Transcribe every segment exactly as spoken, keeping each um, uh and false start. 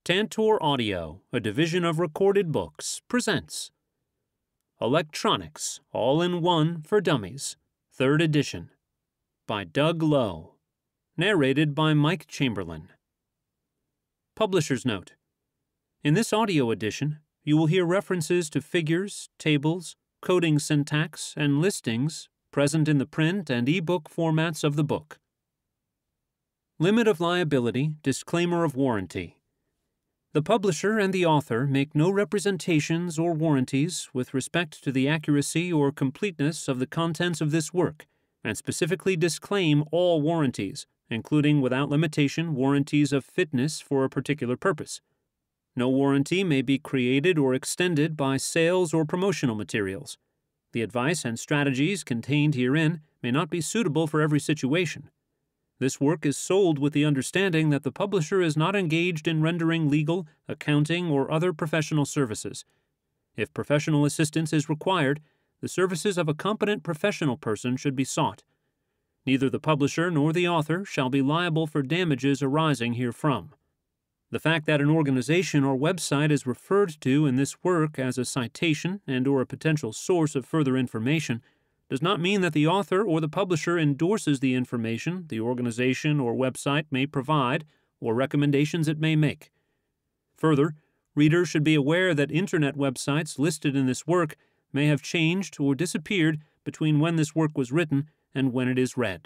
Tantor Audio, a division of Recorded Books, presents Electronics All-in-One For Dummies, third edition, by Doug Lowe, narrated by Mike Chamberlain. Publisher's note: in this audio edition, you will hear references to figures, tables, coding syntax, and listings present in the print and ebook formats of the book. Limit of liability, disclaimer of warranty. The publisher and the author make no representations or warranties with respect to the accuracy or completeness of the contents of this work, and specifically disclaim all warranties, including without limitation warranties of fitness for a particular purpose. No warranty may be created or extended by sales or promotional materials. The advice and strategies contained herein may not be suitable for every situation. This work is sold with the understanding that the publisher is not engaged in rendering legal, accounting, or other professional services. If professional assistance is required, the services of a competent professional person should be sought. Neither the publisher nor the author shall be liable for damages arising herefrom. The fact that an organization or website is referred to in this work as a citation and or a potential source of further information does not mean that the author or the publisher endorses the information the organization or website may provide or recommendations it may make. Further, readers should be aware that Internet websites listed in this work may have changed or disappeared between when this work was written and when it is read.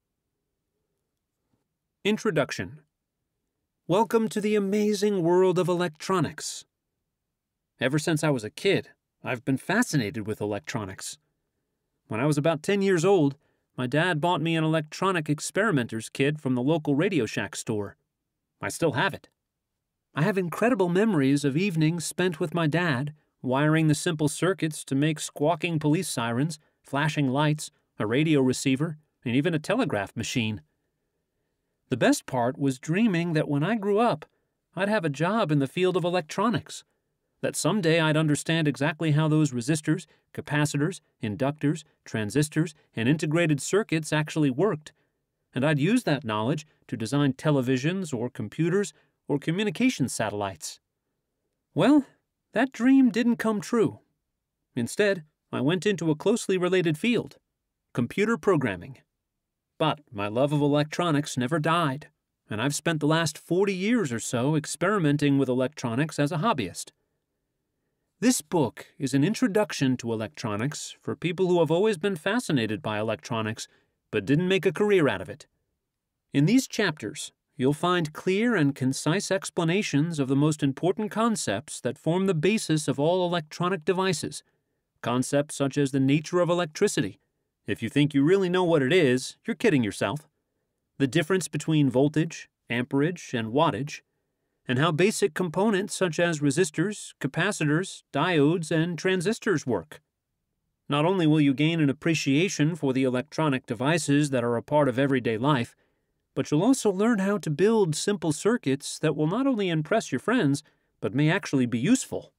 Introduction. Welcome to the amazing world of electronics. Ever since I was a kid, I've been fascinated with electronics. When I was about ten years old, my dad bought me an electronic experimenter's kit from the local Radio Shack store. I still have it. I have incredible memories of evenings spent with my dad, wiring the simple circuits to make squawking police sirens, flashing lights, a radio receiver, and even a telegraph machine. The best part was dreaming that when I grew up, I'd have a job in the field of electronics, that someday I'd understand exactly how those resistors, capacitors, inductors, transistors, and integrated circuits actually worked, and I'd use that knowledge to design televisions or computers or communication satellites. Well, that dream didn't come true. Instead, I went into a closely related field, computer programming. But my love of electronics never died, and I've spent the last forty years or so experimenting with electronics as a hobbyist. This book is an introduction to electronics for people who have always been fascinated by electronics but didn't make a career out of it. In these chapters, you'll find clear and concise explanations of the most important concepts that form the basis of all electronic devices, concepts such as the nature of electricity. If you think you really know what it is, you're kidding yourself. The difference between voltage, amperage, and wattage, and how basic components such as resistors, capacitors, diodes, and transistors work. Not only will you gain an appreciation for the electronic devices that are a part of everyday life, but you'll also learn how to build simple circuits that will not only impress your friends, but may actually be useful.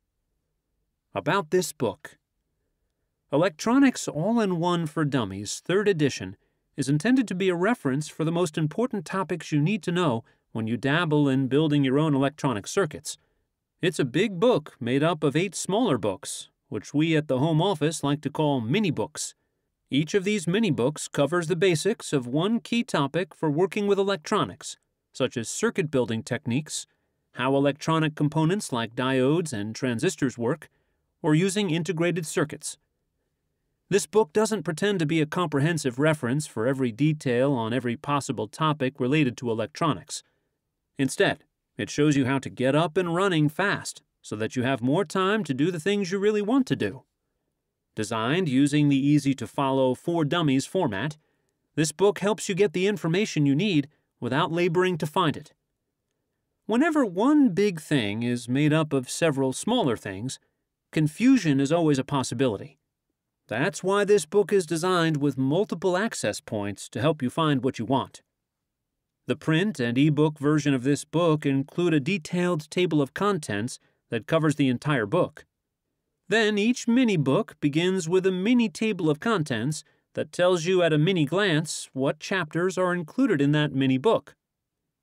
About this book. Electronics All-in-One For Dummies, third edition, is intended to be a reference for the most important topics you need to know when you dabble in building your own electronic circuits. It's a big book made up of eight smaller books, which we at the home office like to call mini-books. Each of these mini-books covers the basics of one key topic for working with electronics, such as circuit building techniques, how electronic components like diodes and transistors work, or using integrated circuits. This book doesn't pretend to be a comprehensive reference for every detail on every possible topic related to electronics. Instead, it shows you how to get up and running fast so that you have more time to do the things you really want to do. Designed using the easy-to-follow For Dummies format, this book helps you get the information you need without laboring to find it. Whenever one big thing is made up of several smaller things, confusion is always a possibility. That's why this book is designed with multiple access points to help you find what you want. The print and ebook version of this book include a detailed table of contents that covers the entire book. Then each mini-book begins with a mini table of contents that tells you at a mini glance what chapters are included in that mini-book.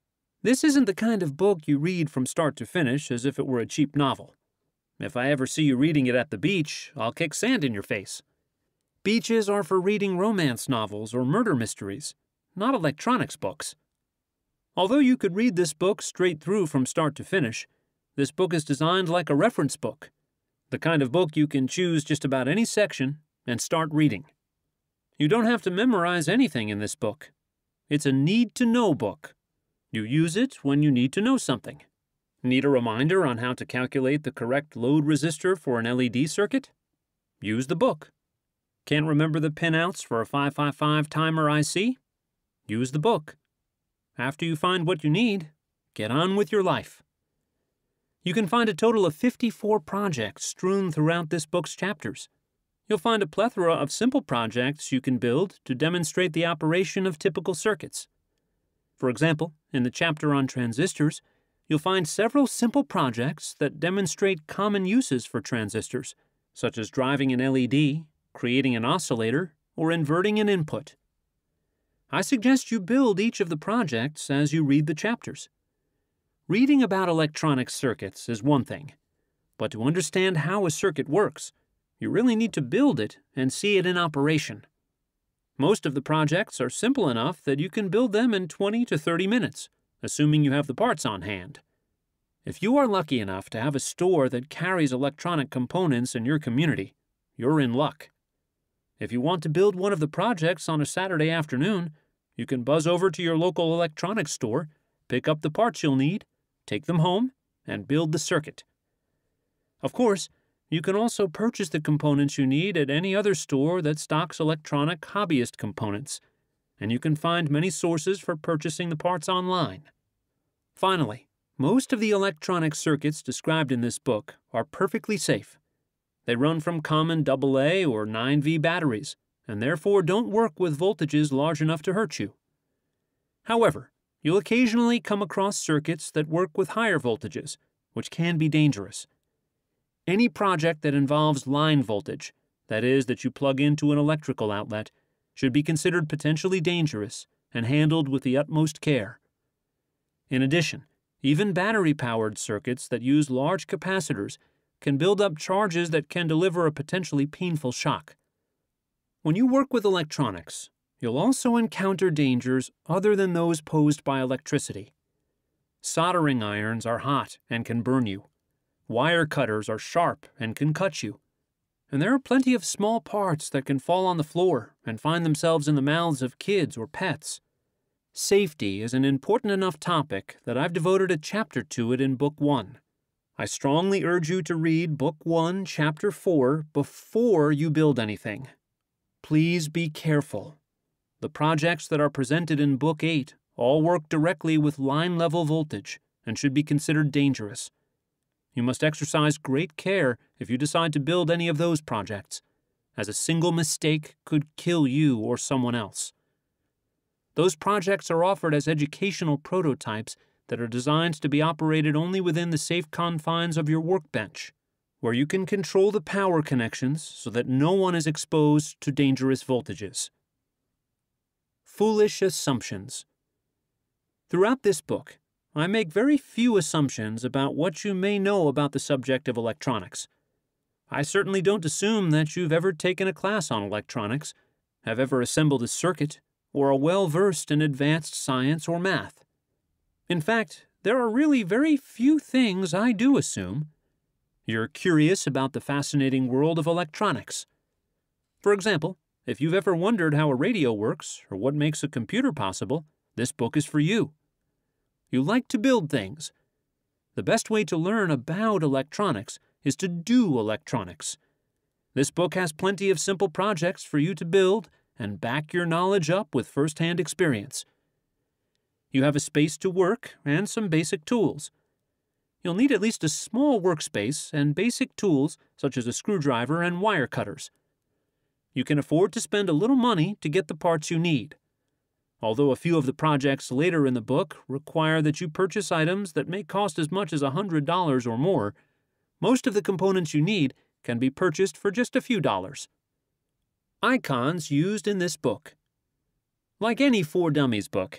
This isn't the kind of book you read from start to finish as if it were a cheap novel. If I ever see you reading it at the beach, I'll kick sand in your face. Beaches are for reading romance novels or murder mysteries, not electronics books. Although you could read this book straight through from start to finish, this book is designed like a reference book, the kind of book you can choose just about any section and start reading. You don't have to memorize anything in this book. It's a need-to-know book. You use it when you need to know something. Need a reminder on how to calculate the correct load resistor for an L E D circuit? Use the book. Can't remember the pinouts for a five five five timer I C? Use the book. After you find what you need, get on with your life. You can find a total of fifty-four projects strewn throughout this book's chapters. You'll find a plethora of simple projects you can build to demonstrate the operation of typical circuits. For example, in the chapter on transistors, you'll find several simple projects that demonstrate common uses for transistors, such as driving an L E D, creating an oscillator, or inverting an input. I suggest you build each of the projects as you read the chapters. Reading about electronic circuits is one thing, but to understand how a circuit works, you really need to build it and see it in operation. Most of the projects are simple enough that you can build them in twenty to thirty minutes, assuming you have the parts on hand. If you are lucky enough to have a store that carries electronic components in your community, you're in luck. If you want to build one of the projects on a Saturday afternoon, you can buzz over to your local electronics store, pick up the parts you'll need, take them home, and build the circuit. Of course, you can also purchase the components you need at any other store that stocks electronic hobbyist components, and you can find many sources for purchasing the parts online. Finally, most of the electronic circuits described in this book are perfectly safe. They run from common double A or nine V batteries, and therefore don't work with voltages large enough to hurt you. However, you'll occasionally come across circuits that work with higher voltages, which can be dangerous. Any project that involves line voltage, that is, that you plug into an electrical outlet, should be considered potentially dangerous and handled with the utmost care. In addition, even battery-powered circuits that use large capacitors can build up charges that can deliver a potentially painful shock. When you work with electronics, you'll also encounter dangers other than those posed by electricity. Soldering irons are hot and can burn you. Wire cutters are sharp and can cut you. And there are plenty of small parts that can fall on the floor and find themselves in the mouths of kids or pets. Safety is an important enough topic that I've devoted a chapter to it in Book one. I strongly urge you to read Book one, Chapter four before you build anything. Please be careful. The projects that are presented in Book eight all work directly with line-level voltage and should be considered dangerous. You must exercise great care if you decide to build any of those projects, as a single mistake could kill you or someone else. Those projects are offered as educational prototypes that are designed to be operated only within the safe confines of your workbench, where you can control the power connections so that no one is exposed to dangerous voltages. Foolish assumptions. Throughout this book, I make very few assumptions about what you may know about the subject of electronics. I certainly don't assume that you've ever taken a class on electronics, have ever assembled a circuit, or are well-versed in advanced science or math. In fact, there are really very few things I do assume. You're curious about the fascinating world of electronics. For example, if you've ever wondered how a radio works or what makes a computer possible, this book is for you. You like to build things. The best way to learn about electronics is to do electronics. This book has plenty of simple projects for you to build and back your knowledge up with first-hand experience. You have a space to work and some basic tools. You'll need at least a small workspace and basic tools such as a screwdriver and wire cutters. You can afford to spend a little money to get the parts you need. Although a few of the projects later in the book require that you purchase items that may cost as much as one hundred dollars or more, most of the components you need can be purchased for just a few dollars. Icons used in this book. Like any For Dummies book,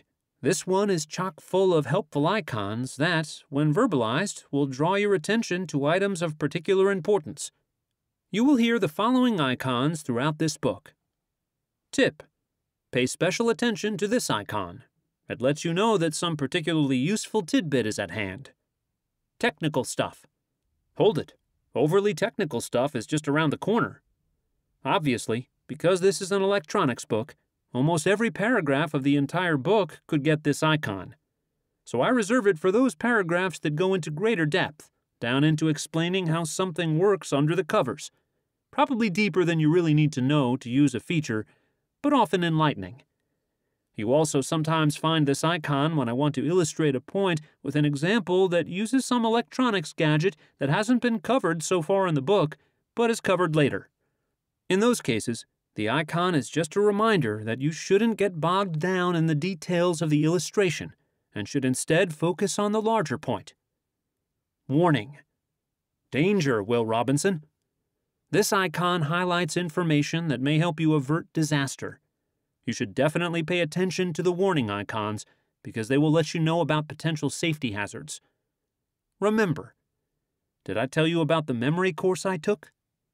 This one is chock full of helpful icons that, when verbalized, will draw your attention to items of particular importance. You will hear the following icons throughout this book. Tip: pay special attention to this icon. It lets you know that some particularly useful tidbit is at hand. Technical stuff. Hold it. Overly technical stuff is just around the corner. Obviously, because this is an electronics book, almost every paragraph of the entire book could get this icon. So I reserve it for those paragraphs that go into greater depth, down into explaining how something works under the covers. Probably deeper than you really need to know to use a feature, but often enlightening. You also sometimes find this icon when I want to illustrate a point with an example that uses some electronics gadget that hasn't been covered so far in the book, but is covered later. In those cases, the icon is just a reminder that you shouldn't get bogged down in the details of the illustration and should instead focus on the larger point. Warning: danger, Will Robinson. This icon highlights information that may help you avert disaster. You should definitely pay attention to the warning icons because they will let you know about potential safety hazards. Remember, did I tell you about the memory course I took?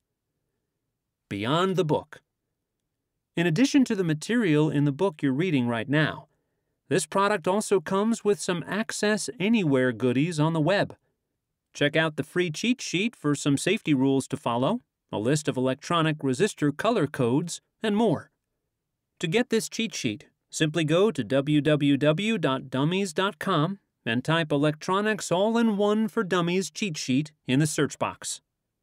Beyond the book. In addition to the material in the book you're reading right now, this product also comes with some Access Anywhere goodies on the web. Check out the free cheat sheet for some safety rules to follow, a list of electronic resistor color codes, and more. To get this cheat sheet, simply go to w w w dot dummies dot com and type Electronics All-in-One For Dummies cheat sheet in the search box.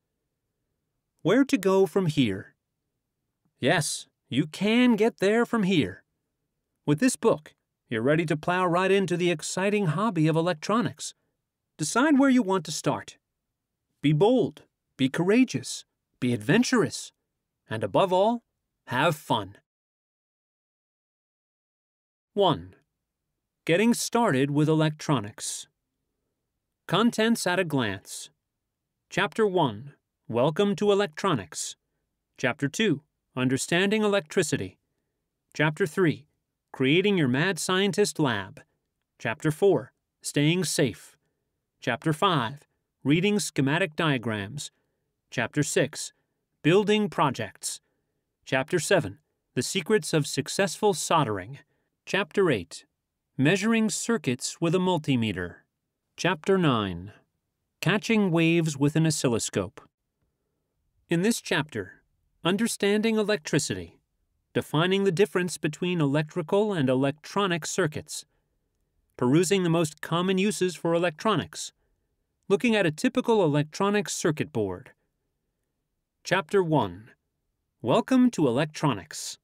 Where to go from here? Yes, you can get there from here. With this book, you're ready to plow right into the exciting hobby of electronics. Decide where you want to start. Be bold, be courageous, be adventurous, and above all, have fun. one. Getting started with electronics. Contents at a glance. Chapter one. Welcome to Electronics. Chapter two. Understanding Electricity. Chapter three. Creating Your Mad Scientist Lab. Chapter four. Staying Safe. Chapter five. Reading Schematic Diagrams. Chapter six. Building Projects. Chapter seven. The Secrets of Successful Soldering. Chapter eight. Measuring Circuits with a Multimeter. Chapter nine. Catching Waves with an Oscilloscope. In this chapter, Understanding Electricity, defining the difference between electrical and electronic circuits, perusing the most common uses for electronics, looking at a typical electronic circuit board. Chapter one. Welcome to Electronics.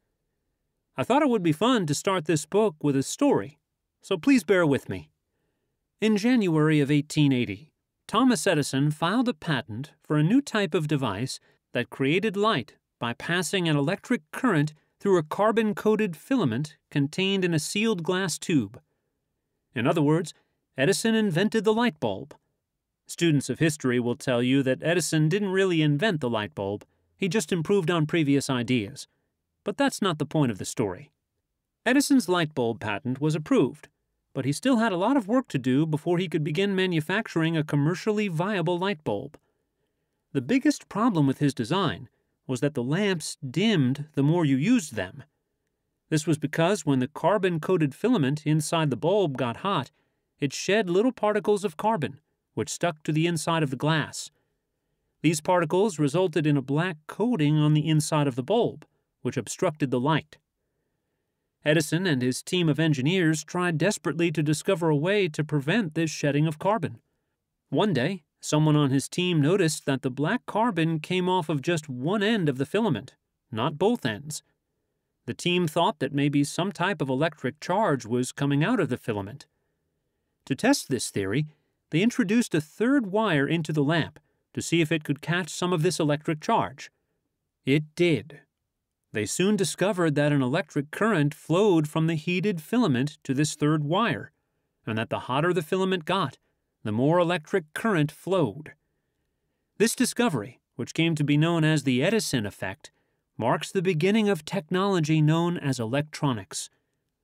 I thought it would be fun to start this book with a story, so please bear with me. In January of eighteen eighty, Thomas Edison filed a patent for a new type of device that created light by passing an electric current through a carbon-coated filament contained in a sealed glass tube. In other words, Edison invented the light bulb. Students of history will tell you that Edison didn't really invent the light bulb, he just improved on previous ideas. But that's not the point of the story. Edison's light bulb patent was approved, but he still had a lot of work to do before he could begin manufacturing a commercially viable light bulb. The biggest problem with his design was that the lamps dimmed the more you used them. This was because when the carbon-coated filament inside the bulb got hot, it shed little particles of carbon, which stuck to the inside of the glass. These particles resulted in a black coating on the inside of the bulb, which obstructed the light. Edison and his team of engineers tried desperately to discover a way to prevent this shedding of carbon. One day, someone on his team noticed that the black carbon came off of just one end of the filament, not both ends. The team thought that maybe some type of electric charge was coming out of the filament. To test this theory, they introduced a third wire into the lamp to see if it could catch some of this electric charge. It did. They soon discovered that an electric current flowed from the heated filament to this third wire, and that the hotter the filament got, the more electric current flowed. This discovery, which came to be known as the Edison effect, marks the beginning of technology known as electronics.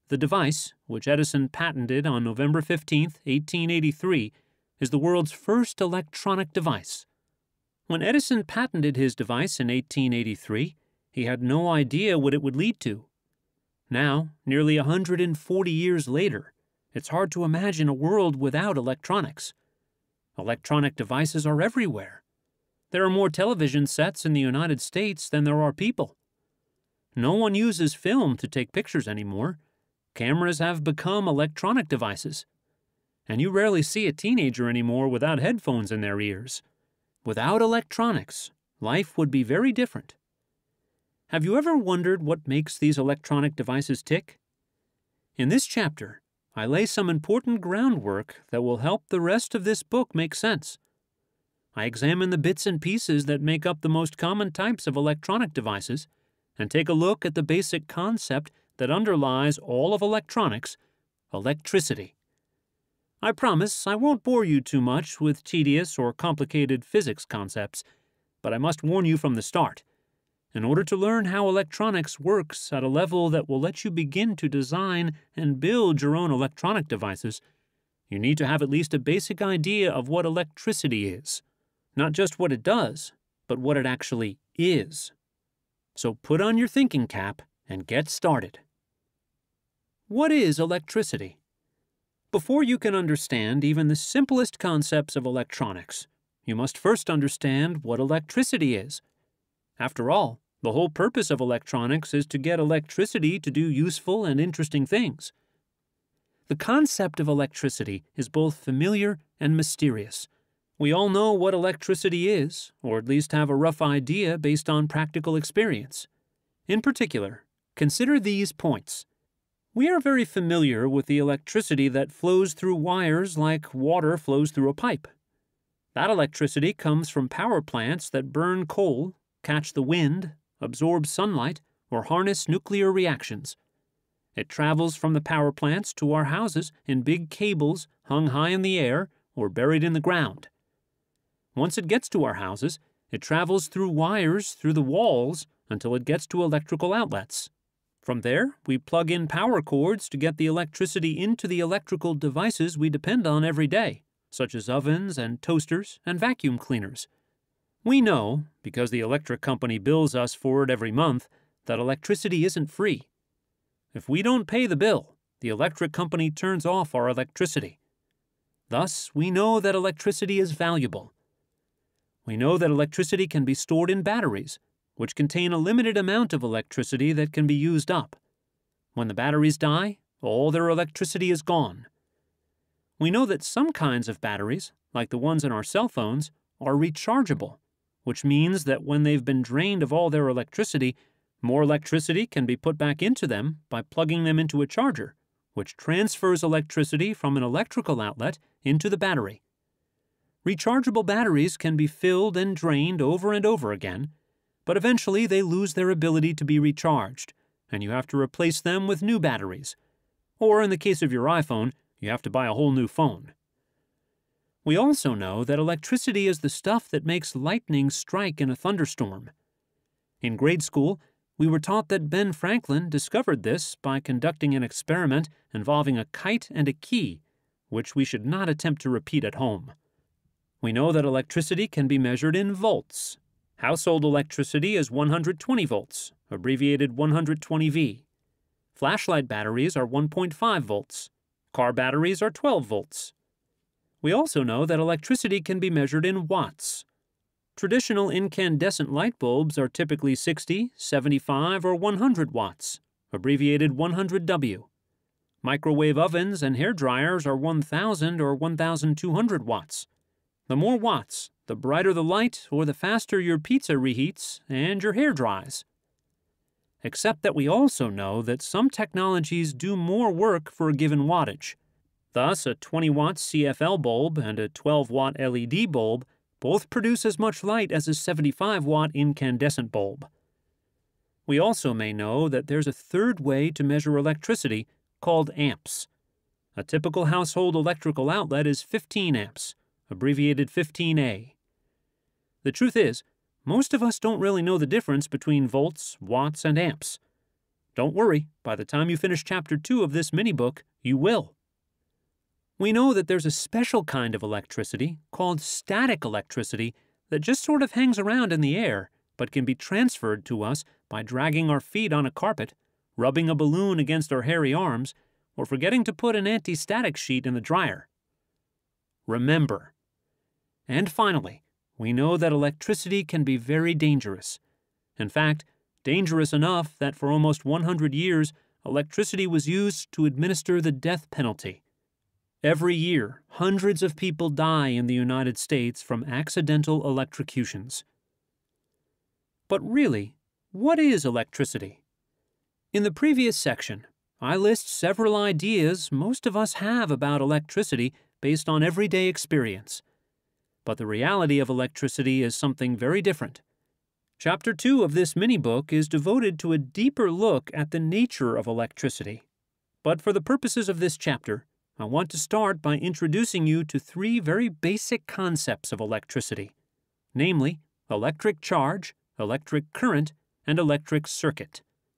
The device, which Edison patented on November fifteenth, eighteen eighty-three, is the world's first electronic device. When Edison patented his device in eighteen eighty-three, he had no idea what it would lead to. Now, nearly one hundred forty years later, it's hard to imagine a world without electronics. Electronic devices are everywhere. There are more television sets in the United States than there are people. No one uses film to take pictures anymore. Cameras have become electronic devices. And you rarely see a teenager anymore without headphones in their ears. Without electronics, life would be very different. Have you ever wondered what makes these electronic devices tick? In this chapter, I lay some important groundwork that will help the rest of this book make sense. I examine the bits and pieces that make up the most common types of electronic devices and take a look at the basic concept that underlies all of electronics, electricity. I promise I won't bore you too much with tedious or complicated physics concepts, but I must warn you from the start. In order to learn how electronics works at a level that will let you begin to design and build your own electronic devices, you need to have at least a basic idea of what electricity is. Not just what it does, but what it actually is. So put on your thinking cap and get started. What is electricity? Before you can understand even the simplest concepts of electronics, you must first understand what electricity is. After all, the whole purpose of electronics is to get electricity to do useful and interesting things. The concept of electricity is both familiar and mysterious. We all know what electricity is, or at least have a rough idea based on practical experience. In particular, consider these points. We are very familiar with the electricity that flows through wires like water flows through a pipe. That electricity comes from power plants that burn coal, catch the wind, absorb sunlight, or harness nuclear reactions. It travels from the power plants to our houses in big cables hung high in the air or buried in the ground. Once it gets to our houses, it travels through wires through the walls until it gets to electrical outlets. From there, we plug in power cords to get the electricity into the electrical devices we depend on every day, such as ovens and toasters and vacuum cleaners. We know, because the electric company bills us for it every month, that electricity isn't free. If we don't pay the bill, the electric company turns off our electricity. Thus, we know that electricity is valuable. We know that electricity can be stored in batteries, which contain a limited amount of electricity that can be used up. When the batteries die, all their electricity is gone. We know that some kinds of batteries, like the ones in our cell phones, are rechargeable, which means that when they've been drained of all their electricity, more electricity can be put back into them by plugging them into a charger, which transfers electricity from an electrical outlet into the battery. Rechargeable batteries can be filled and drained over and over again, but eventually they lose their ability to be recharged, and you have to replace them with new batteries. Or in the case of your iPhone, you have to buy a whole new phone. We also know that electricity is the stuff that makes lightning strike in a thunderstorm. In grade school, we were taught that Ben Franklin discovered this by conducting an experiment involving a kite and a key, which we should not attempt to repeat at home. We know that electricity can be measured in volts. Household electricity is one hundred twenty volts, abbreviated one hundred twenty volt. Flashlight batteries are one point five volts. Car batteries are twelve volts. We also know that electricity can be measured in watts. Traditional incandescent light bulbs are typically sixty, seventy-five, or one hundred watts, abbreviated one hundred W. Microwave ovens and hair dryers are one thousand or one thousand two hundred watts. The more watts, the brighter the light or the faster your pizza reheats and your hair dries. Except that we also know that some technologies do more work for a given wattage. Thus, a twenty watt C F L bulb and a twelve watt L E D bulb both produce as much light as a seventy-five watt incandescent bulb. We also may know that there's a third way to measure electricity called amps. A typical household electrical outlet is fifteen amps, abbreviated fifteen A. The truth is, most of us don't really know the difference between volts, watts, and amps. Don't worry, by the time you finish chapter two of this mini-book, you will. We know that there's a special kind of electricity called static electricity that just sort of hangs around in the air, but can be transferred to us by dragging our feet on a carpet, rubbing a balloon against our hairy arms, or forgetting to put an anti-static sheet in the dryer. Remember. And finally, we know that electricity can be very dangerous. In fact, dangerous enough that for almost one hundred years, electricity was used to administer the death penalty. Every year, hundreds of people die in the United States from accidental electrocutions. But really, what is electricity? In the previous section, I list several ideas most of us have about electricity based on everyday experience. But the reality of electricity is something very different. Chapter two of this mini-book is devoted to a deeper look at the nature of electricity. But for the purposes of this chapter, I want to start by introducing you to three very basic concepts of electricity, namely electric charge, electric current, and electric circuit.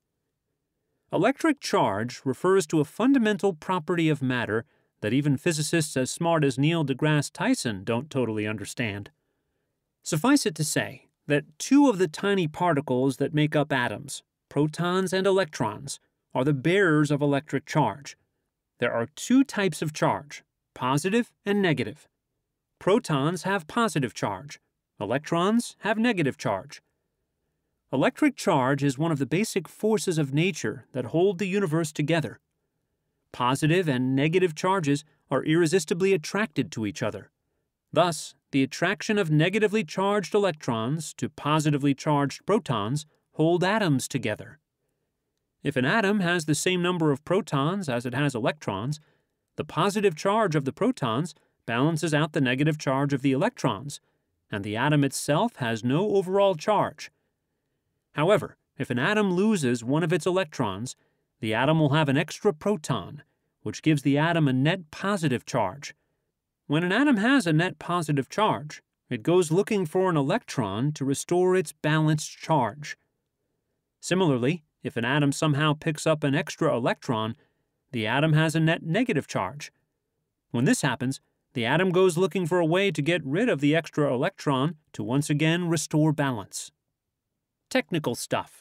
Electric charge refers to a fundamental property of matter that even physicists as smart as Neil deGrasse Tyson don't totally understand. Suffice it to say that two of the tiny particles that make up atoms, protons and electrons, are the bearers of electric charge. There are two types of charge, positive and negative. Protons have positive charge. Electrons have negative charge. Electric charge is one of the basic forces of nature that hold the universe together. Positive and negative charges are irresistibly attracted to each other. Thus, the attraction of negatively charged electrons to positively charged protons hold atoms together. If an atom has the same number of protons as it has electrons, the positive charge of the protons balances out the negative charge of the electrons, and the atom itself has no overall charge. However, if an atom loses one of its electrons, the atom will have an extra proton, which gives the atom a net positive charge. When an atom has a net positive charge, it goes looking for an electron to restore its balanced charge. Similarly, if an atom somehow picks up an extra electron, the atom has a net negative charge. When this happens, the atom goes looking for a way to get rid of the extra electron to once again restore balance. Technical stuff.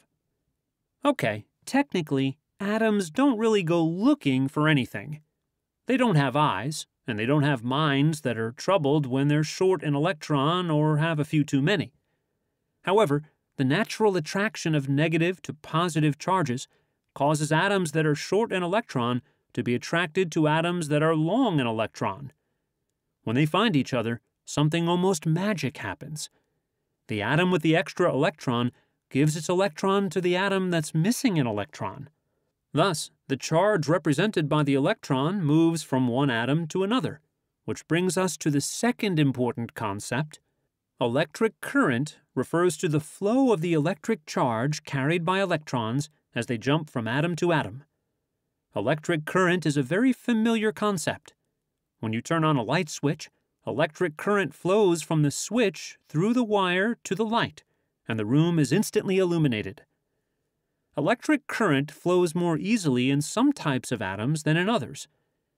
Okay, technically, atoms don't really go looking for anything. They don't have eyes, and they don't have minds that are troubled when they're short an electron or have a few too many. However, the natural attraction of negative to positive charges causes atoms that are short an electron to be attracted to atoms that are long an electron. When they find each other, something almost magic happens. The atom with the extra electron gives its electron to the atom that's missing an electron. Thus, the charge represented by the electron moves from one atom to another, which brings us to the second important concept. Electric current refers to the flow of the electric charge carried by electrons as they jump from atom to atom. Electric current is a very familiar concept. When you turn on a light switch, electric current flows from the switch through the wire to the light, and the room is instantly illuminated. Electric current flows more easily in some types of atoms than in others.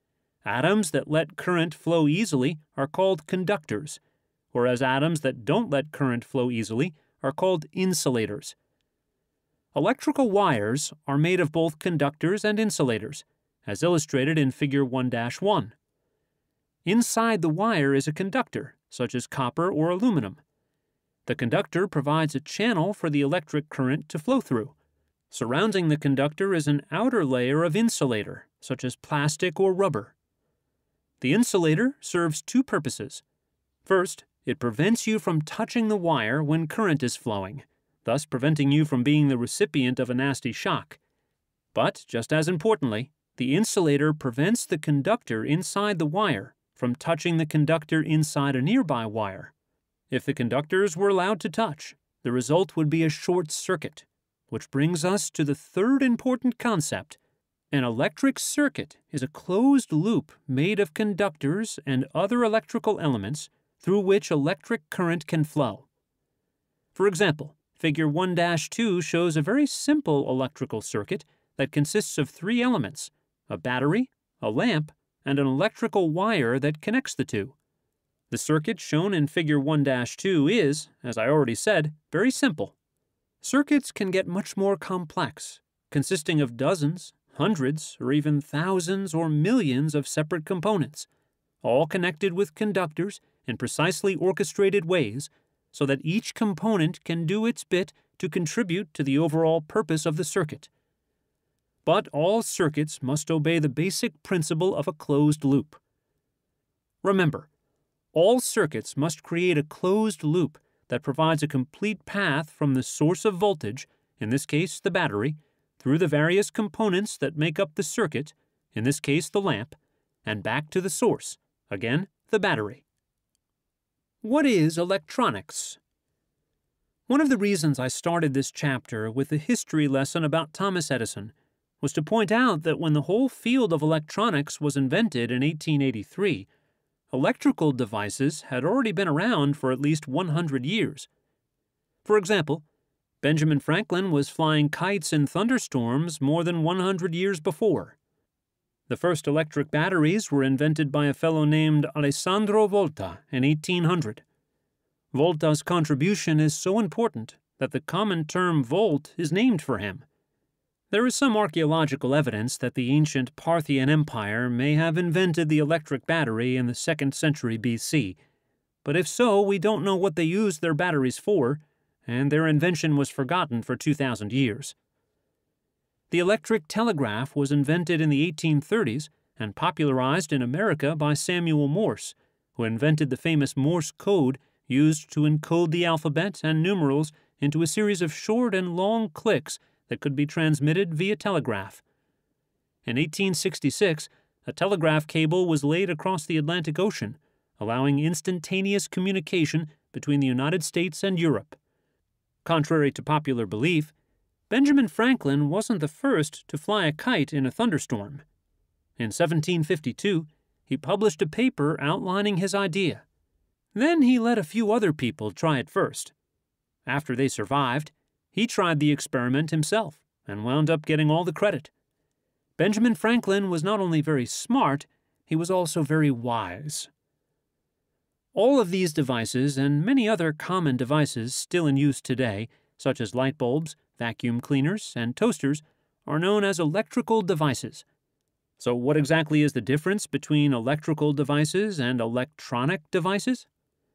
Atoms that let current flow easily are called conductors, whereas atoms that don't let current flow easily are called insulators. Electrical wires are made of both conductors and insulators, as illustrated in Figure one dash one. Inside the wire is a conductor, such as copper or aluminum. The conductor provides a channel for the electric current to flow through. Surrounding the conductor is an outer layer of insulator, such as plastic or rubber. The insulator serves two purposes. First, it prevents you from touching the wire when current is flowing, thus preventing you from being the recipient of a nasty shock. But, just as importantly, the insulator prevents the conductor inside the wire from touching the conductor inside a nearby wire. If the conductors were allowed to touch, the result would be a short circuit, which brings us to the third important concept. An electric circuit is a closed loop made of conductors and other electrical elements through which electric current can flow. For example, Figure one dash two shows a very simple electrical circuit that consists of three elements: a battery, a lamp, and an electrical wire that connects the two. The circuit shown in Figure one dash two is, as I already said, very simple. Circuits can get much more complex, consisting of dozens, hundreds, or even thousands or millions of separate components, all connected with conductors in precisely orchestrated ways so that each component can do its bit to contribute to the overall purpose of the circuit. But all circuits must obey the basic principle of a closed loop. Remember, all circuits must create a closed loop that provides a complete path from the source of voltage, in this case the battery, through the various components that make up the circuit, in this case the lamp, and back to the source, again the battery. What is electronics? One of the reasons I started this chapter with a history lesson about Thomas Edison was to point out that when the whole field of electronics was invented in eighteen eighty-three, electrical devices had already been around for at least one hundred years. For example, Benjamin Franklin was flying kites in thunderstorms more than one hundred years before. The first electric batteries were invented by a fellow named Alessandro Volta in eighteen hundred. Volta's contribution is so important that the common term volt is named for him. There is some archaeological evidence that the ancient Parthian Empire may have invented the electric battery in the second century B C, but if so, we don't know what they used their batteries for, and their invention was forgotten for two thousand years. The electric telegraph was invented in the eighteen thirties and popularized in America by Samuel Morse, who invented the famous Morse code used to encode the alphabet and numerals into a series of short and long clicks that could be transmitted via telegraph. In eighteen sixty-six, a telegraph cable was laid across the Atlantic Ocean, allowing instantaneous communication between the United States and Europe. Contrary to popular belief, Benjamin Franklin wasn't the first to fly a kite in a thunderstorm. In seventeen fifty-two, he published a paper outlining his idea. Then he let a few other people try it first. After they survived, he tried the experiment himself and wound up getting all the credit. Benjamin Franklin was not only very smart, he was also very wise. All of these devices and many other common devices still in use today, such as light bulbs, vacuum cleaners, and toasters, are known as electrical devices. So what exactly is the difference between electrical devices and electronic devices?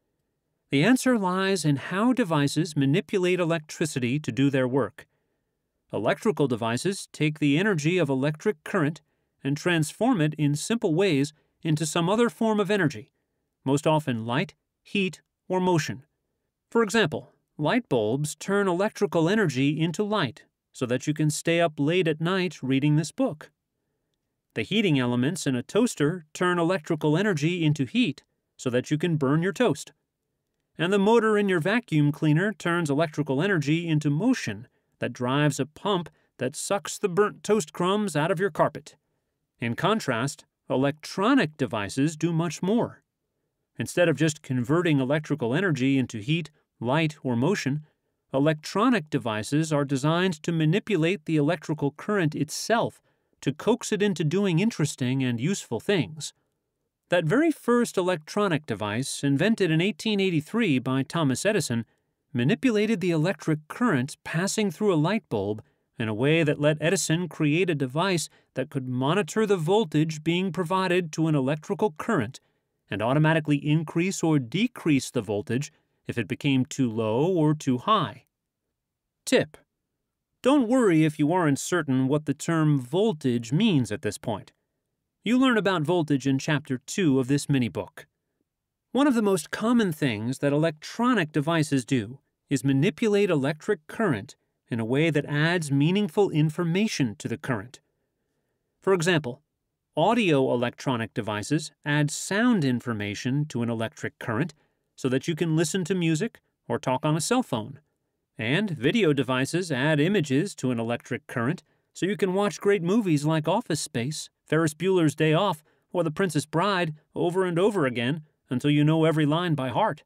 The answer lies in how devices manipulate electricity to do their work. Electrical devices take the energy of electric current and transform it in simple ways into some other form of energy, most often light, heat, or motion. For example, light bulbs turn electrical energy into light so that you can stay up late at night reading this book. The heating elements in a toaster turn electrical energy into heat so that you can burn your toast. And the motor in your vacuum cleaner turns electrical energy into motion that drives a pump that sucks the burnt toast crumbs out of your carpet. In contrast, electronic devices do much more. Instead of just converting electrical energy into heat, light, or motion, electronic devices are designed to manipulate the electrical current itself to coax it into doing interesting and useful things. That very first electronic device, invented in eighteen eighty-three by Thomas Edison, manipulated the electric current passing through a light bulb in a way that let Edison create a device that could monitor the voltage being provided to an electrical current and automatically increase or decrease the voltage if it became too low or too high. Tip: don't worry if you aren't certain what the term voltage means at this point. You learn about voltage in Chapter two of this mini-book. One of the most common things that electronic devices do is manipulate electric current in a way that adds meaningful information to the current. For example, audio electronic devices add sound information to an electric current so that you can listen to music or talk on a cell phone. And video devices add images to an electric current so you can watch great movies like Office Space, Ferris Bueller's Day Off, or The Princess Bride over and over again until you know every line by heart.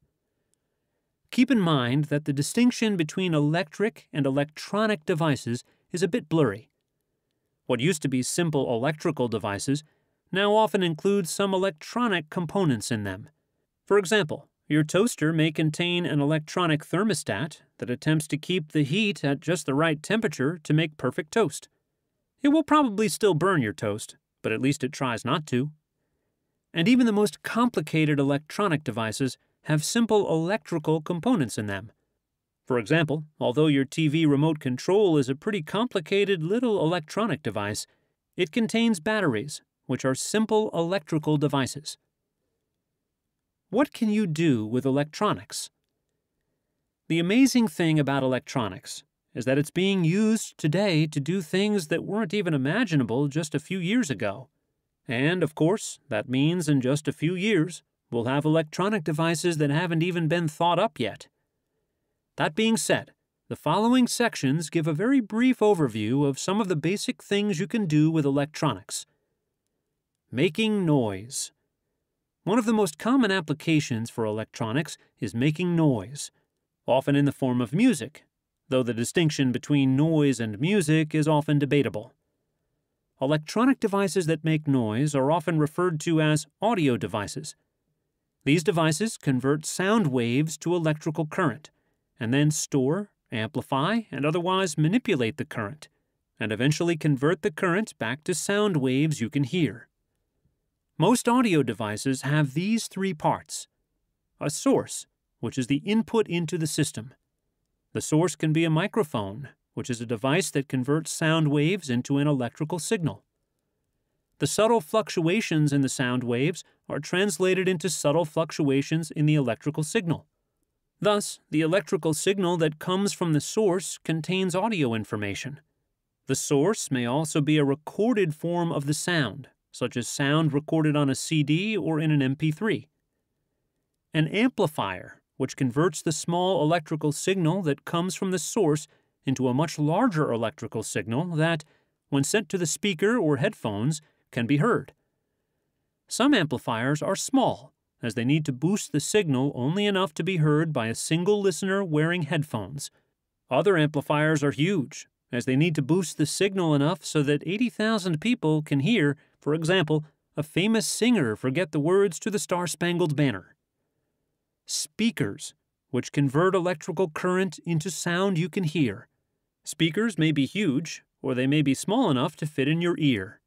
Keep in mind that the distinction between electric and electronic devices is a bit blurry. What used to be simple electrical devices now often include some electronic components in them. For example, your toaster may contain an electronic thermostat that attempts to keep the heat at just the right temperature to make perfect toast. It will probably still burn your toast, but at least it tries not to. And even the most complicated electronic devices have simple electrical components in them. For example, although your T V remote control is a pretty complicated little electronic device, it contains batteries, which are simple electrical devices. What can you do with electronics? The amazing thing about electronics is that it's being used today to do things that weren't even imaginable just a few years ago. And, of course, that means in just a few years, we'll have electronic devices that haven't even been thought up yet. That being said, the following sections give a very brief overview of some of the basic things you can do with electronics. Making noise. One of the most common applications for electronics is making noise, often in the form of music, though the distinction between noise and music is often debatable. Electronic devices that make noise are often referred to as audio devices. These devices convert sound waves to electrical current, and then store, amplify, and otherwise manipulate the current, and eventually convert the current back to sound waves you can hear. Most audio devices have these three parts: a source, which is the input into the system. The source can be a microphone, which is a device that converts sound waves into an electrical signal. The subtle fluctuations in the sound waves are translated into subtle fluctuations in the electrical signal. Thus, the electrical signal that comes from the source contains audio information. The source may also be a recorded form of the sound, such as sound recorded on a C D or in an M P three. An amplifier, which converts the small electrical signal that comes from the source into a much larger electrical signal that, when sent to the speaker or headphones, can be heard. Some amplifiers are small, as they need to boost the signal only enough to be heard by a single listener wearing headphones. Other amplifiers are huge, as they need to boost the signal enough so that eighty thousand people can hear, for example, a famous singer forget the words to the Star-Spangled Banner. Speakers, which convert electrical current into sound you can hear. Speakers may be huge, or they may be small enough to fit in your ear.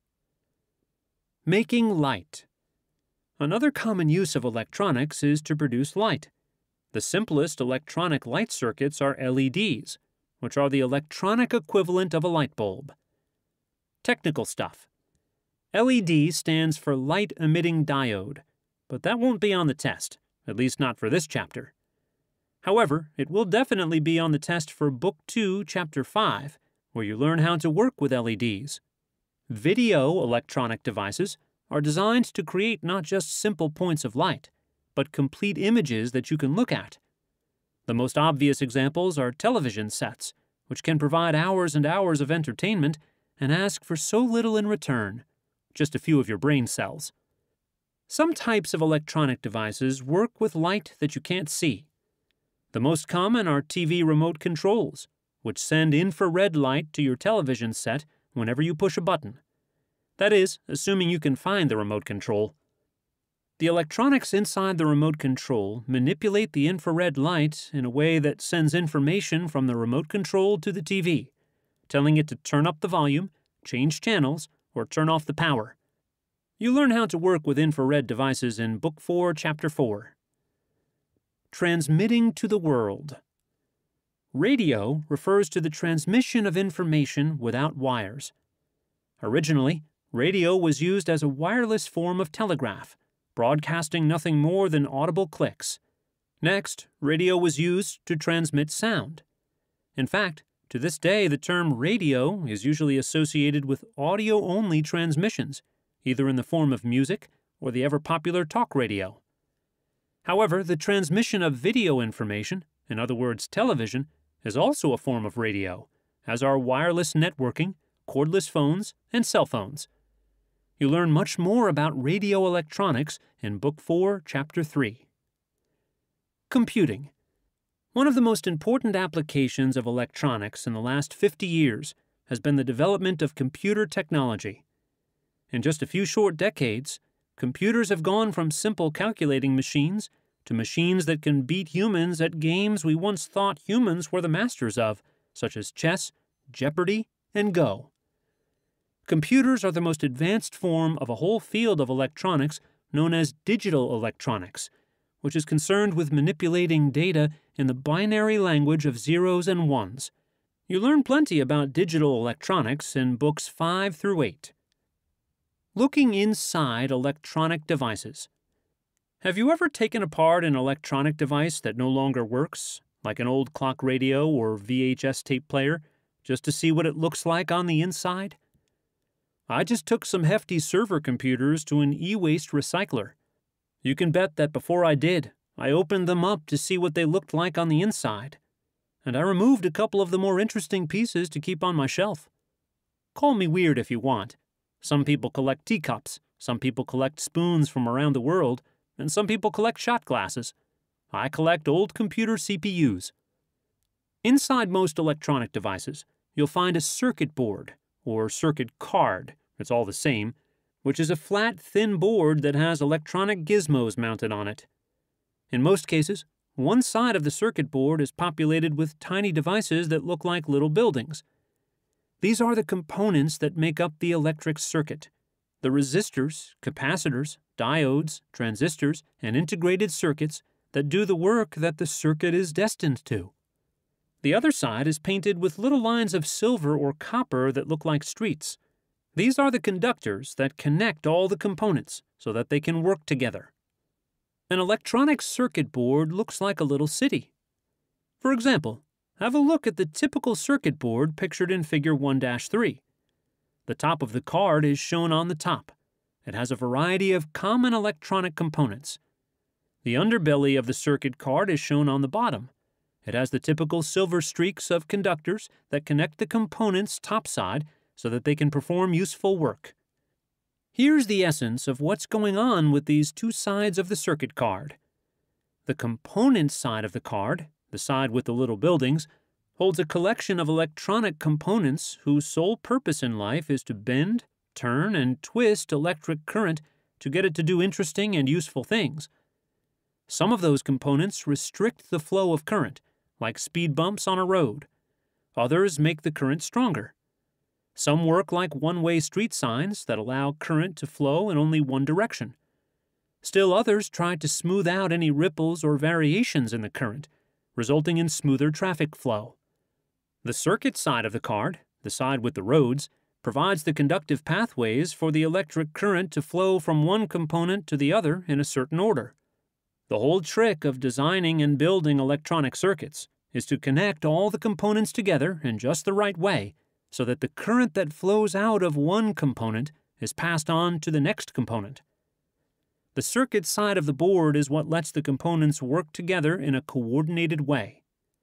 Making light. Another common use of electronics is to produce light. The simplest electronic light circuits are L E Ds, which are the electronic equivalent of a light bulb. Technical stuff. L E D stands for Light Emitting Diode, but that won't be on the test, at least not for this chapter. However, it will definitely be on the test for Book two, Chapter five, where you learn how to work with L E Ds. Video electronic devices are designed to create not just simple points of light, but complete images that you can look at. The most obvious examples are television sets, which can provide hours and hours of entertainment and ask for so little in return, just a few of your brain cells. Some types of electronic devices work with light that you can't see. The most common are T V remote controls, which send infrared light to your television set whenever you push a button. That is, assuming you can find the remote control. The electronics inside the remote control manipulate the infrared light in a way that sends information from the remote control to the T V, telling it to turn up the volume, change channels, or turn off the power. You learn how to work with infrared devices in Book four, Chapter four. Transmitting to the world. Radio refers to the transmission of information without wires. Originally, radio was used as a wireless form of telegraph, broadcasting nothing more than audible clicks. Next, radio was used to transmit sound. In fact, to this day, the term radio is usually associated with audio-only transmissions, either in the form of music or the ever-popular talk radio. However, the transmission of video information, in other words television, is also a form of radio, as are wireless networking, cordless phones, and cell phones. You learn much more about radio electronics in Book four, Chapter three. Computing. One of the most important applications of electronics in the last fifty years has been the development of computer technology. In just a few short decades, computers have gone from simple calculating machines to machines that can beat humans at games we once thought humans were the masters of, such as chess, Jeopardy, and Go. Computers are the most advanced form of a whole field of electronics known as digital electronics, which is concerned with manipulating data in the binary language of zeros and ones. You learn plenty about digital electronics in books five through eight. Looking inside electronic devices. Have you ever taken apart an electronic device that no longer works, like an old clock radio or V H S tape player, just to see what it looks like on the inside? I just took some hefty server computers to an e-waste recycler. You can bet that before I did, I opened them up to see what they looked like on the inside, and I removed a couple of the more interesting pieces to keep on my shelf. Call me weird if you want. Some people collect teacups, some people collect spoons from around the world, and some people collect shot glasses. I collect old computer C P Us. Inside most electronic devices, you'll find a circuit board, or circuit card, it's all the same, which is a flat, thin board that has electronic gizmos mounted on it. In most cases, one side of the circuit board is populated with tiny devices that look like little buildings. These are the components that make up the electric circuit: the resistors, capacitors, diodes, transistors, and integrated circuits that do the work that the circuit is destined to. The other side is painted with little lines of silver or copper that look like streets. These are the conductors that connect all the components so that they can work together. An electronic circuit board looks like a little city. For example, have a look at the typical circuit board pictured in Figure one dash three. The top of the card is shown on the top. It has a variety of common electronic components. The underbelly of the circuit card is shown on the bottom. It has the typical silver streaks of conductors that connect the components topside so that they can perform useful work. Here's the essence of what's going on with these two sides of the circuit card. The component side of the card, the side with the little buildings, holds a collection of electronic components whose sole purpose in life is to bend, turn, and twist electric current to get it to do interesting and useful things. Some of those components restrict the flow of current, like speed bumps on a road. Others make the current stronger. Some work like one-way street signs that allow current to flow in only one direction. Still others try to smooth out any ripples or variations in the current, resulting in smoother traffic flow. The circuit side of the card, the side with the roads, provides the conductive pathways for the electric current to flow from one component to the other in a certain order. The whole trick of designing and building electronic circuits is to connect all the components together in just the right way so that the current that flows out of one component is passed on to the next component. The circuit side of the board is what lets the components work together in a coordinated way.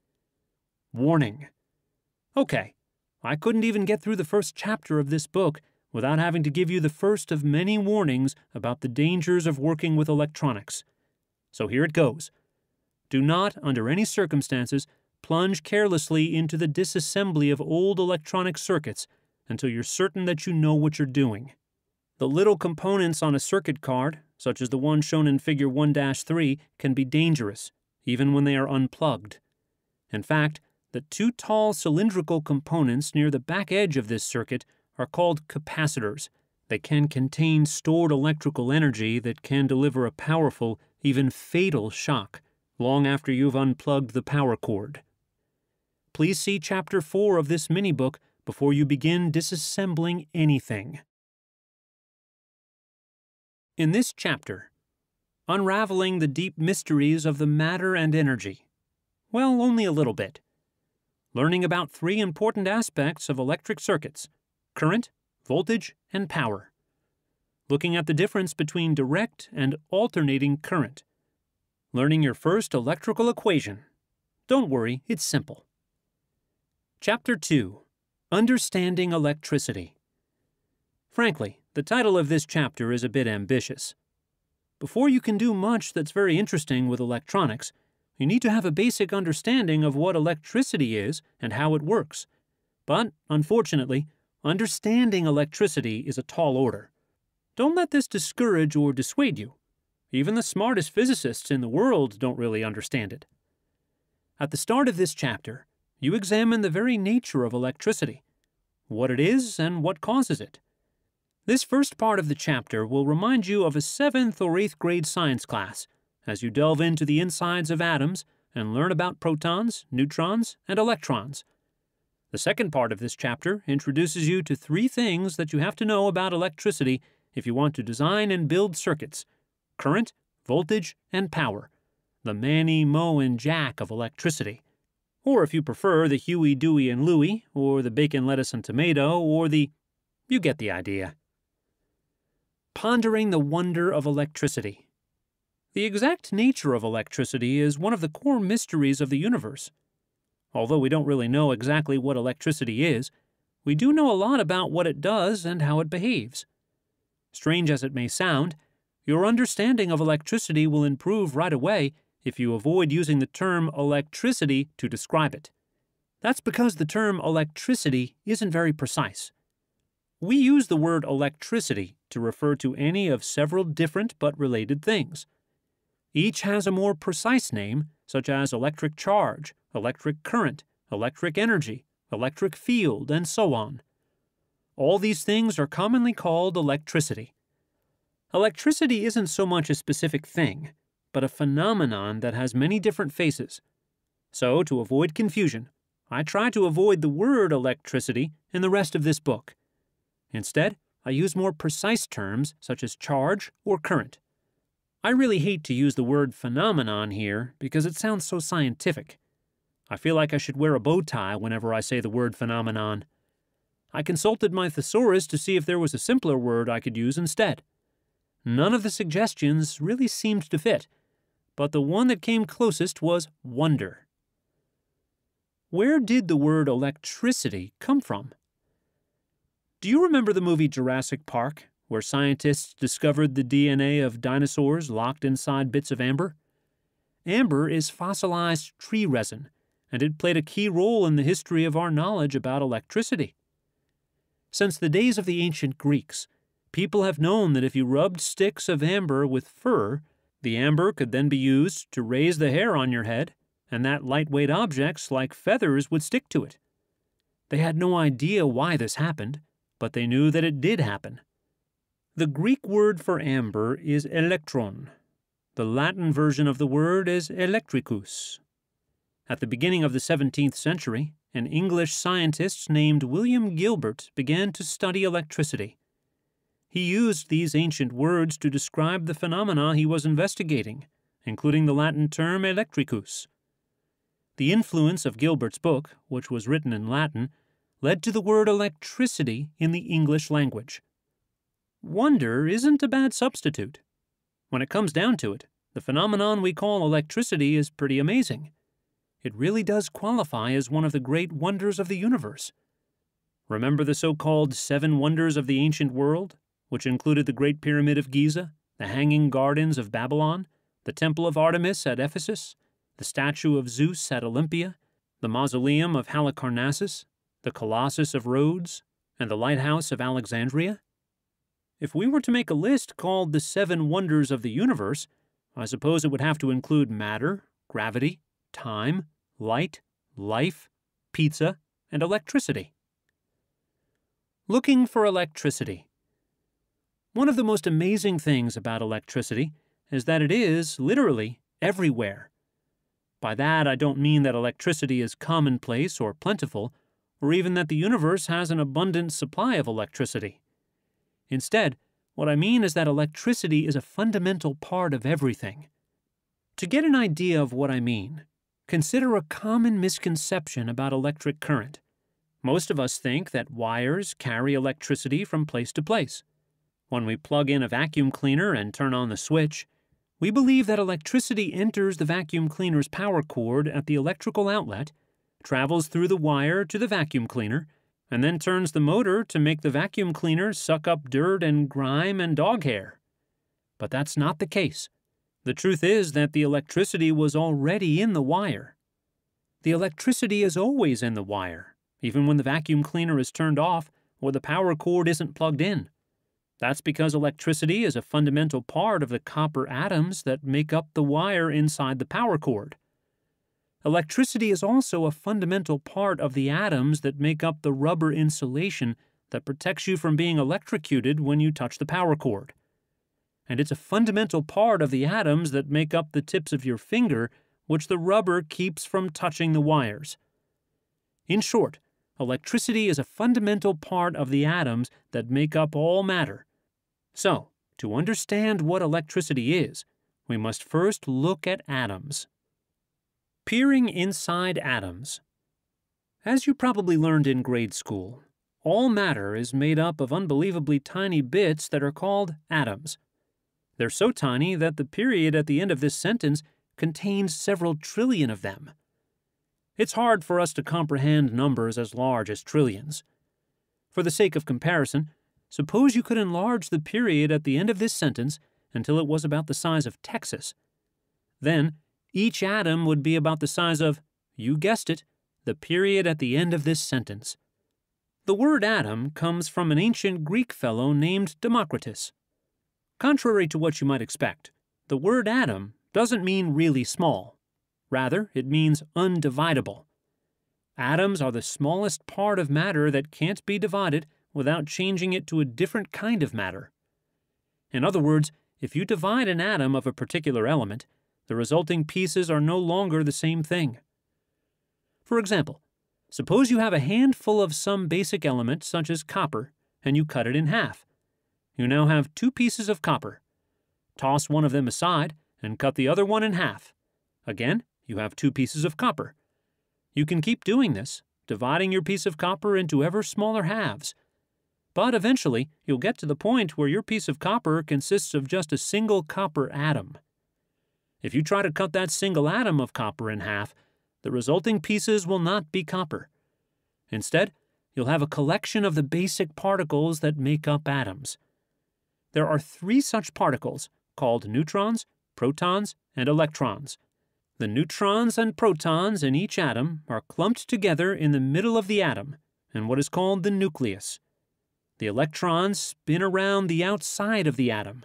Warning. Okay, I couldn't even get through the first chapter of this book without having to give you the first of many warnings about the dangers of working with electronics. So here it goes. Do not, under any circumstances, plunge carelessly into the disassembly of old electronic circuits until you're certain that you know what you're doing. The little components on a circuit card, such as the one shown in Figure one dash three, can be dangerous, even when they are unplugged. In fact, the two tall cylindrical components near the back edge of this circuit are called capacitors. They can contain stored electrical energy that can deliver a powerful, even fatal shock long after you've unplugged the power cord. Please see Chapter four of this mini-book before you begin disassembling anything. In this chapter, unraveling the deep mysteries of the matter and energy. Well, only a little bit. Learning about three important aspects of electric circuits: current, voltage, and power. Looking at the difference between direct and alternating current. Learning your first electrical equation. Don't worry, it's simple. Chapter two. Understanding Electricity. Frankly, the title of this chapter is a bit ambitious. Before you can do much that's very interesting with electronics, you need to have a basic understanding of what electricity is and how it works. But, unfortunately, understanding electricity is a tall order. Don't let this discourage or dissuade you. Even the smartest physicists in the world don't really understand it. At the start of this chapter, you examine the very nature of electricity, what it is and what causes it. This first part of the chapter will remind you of a seventh or eighth grade science class as you delve into the insides of atoms and learn about protons, neutrons, and electrons. The second part of this chapter introduces you to three things that you have to know about electricity if you want to design and build circuits: current, voltage, and power, the Manny, Mo, and Jack of electricity. Or if you prefer, the Huey, Dewey, and Louie, or the bacon, lettuce, and tomato, or the... you get the idea. Pondering the wonder of electricity. The exact nature of electricity is one of the core mysteries of the universe. Although we don't really know exactly what electricity is, we do know a lot about what it does and how it behaves. Strange as it may sound, your understanding of electricity will improve right away if you avoid using the term electricity to describe it. That's because the term electricity isn't very precise. We use the word electricity to refer to any of several different but related things. Each has a more precise name, such as electric charge, electric current, electric energy, electric field, and so on. All these things are commonly called electricity. Electricity isn't so much a specific thing, but a phenomenon that has many different faces. So, to avoid confusion, I try to avoid the word electricity in the rest of this book. Instead, I use more precise terms such as charge or current. I really hate to use the word phenomenon here because it sounds so scientific. I feel like I should wear a bow tie whenever I say the word phenomenon. I consulted my thesaurus to see if there was a simpler word I could use instead. None of the suggestions really seemed to fit, but the one that came closest was wonder. Where did the word electricity come from? Do you remember the movie Jurassic Park, where scientists discovered the D N A of dinosaurs locked inside bits of amber? Amber is fossilized tree resin, and it played a key role in the history of our knowledge about electricity. Since the days of the ancient Greeks, people have known that if you rubbed sticks of amber with fur, the amber could then be used to raise the hair on your head, and that lightweight objects like feathers would stick to it. They had no idea why this happened, but they knew that it did happen. The Greek word for amber is elektron. The Latin version of the word is electricus. At the beginning of the seventeenth century, an English scientist named William Gilbert began to study electricity. He used these ancient words to describe the phenomena he was investigating, including the Latin term electricus. The influence of Gilbert's book, which was written in Latin, led to the word electricity in the English language. Wonder isn't a bad substitute. When it comes down to it, the phenomenon we call electricity is pretty amazing. It really does qualify as one of the great wonders of the universe. Remember the so-called seven wonders of the ancient world, which included the Great Pyramid of Giza, the Hanging Gardens of Babylon, the Temple of Artemis at Ephesus, the statue of Zeus at Olympia, the Mausoleum of Halicarnassus, the Colossus of Rhodes, and the Lighthouse of Alexandria? If we were to make a list called the Seven Wonders of the Universe, I suppose it would have to include matter, gravity, time, light, life, pizza, and electricity. Looking for electricity. One of the most amazing things about electricity is that it is, literally, everywhere. By that, I don't mean that electricity is commonplace or plentiful, or even that the universe has an abundant supply of electricity. Instead, what I mean is that electricity is a fundamental part of everything. To get an idea of what I mean, consider a common misconception about electric current. Most of us think that wires carry electricity from place to place. When we plug in a vacuum cleaner and turn on the switch, we believe that electricity enters the vacuum cleaner's power cord at the electrical outlet, travels through the wire to the vacuum cleaner, and then turns the motor to make the vacuum cleaner suck up dirt and grime and dog hair. But that's not the case. The truth is that the electricity was already in the wire. The electricity is always in the wire, even when the vacuum cleaner is turned off or the power cord isn't plugged in. That's because electricity is a fundamental part of the copper atoms that make up the wire inside the power cord. Electricity is also a fundamental part of the atoms that make up the rubber insulation that protects you from being electrocuted when you touch the power cord. And it's a fundamental part of the atoms that make up the tips of your finger, which the rubber keeps from touching the wires. In short, electricity is a fundamental part of the atoms that make up all matter. So, to understand what electricity is, we must first look at atoms. Peering inside atoms. As you probably learned in grade school, all matter is made up of unbelievably tiny bits that are called atoms. They're so tiny that the period at the end of this sentence contains several trillion of them. It's hard for us to comprehend numbers as large as trillions. For the sake of comparison, suppose you could enlarge the period at the end of this sentence until it was about the size of Texas. Then, each atom would be about the size of, you guessed it, the period at the end of this sentence. The word atom comes from an ancient Greek fellow named Democritus. Contrary to what you might expect, the word atom doesn't mean really small. Rather, it means undividable. Atoms are the smallest part of matter that can't be divided without changing it to a different kind of matter. In other words, if you divide an atom of a particular element, the resulting pieces are no longer the same thing. For example, suppose you have a handful of some basic element such as copper, and you cut it in half. You now have two pieces of copper. Toss one of them aside and cut the other one in half. Again, you have two pieces of copper. You can keep doing this, dividing your piece of copper into ever smaller halves. But eventually, you'll get to the point where your piece of copper consists of just a single copper atom. If you try to cut that single atom of copper in half, the resulting pieces will not be copper. Instead, you'll have a collection of the basic particles that make up atoms. There are three such particles, called neutrons, protons, and electrons. The neutrons and protons in each atom are clumped together in the middle of the atom, in what is called the nucleus. The electrons spin around the outside of the atom.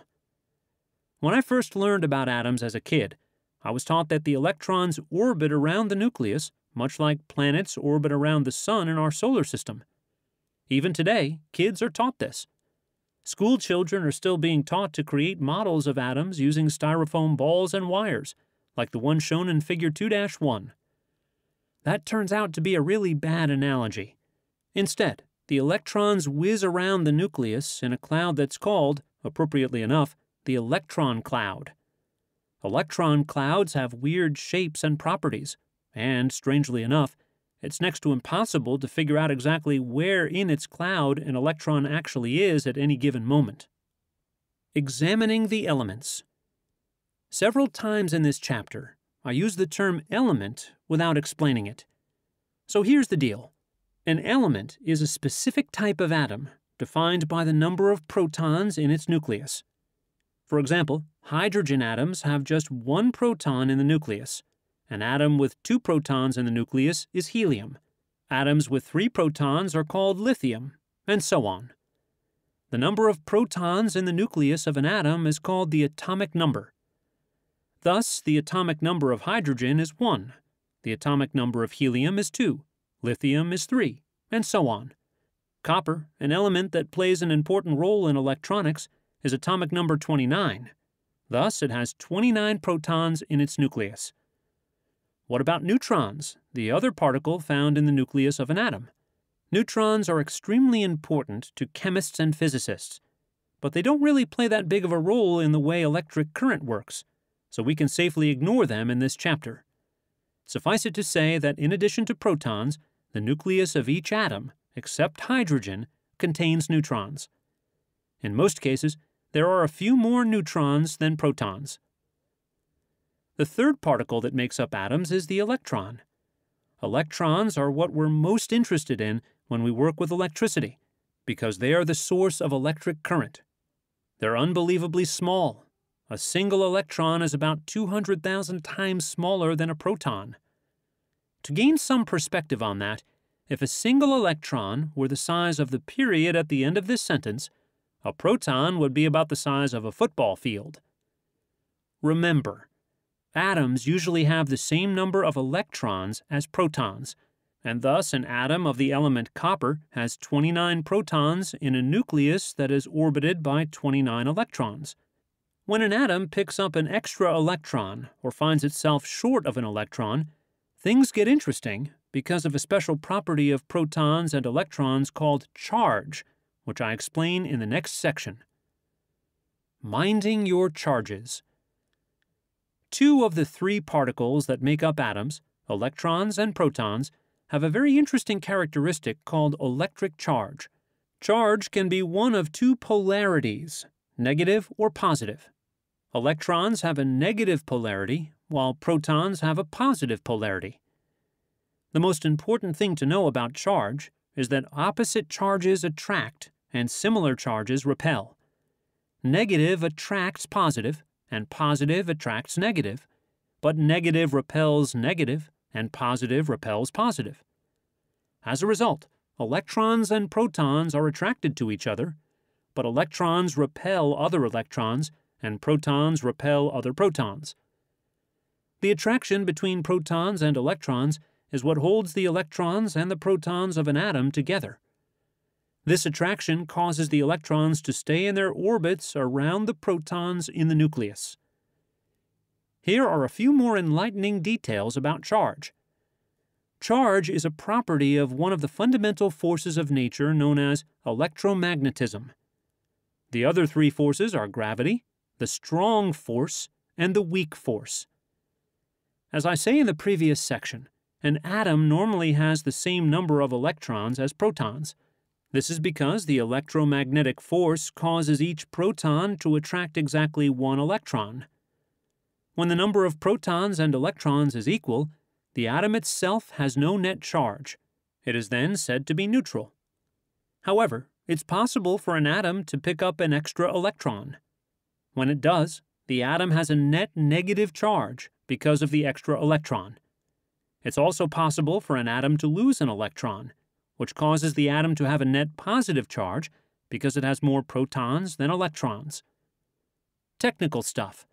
When I first learned about atoms as a kid, I was taught that the electrons orbit around the nucleus, much like planets orbit around the sun in our solar system. Even today, kids are taught this. School children are still being taught to create models of atoms using styrofoam balls and wires, like the one shown in Figure two dash one. That turns out to be a really bad analogy. Instead, the electrons whiz around the nucleus in a cloud that's called, appropriately enough, the electron cloud. Electron clouds have weird shapes and properties, and, strangely enough, it's next to impossible to figure out exactly where in its cloud an electron actually is at any given moment. Examining the elements. Several times in this chapter, I use the term element without explaining it. So here's the deal. An element is a specific type of atom defined by the number of protons in its nucleus. For example, hydrogen atoms have just one proton in the nucleus. An atom with two protons in the nucleus is helium. Atoms with three protons are called lithium, and so on. The number of protons in the nucleus of an atom is called the atomic number. Thus, the atomic number of hydrogen is one, the atomic number of helium is two, lithium is three, and so on. Copper, an element that plays an important role in electronics, is atomic number twenty-nine. Thus, it has twenty-nine protons in its nucleus. What about neutrons, the other particle found in the nucleus of an atom? Neutrons are extremely important to chemists and physicists, but they don't really play that big of a role in the way electric current works, so we can safely ignore them in this chapter. Suffice it to say that in addition to protons, the nucleus of each atom, except hydrogen, contains neutrons. In most cases, there are a few more neutrons than protons. The third particle that makes up atoms is the electron. Electrons are what we're most interested in when we work with electricity, because they are the source of electric current. They're unbelievably small. A single electron is about two hundred thousand times smaller than a proton. To gain some perspective on that, If a single electron were the size of the period at the end of this sentence, a proton would be about the size of a football field. Remember, atoms usually have the same number of electrons as protons, and thus an atom of the element copper has twenty-nine protons in a nucleus that is orbited by twenty-nine electrons. When an atom picks up an extra electron or finds itself short of an electron, things get interesting because of a special property of protons and electrons called charge, which I explain in the next section. Minding your charges. Two of the three particles that make up atoms, electrons and protons, have a very interesting characteristic called electric charge. Charge can be one of two polarities, negative or positive. Electrons have a negative polarity, while protons have a positive polarity. The most important thing to know about charge is that opposite charges attract and similar charges repel. Negative attracts positive, and positive attracts negative, but negative repels negative, and positive repels positive. As a result, electrons and protons are attracted to each other, but electrons repel other electrons, and protons repel other protons. The attraction between protons and electrons is what holds the electrons and the protons of an atom together. This attraction causes the electrons to stay in their orbits around the protons in the nucleus. Here are a few more enlightening details about charge. Charge is a property of one of the fundamental forces of nature known as electromagnetism. The other three forces are gravity, the strong force, and the weak force. As I say in the previous section, an atom normally has the same number of electrons as protons. This is because the electromagnetic force causes each proton to attract exactly one electron. When the number of protons and electrons is equal, the atom itself has no net charge. It is then said to be neutral. However, it's possible for an atom to pick up an extra electron. When it does, the atom has a net negative charge because of the extra electron. It's also possible for an atom to lose an electron, which causes the atom to have a net positive charge because it has more protons than electrons. Technical stuff.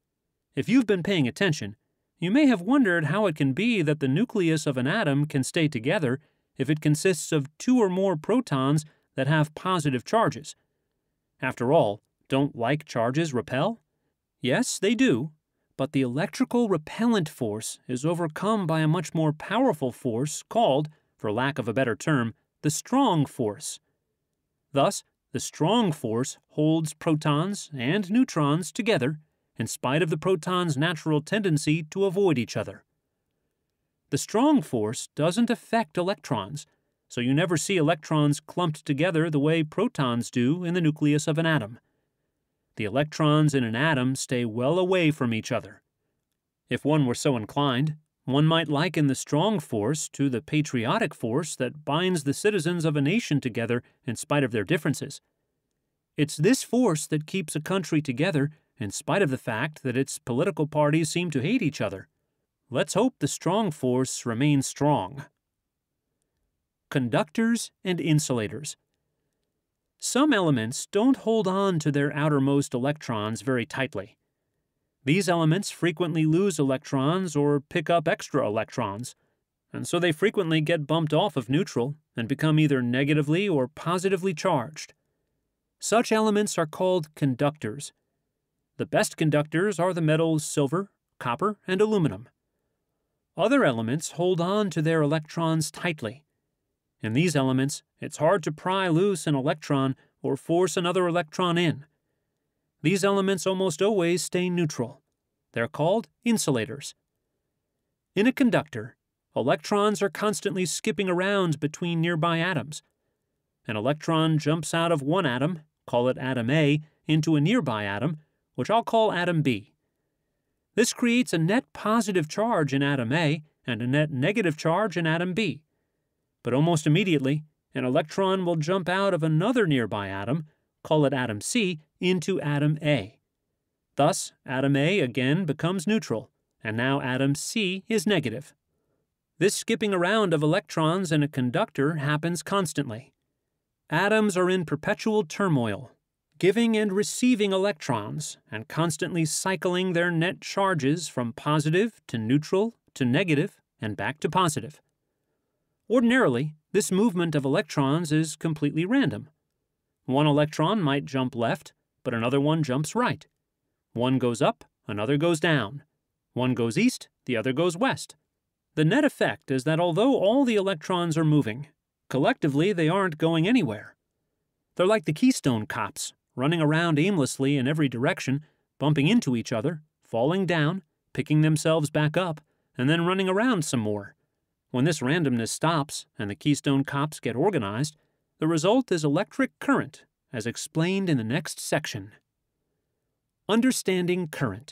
If you've been paying attention, you may have wondered how it can be that the nucleus of an atom can stay together if it consists of two or more protons that have positive charges. After all, don't like charges repel? Yes, they do, but the electrical repellent force is overcome by a much more powerful force called, for lack of a better term, the strong force. Thus, the strong force holds protons and neutrons together in spite of the protons' natural tendency to avoid each other. The strong force doesn't affect electrons, so you never see electrons clumped together the way protons do in the nucleus of an atom. The electrons in an atom stay well away from each other. If one were so inclined, one might liken the strong force to the patriotic force that binds the citizens of a nation together in spite of their differences. It's this force that keeps a country together in spite of the fact that its political parties seem to hate each other. Let's hope the strong force remains strong. Conductors and insulators. Some elements don't hold on to their outermost electrons very tightly. These elements frequently lose electrons or pick up extra electrons, and so they frequently get bumped off of neutral and become either negatively or positively charged. Such elements are called conductors. The best conductors are the metals silver, copper, and aluminum. Other elements hold on to their electrons tightly. In these elements, it's hard to pry loose an electron or force another electron in. These elements almost always stay neutral. They're called insulators. In a conductor, electrons are constantly skipping around between nearby atoms. An electron jumps out of one atom, call it atom A, into a nearby atom, which I'll call atom B. This creates a net positive charge in atom A and a net negative charge in atom B. But almost immediately, an electron will jump out of another nearby atom, call it atom C, into atom A. Thus, atom A again becomes neutral, and now atom C is negative. This skipping around of electrons in a conductor happens constantly. Atoms are in perpetual turmoil, giving and receiving electrons and constantly cycling their net charges from positive to neutral to negative and back to positive. Ordinarily, this movement of electrons is completely random. One electron might jump left, but another one jumps right. One goes up, another goes down. One goes east, the other goes west. The net effect is that although all the electrons are moving, collectively they aren't going anywhere. They're like the Keystone Cops, running around aimlessly in every direction, bumping into each other, falling down, picking themselves back up, and then running around some more. When this randomness stops and the Keystone Cops get organized, the result is electric current, as explained in the next section. Understanding current.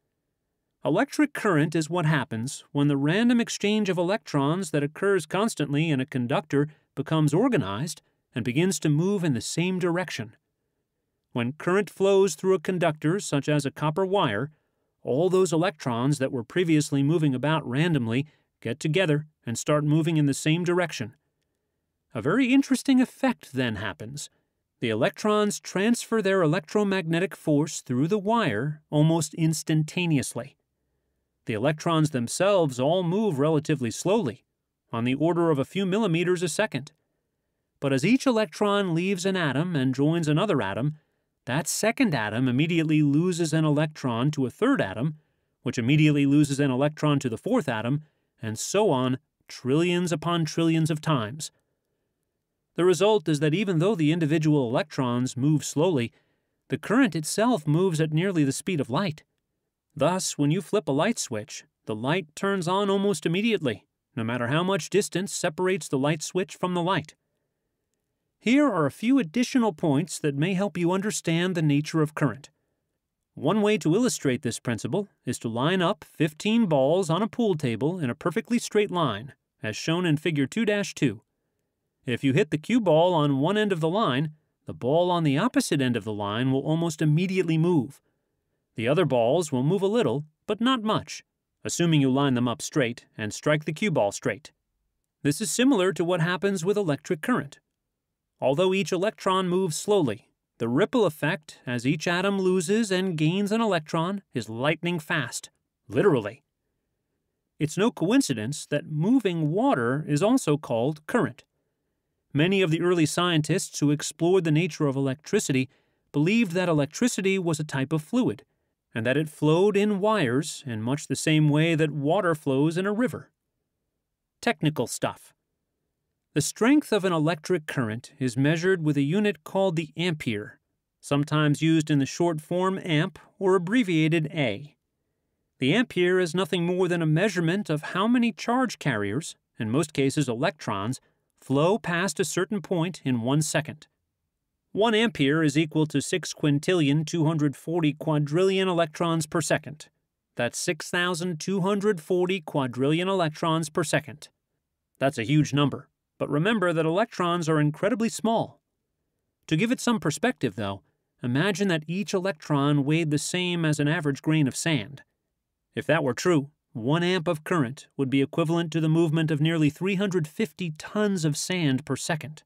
Electric current is what happens when the random exchange of electrons that occurs constantly in a conductor becomes organized and begins to move in the same direction. When current flows through a conductor, such as a copper wire, all those electrons that were previously moving about randomly get together and start moving in the same direction. A very interesting effect then happens. The electrons transfer their electromagnetic force through the wire almost instantaneously. The electrons themselves all move relatively slowly, on the order of a few millimeters a second. But as each electron leaves an atom and joins another atom, that second atom immediately loses an electron to a third atom, which immediately loses an electron to the fourth atom, and so on trillions upon trillions of times. The result is that even though the individual electrons move slowly, the current itself moves at nearly the speed of light. Thus, when you flip a light switch, the light turns on almost immediately, no matter how much distance separates the light switch from the light. Here are a few additional points that may help you understand the nature of current. One way to illustrate this principle is to line up fifteen balls on a pool table in a perfectly straight line, as shown in Figure two dash two. If you hit the cue ball on one end of the line, the ball on the opposite end of the line will almost immediately move. The other balls will move a little, but not much, assuming you line them up straight and strike the cue ball straight. This is similar to what happens with electric current. Although each electron moves slowly, the ripple effect as each atom loses and gains an electron is lightning fast, literally. It's no coincidence that moving water is also called current. Many of the early scientists who explored the nature of electricity believed that electricity was a type of fluid, and that it flowed in wires in much the same way that water flows in a river. Technical stuff. The strength of an electric current is measured with a unit called the ampere, sometimes used in the short form amp or abbreviated A. The ampere is nothing more than a measurement of how many charge carriers, in most cases electrons, flow past a certain point in one second. One ampere is equal to six quintillion two hundred forty quadrillion electrons per second. That's six thousand two hundred forty quadrillion electrons per second. That's a huge number, but remember that electrons are incredibly small. To give it some perspective, though, imagine that each electron weighed the same as an average grain of sand. If that were true, one amp of current would be equivalent to the movement of nearly three hundred fifty tons of sand per second.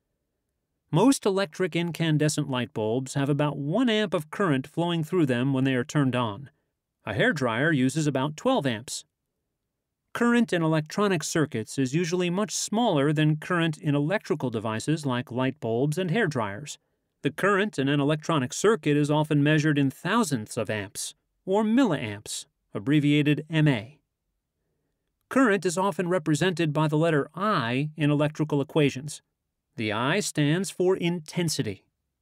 Most electric incandescent light bulbs have about one amp of current flowing through them when they are turned on. A hairdryer uses about twelve amps. Current in electronic circuits is usually much smaller than current in electrical devices like light bulbs and hairdryers. The current in an electronic circuit is often measured in thousandths of amps, or milliamps, abbreviated M A. Current is often represented by the letter I in electrical equations. The I stands for intensity.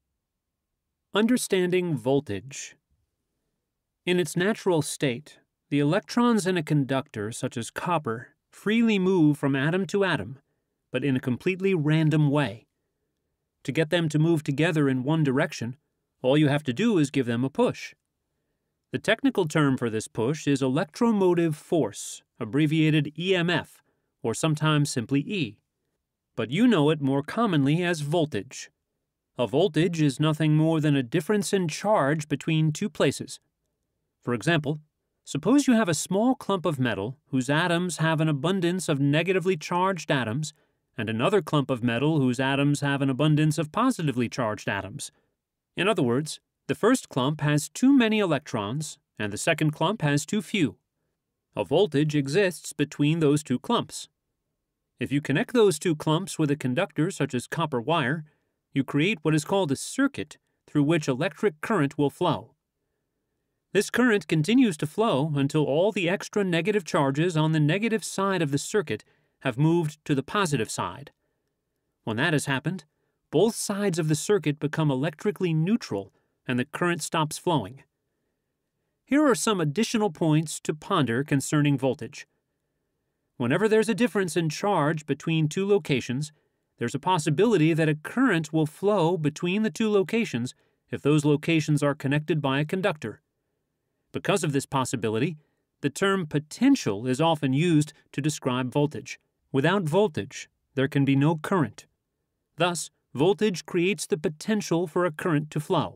Understanding voltage. In its natural state, the electrons in a conductor, such as copper, freely move from atom to atom, but in a completely random way. To get them to move together in one direction, all you have to do is give them a push. The technical term for this push is electromotive force, abbreviated E M F, or sometimes simply E. But you know it more commonly as voltage. A voltage is nothing more than a difference in charge between two places. For example, Suppose you have a small clump of metal whose atoms have an abundance of negatively charged atoms, and another clump of metal whose atoms have an abundance of positively charged atoms. In other words, the first clump has too many electrons, and the second clump has too few. A voltage exists between those two clumps. If you connect those two clumps with a conductor such as copper wire, you create what is called a circuit through which electric current will flow. This current continues to flow until all the extra negative charges on the negative side of the circuit have moved to the positive side. When that has happened, both sides of the circuit become electrically neutral and the current stops flowing. Here are some additional points to ponder concerning voltage. Whenever there's a difference in charge between two locations, there's a possibility that a current will flow between the two locations if those locations are connected by a conductor. Because of this possibility, the term potential is often used to describe voltage. Without voltage, there can be no current. Thus, voltage creates the potential for a current to flow.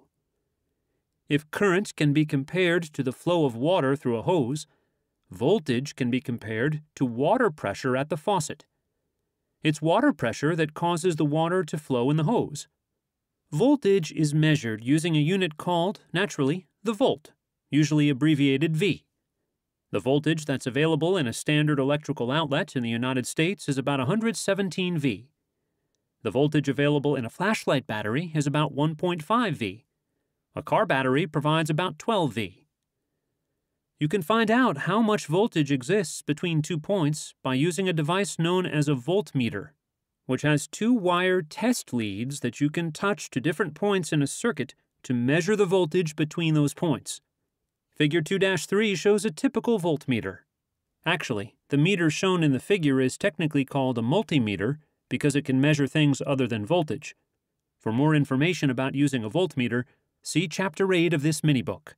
If current can be compared to the flow of water through a hose, voltage can be compared to water pressure at the faucet. It's water pressure that causes the water to flow in the hose. Voltage is measured using a unit called, naturally, the volt, usually abbreviated V. The voltage that's available in a standard electrical outlet in the United States is about one hundred seventeen volts. The voltage available in a flashlight battery is about one point five volts. A car battery provides about twelve volts. You can find out how much voltage exists between two points by using a device known as a voltmeter, which has two wire test leads that you can touch to different points in a circuit to measure the voltage between those points. Figure two dash three shows a typical voltmeter. Actually, the meter shown in the figure is technically called a multimeter because it can measure things other than voltage. For more information about using a voltmeter, see Chapter eight of this mini-book.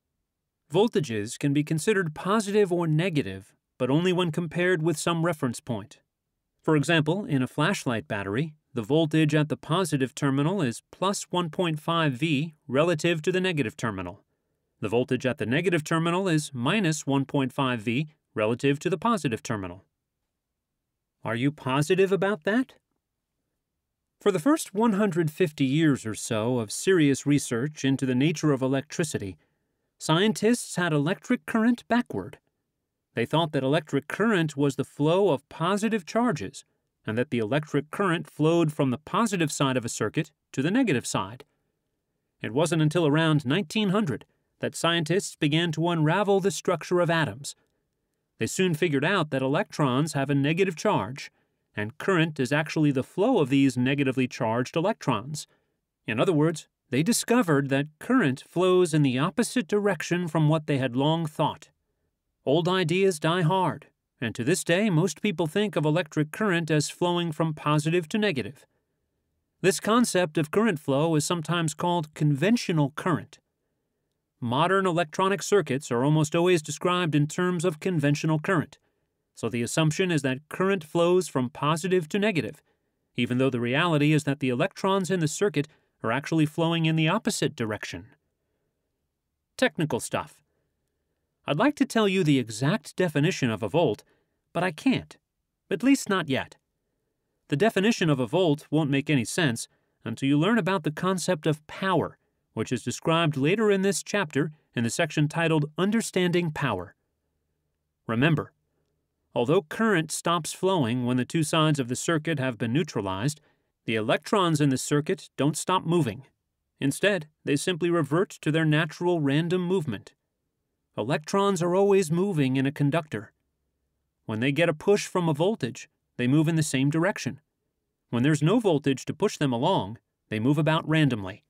Voltages can be considered positive or negative, but only when compared with some reference point. For example, in a flashlight battery, the voltage at the positive terminal is plus one point five volts relative to the negative terminal. The voltage at the negative terminal is minus one point five volts relative to the positive terminal. Are you positive about that? For the first one hundred fifty years or so of serious research into the nature of electricity, scientists had electric current backward. They thought that electric current was the flow of positive charges, and that the electric current flowed from the positive side of a circuit to the negative side. It wasn't until around nineteen hundred that scientists began to unravel the structure of atoms. They soon figured out that electrons have a negative charge, and current is actually the flow of these negatively charged electrons. In other words, they discovered that current flows in the opposite direction from what they had long thought. Old ideas die hard, and to this day most people think of electric current as flowing from positive to negative. This concept of current flow is sometimes called conventional current. Modern electronic circuits are almost always described in terms of conventional current, so the assumption is that current flows from positive to negative, even though the reality is that the electrons in the circuit are actually flowing in the opposite direction. Technical stuff. I'd like to tell you the exact definition of a volt, but I can't, at least not yet. The definition of a volt won't make any sense until you learn about the concept of power, which is described later in this chapter in the section titled Understanding Power. Remember, although current stops flowing when the two sides of the circuit have been neutralized, the electrons in the circuit don't stop moving. Instead, they simply revert to their natural random movement. Electrons are always moving in a conductor. When they get a push from a voltage, they move in the same direction. When there's no voltage to push them along, they move about randomly.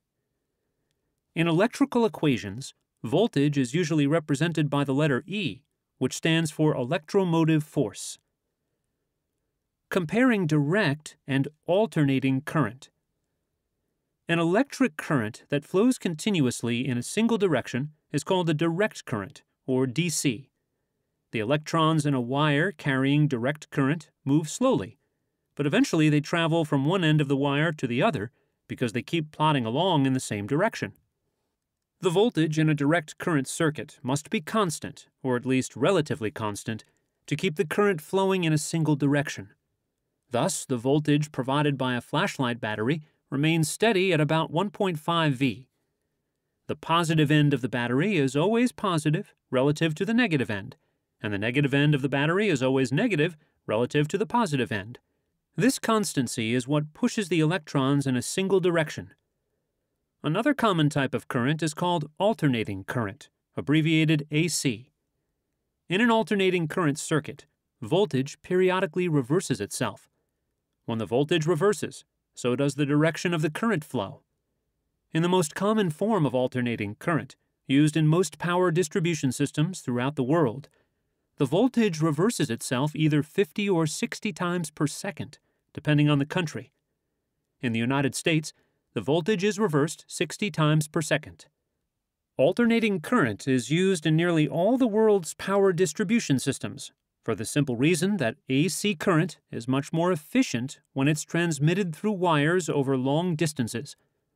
In electrical equations, voltage is usually represented by the letter E, which stands for electromotive force. Comparing direct and alternating current. An electric current that flows continuously in a single direction is called a direct current, or D C. The electrons in a wire carrying direct current move slowly, but eventually they travel from one end of the wire to the other because they keep plodding along in the same direction. The voltage in a direct current circuit must be constant, or at least relatively constant, to keep the current flowing in a single direction. Thus, the voltage provided by a flashlight battery remains steady at about one point five volts. The positive end of the battery is always positive relative to the negative end, and the negative end of the battery is always negative relative to the positive end. This constancy is what pushes the electrons in a single direction. Another common type of current is called alternating current, abbreviated A C. In an alternating current circuit, voltage periodically reverses itself. When the voltage reverses, so does the direction of the current flow. In the most common form of alternating current, used in most power distribution systems throughout the world, the voltage reverses itself either fifty or sixty times per second, depending on the country. In the United States, the voltage is reversed sixty times per second. Alternating current is used in nearly all the world's power distribution systems, for the simple reason that A C current is much more efficient when it's transmitted through wires over long distances.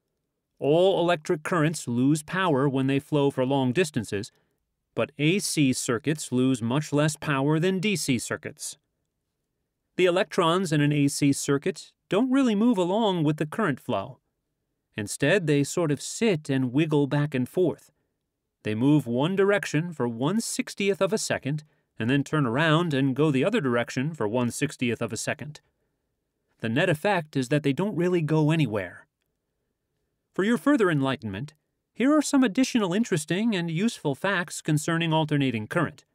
All electric currents lose power when they flow for long distances, but A C circuits lose much less power than D C circuits. The electrons in an A C circuit don't really move along with the current flow. Instead, they sort of sit and wiggle back and forth. They move one direction for one sixtieth of a second, and then turn around and go the other direction for one sixtieth of a second. The net effect is that they don't really go anywhere. For your further enlightenment, here are some additional interesting and useful facts concerning alternating current.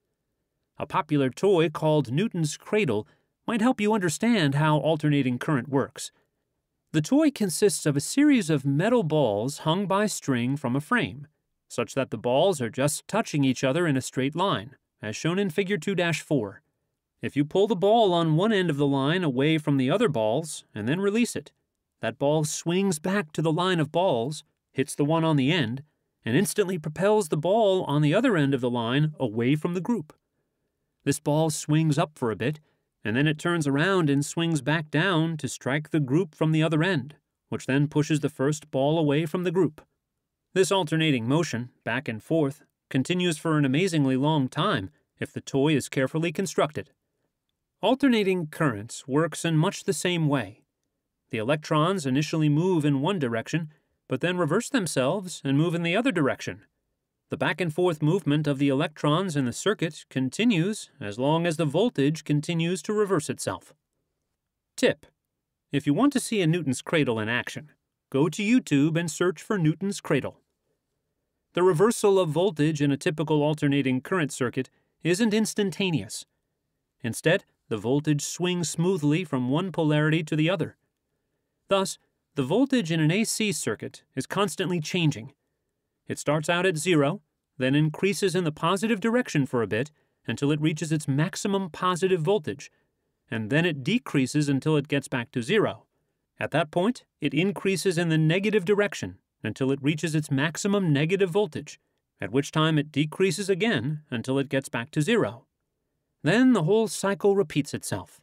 A popular toy called Newton's Cradle might help you understand how alternating current works. The toy consists of a series of metal balls hung by string from a frame, such that the balls are just touching each other in a straight line, as shown in Figure two dash four. If you pull the ball on one end of the line away from the other balls and then release it, that ball swings back to the line of balls, hits the one on the end, and instantly propels the ball on the other end of the line away from the group. This ball swings up for a bit, and then it turns around and swings back down to strike the group from the other end, which then pushes the first ball away from the group. This alternating motion, back and forth, continues for an amazingly long time if the toy is carefully constructed. Alternating current works in much the same way. The electrons initially move in one direction, but then reverse themselves and move in the other direction. The back and forth movement of the electrons in the circuit continues as long as the voltage continues to reverse itself. Tip: if you want to see a Newton's Cradle in action, go to YouTube and search for Newton's Cradle. The reversal of voltage in a typical alternating current circuit isn't instantaneous. Instead, the voltage swings smoothly from one polarity to the other. Thus, the voltage in an A C circuit is constantly changing. It starts out at zero, then increases in the positive direction for a bit until it reaches its maximum positive voltage, and then it decreases until it gets back to zero. At that point, it increases in the negative direction until it reaches its maximum negative voltage, at which time it decreases again until it gets back to zero. Then the whole cycle repeats itself.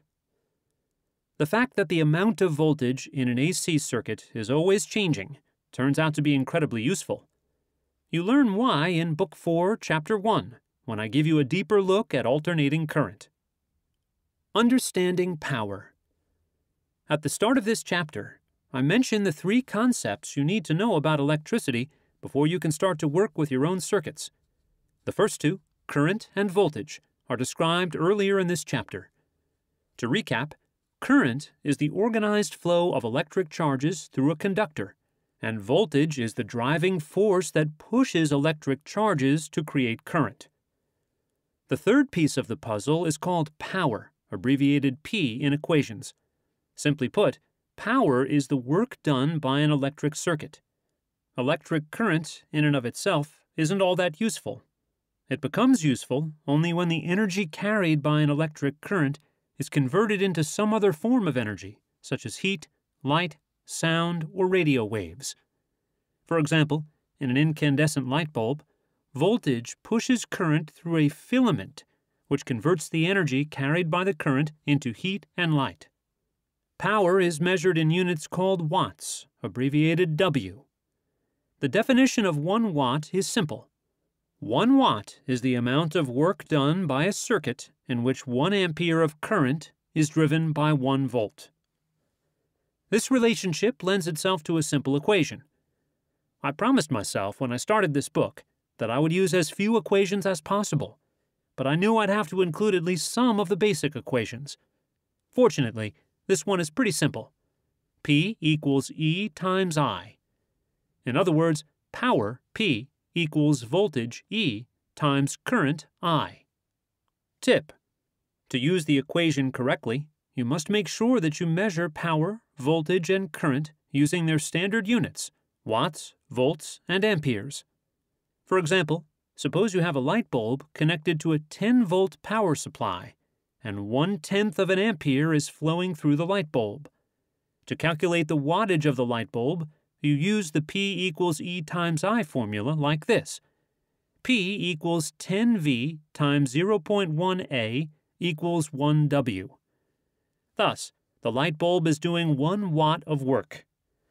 The fact that the amount of voltage in an A C circuit is always changing turns out to be incredibly useful. You learn why in Book four, Chapter one, when I give you a deeper look at alternating current. Understanding power. At the start of this chapter, I mentioned the three concepts you need to know about electricity before you can start to work with your own circuits. The first two, current and voltage, are described earlier in this chapter. To recap, current is the organized flow of electric charges through a conductor, and voltage is the driving force that pushes electric charges to create current. The third piece of the puzzle is called power, abbreviated P in equations. Simply put, power is the work done by an electric circuit. Electric current, in and of itself, isn't all that useful. It becomes useful only when the energy carried by an electric current is converted into some other form of energy, such as heat, light, sound, or radio waves. For example, in an incandescent light bulb, voltage pushes current through a filament, which converts the energy carried by the current into heat and light. Power is measured in units called watts, abbreviated W. The definition of one watt is simple. One watt is the amount of work done by a circuit in which one ampere of current is driven by one volt. This relationship lends itself to a simple equation. I promised myself when I started this book that I would use as few equations as possible, but I knew I'd have to include at least some of the basic equations. Fortunately, this one is pretty simple. P equals E times I. In other words, power, P, equals voltage, E, times current, I. Tip: to use the equation correctly, you must make sure that you measure power, voltage, and current using their standard units, watts, volts, and amperes. For example, suppose you have a light bulb connected to a ten volt power supply, and one-tenth of an ampere is flowing through the light bulb. To calculate the wattage of the light bulb, you use the P equals E times I formula like this. P equals ten V times zero point one A equals one W. Thus, the light bulb is doing one watt of work.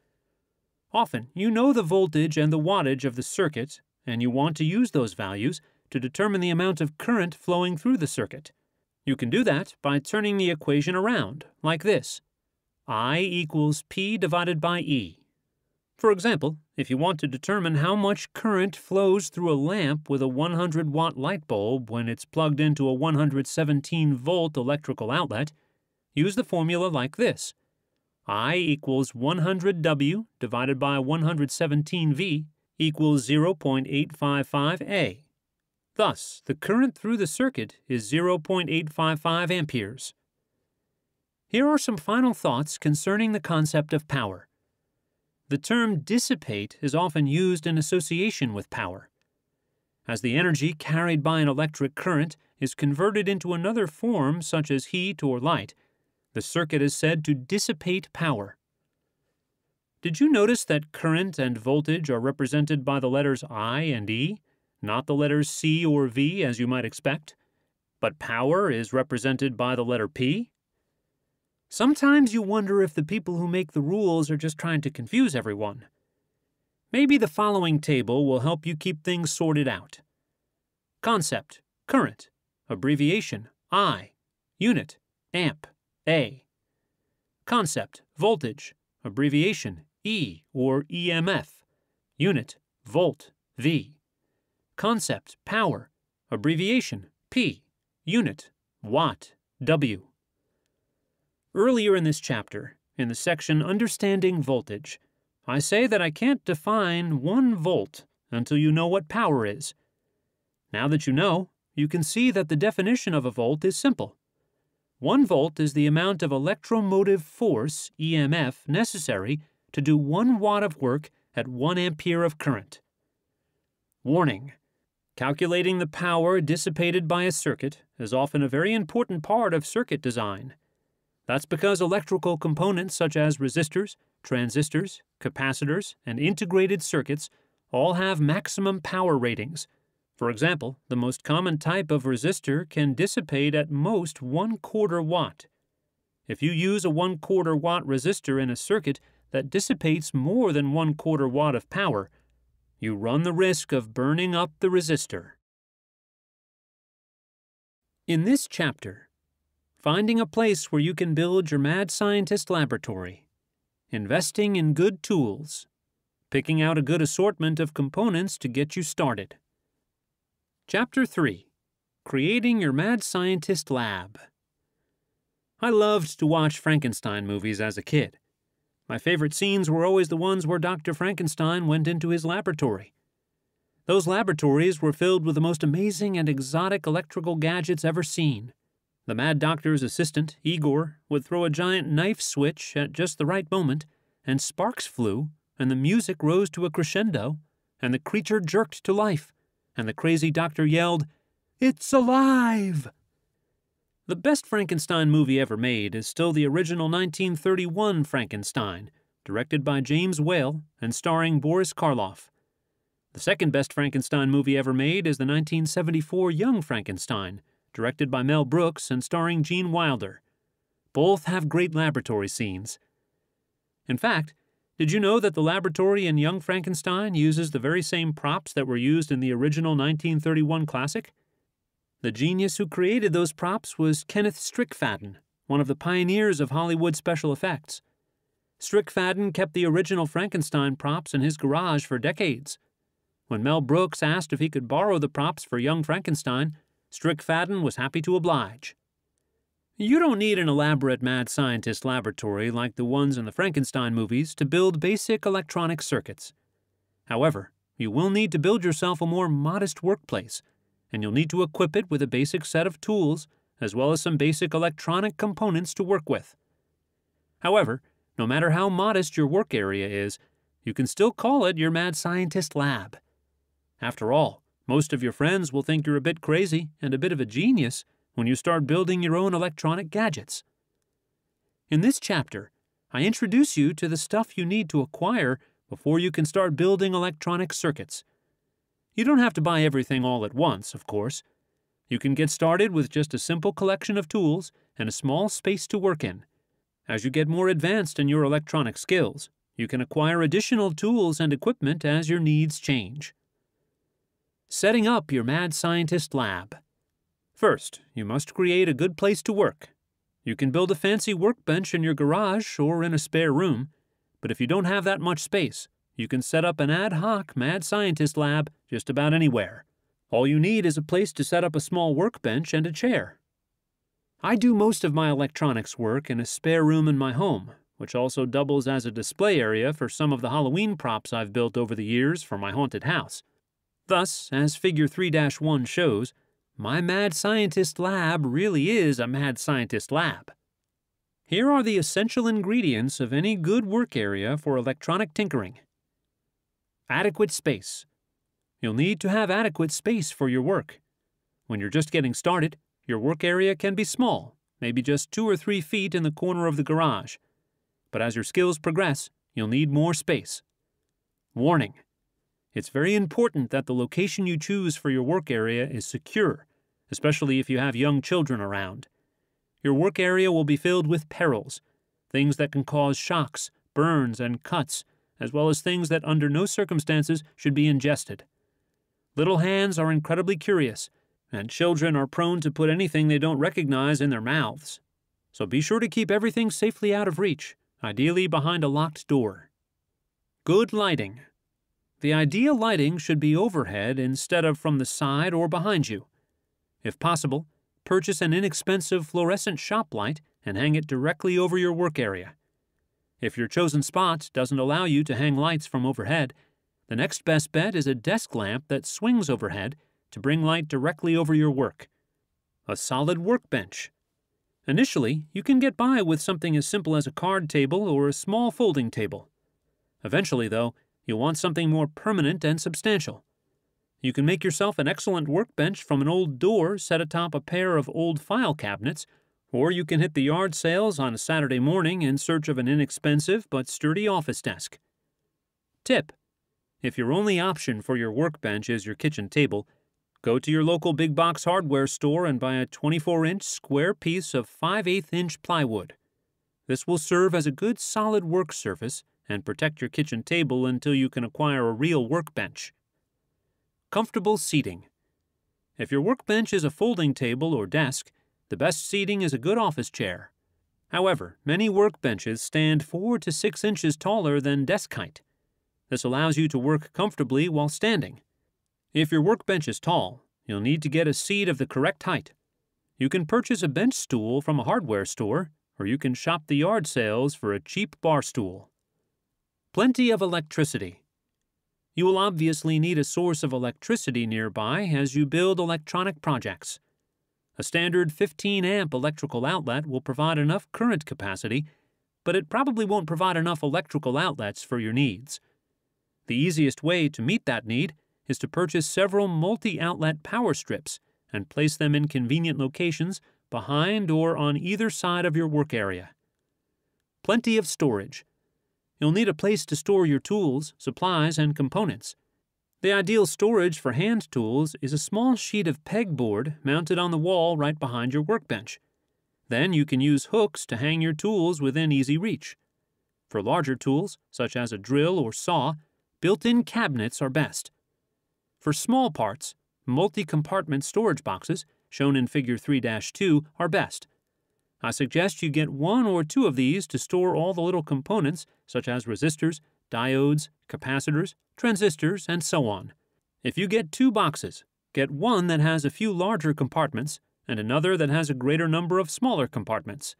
Often, you know the voltage and the wattage of the circuit, and you want to use those values to determine the amount of current flowing through the circuit. You can do that by turning the equation around, like this. I equals P divided by E. For example, if you want to determine how much current flows through a lamp with a one hundred watt light bulb when it's plugged into a one hundred seventeen volt electrical outlet, use the formula like this. I equals one hundred W divided by one hundred seventeen V equals zero point eight five five A. Thus, the current through the circuit is zero point eight five five amperes. Here are some final thoughts concerning the concept of power. The term dissipate is often used in association with power. As the energy carried by an electric current is converted into another form such as heat or light, the circuit is said to dissipate power. Did you notice that current and voltage are represented by the letters I and E, not the letters C or V as you might expect, but power is represented by the letter P? Sometimes you wonder if the people who make the rules are just trying to confuse everyone. Maybe the following table will help you keep things sorted out. Concept, current, abbreviation, I, unit, amp, A. Concept, voltage, abbreviation, E or E M F, unit, volt, V. Concept, power, abbreviation, P, unit, watt, W. Earlier in this chapter, in the section Understanding Voltage, I say that I can't define one volt until you know what power is. Now that you know, you can see that the definition of a volt is simple. One volt is the amount of electromotive force, E M F, necessary to do one watt of work at one ampere of current. Warning: calculating the power dissipated by a circuit is often a very important part of circuit design. That's because electrical components such as resistors, transistors, capacitors, and integrated circuits all have maximum power ratings. For example, the most common type of resistor can dissipate at most one quarter watt. If you use a one quarter watt resistor in a circuit that dissipates more than one quarter watt of power, you run the risk of burning up the resistor. In this chapter, finding a place where you can build your mad scientist laboratory, investing in good tools, picking out a good assortment of components to get you started. Chapter three. Creating Your Mad Scientist Lab. I loved to watch Frankenstein movies as a kid. My favorite scenes were always the ones where Doctor Frankenstein went into his laboratory. Those laboratories were filled with the most amazing and exotic electrical gadgets ever seen. The Mad Doctor's assistant, Igor, would throw a giant knife switch at just the right moment, and sparks flew, and the music rose to a crescendo, and the creature jerked to life, and the crazy doctor yelled, "It's alive!" The best Frankenstein movie ever made is still the original nineteen thirty-one Frankenstein, directed by James Whale and starring Boris Karloff. The second best Frankenstein movie ever made is the nineteen seventy-four Young Frankenstein, directed by Mel Brooks and starring Gene Wilder. Both have great laboratory scenes. In fact, Did you know that the laboratory in Young Frankenstein uses the very same props that were used in the original nineteen thirty-one classic? The genius who created those props was Kenneth Strickfaden, one of the pioneers of Hollywood special effects. Strickfaden kept the original Frankenstein props in his garage for decades. When Mel Brooks asked if he could borrow the props for Young Frankenstein, Strickfaden was happy to oblige. You don't need an elaborate mad scientist laboratory like the ones in the Frankenstein movies to build basic electronic circuits. However, you will need to build yourself a more modest workplace, and you'll need to equip it with a basic set of tools as well as some basic electronic components to work with. However, no matter how modest your work area is, you can still call it your mad scientist lab. After all, most of your friends will think you're a bit crazy and a bit of a genius when you start building your own electronic gadgets. In this chapter, I introduce you to the stuff you need to acquire before you can start building electronic circuits. You don't have to buy everything all at once, of course. You can get started with just a simple collection of tools and a small space to work in. As you get more advanced in your electronic skills, you can acquire additional tools and equipment as your needs change. Setting up your mad scientist lab. First, you must create a good place to work. You can build a fancy workbench in your garage or in a spare room, but if you don't have that much space, you can set up an ad hoc mad scientist lab just about anywhere. All you need is a place to set up a small workbench and a chair. I do most of my electronics work in a spare room in my home, which also doubles as a display area for some of the Halloween props I've built over the years for my haunted house. Thus, as Figure three dash one shows, my mad scientist lab really is a mad scientist lab. Here are the essential ingredients of any good work area for electronic tinkering. Adequate space. You'll need to have adequate space for your work. When you're just getting started, your work area can be small, maybe just two or three feet in the corner of the garage. But as your skills progress, you'll need more space. Warning: it's very important that the location you choose for your work area is secure, especially if you have young children around. Your work area will be filled with perils, things that can cause shocks, burns, and cuts, as well as things that under no circumstances should be ingested. Little hands are incredibly curious, and children are prone to put anything they don't recognize in their mouths. So be sure to keep everything safely out of reach, ideally behind a locked door. Good lighting. The ideal lighting should be overhead instead of from the side or behind you. If possible, purchase an inexpensive fluorescent shop light and hang it directly over your work area. If your chosen spot doesn't allow you to hang lights from overhead, the next best bet is a desk lamp that swings overhead to bring light directly over your work. A solid workbench. Initially, you can get by with something as simple as a card table or a small folding table. Eventually, though, you'll want something more permanent and substantial. You can make yourself an excellent workbench from an old door set atop a pair of old file cabinets, or you can hit the yard sales on a Saturday morning in search of an inexpensive but sturdy office desk. Tip: if your only option for your workbench is your kitchen table, go to your local big box hardware store and buy a twenty-four inch square piece of five eighths inch plywood. This will serve as a good solid work surface and protect your kitchen table until you can acquire a real workbench. Comfortable seating. If your workbench is a folding table or desk, the best seating is a good office chair. However, many workbenches stand four to six inches taller than desk height. This allows you to work comfortably while standing. If your workbench is tall, you'll need to get a seat of the correct height. You can purchase a bench stool from a hardware store, or you can shop the yard sales for a cheap bar stool. Plenty of electricity. You will obviously need a source of electricity nearby as you build electronic projects. A standard fifteen amp electrical outlet will provide enough current capacity, but it probably won't provide enough electrical outlets for your needs. The easiest way to meet that need is to purchase several multi-outlet power strips and place them in convenient locations behind or on either side of your work area. Plenty of storage. You'll need a place to store your tools, supplies, and components. The ideal storage for hand tools is a small sheet of pegboard mounted on the wall right behind your workbench. Then you can use hooks to hang your tools within easy reach. For larger tools, such as a drill or saw, built-in cabinets are best. For small parts, multi-compartment storage boxes, shown in Figure three dash two, are best. I suggest you get one or two of these to store all the little components, such as resistors, diodes, capacitors, transistors, and so on. If you get two boxes, get one that has a few larger compartments and another that has a greater number of smaller compartments.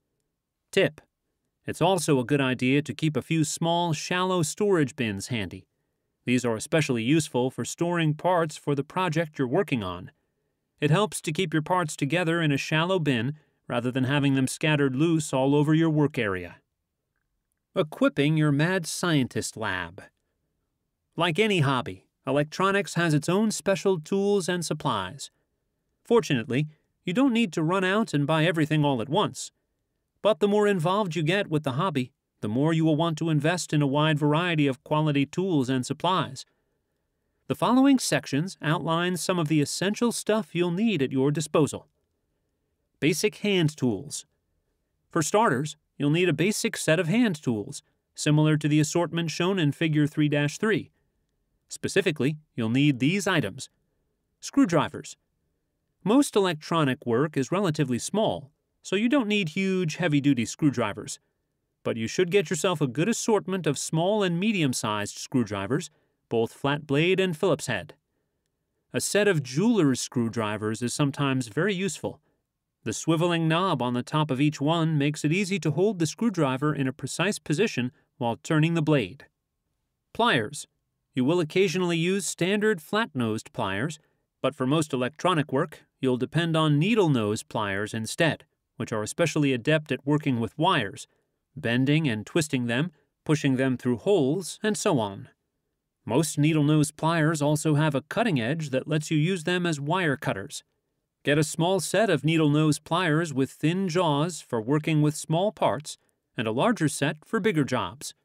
Tip: it's also a good idea to keep a few small, shallow storage bins handy. These are especially useful for storing parts for the project you're working on. It helps to keep your parts together in a shallow bin rather than having them scattered loose all over your work area. Equipping your mad scientist lab. Like any hobby, electronics has its own special tools and supplies. Fortunately, you don't need to run out and buy everything all at once. But the more involved you get with the hobby, the more you will want to invest in a wide variety of quality tools and supplies. The following sections outline some of the essential stuff you'll need at your disposal. Basic hand tools. For starters, you'll need a basic set of hand tools, similar to the assortment shown in Figure three dash three. Specifically, you'll need these items. Screwdrivers. Most electronic work is relatively small, so you don't need huge, heavy-duty screwdrivers. But you should get yourself a good assortment of small and medium-sized screwdrivers, both flat blade and Phillips head. A set of jeweler's screwdrivers is sometimes very useful. The swiveling knob on the top of each one makes it easy to hold the screwdriver in a precise position while turning the blade. Pliers. You will occasionally use standard flat-nosed pliers, but for most electronic work, you'll depend on needle-nose pliers instead, which are especially adept at working with wires, bending and twisting them, pushing them through holes, and so on. Most needle-nose pliers also have a cutting edge that lets you use them as wire cutters. Get a small set of needle-nose pliers with thin jaws for working with small parts, and a larger set for bigger jobs.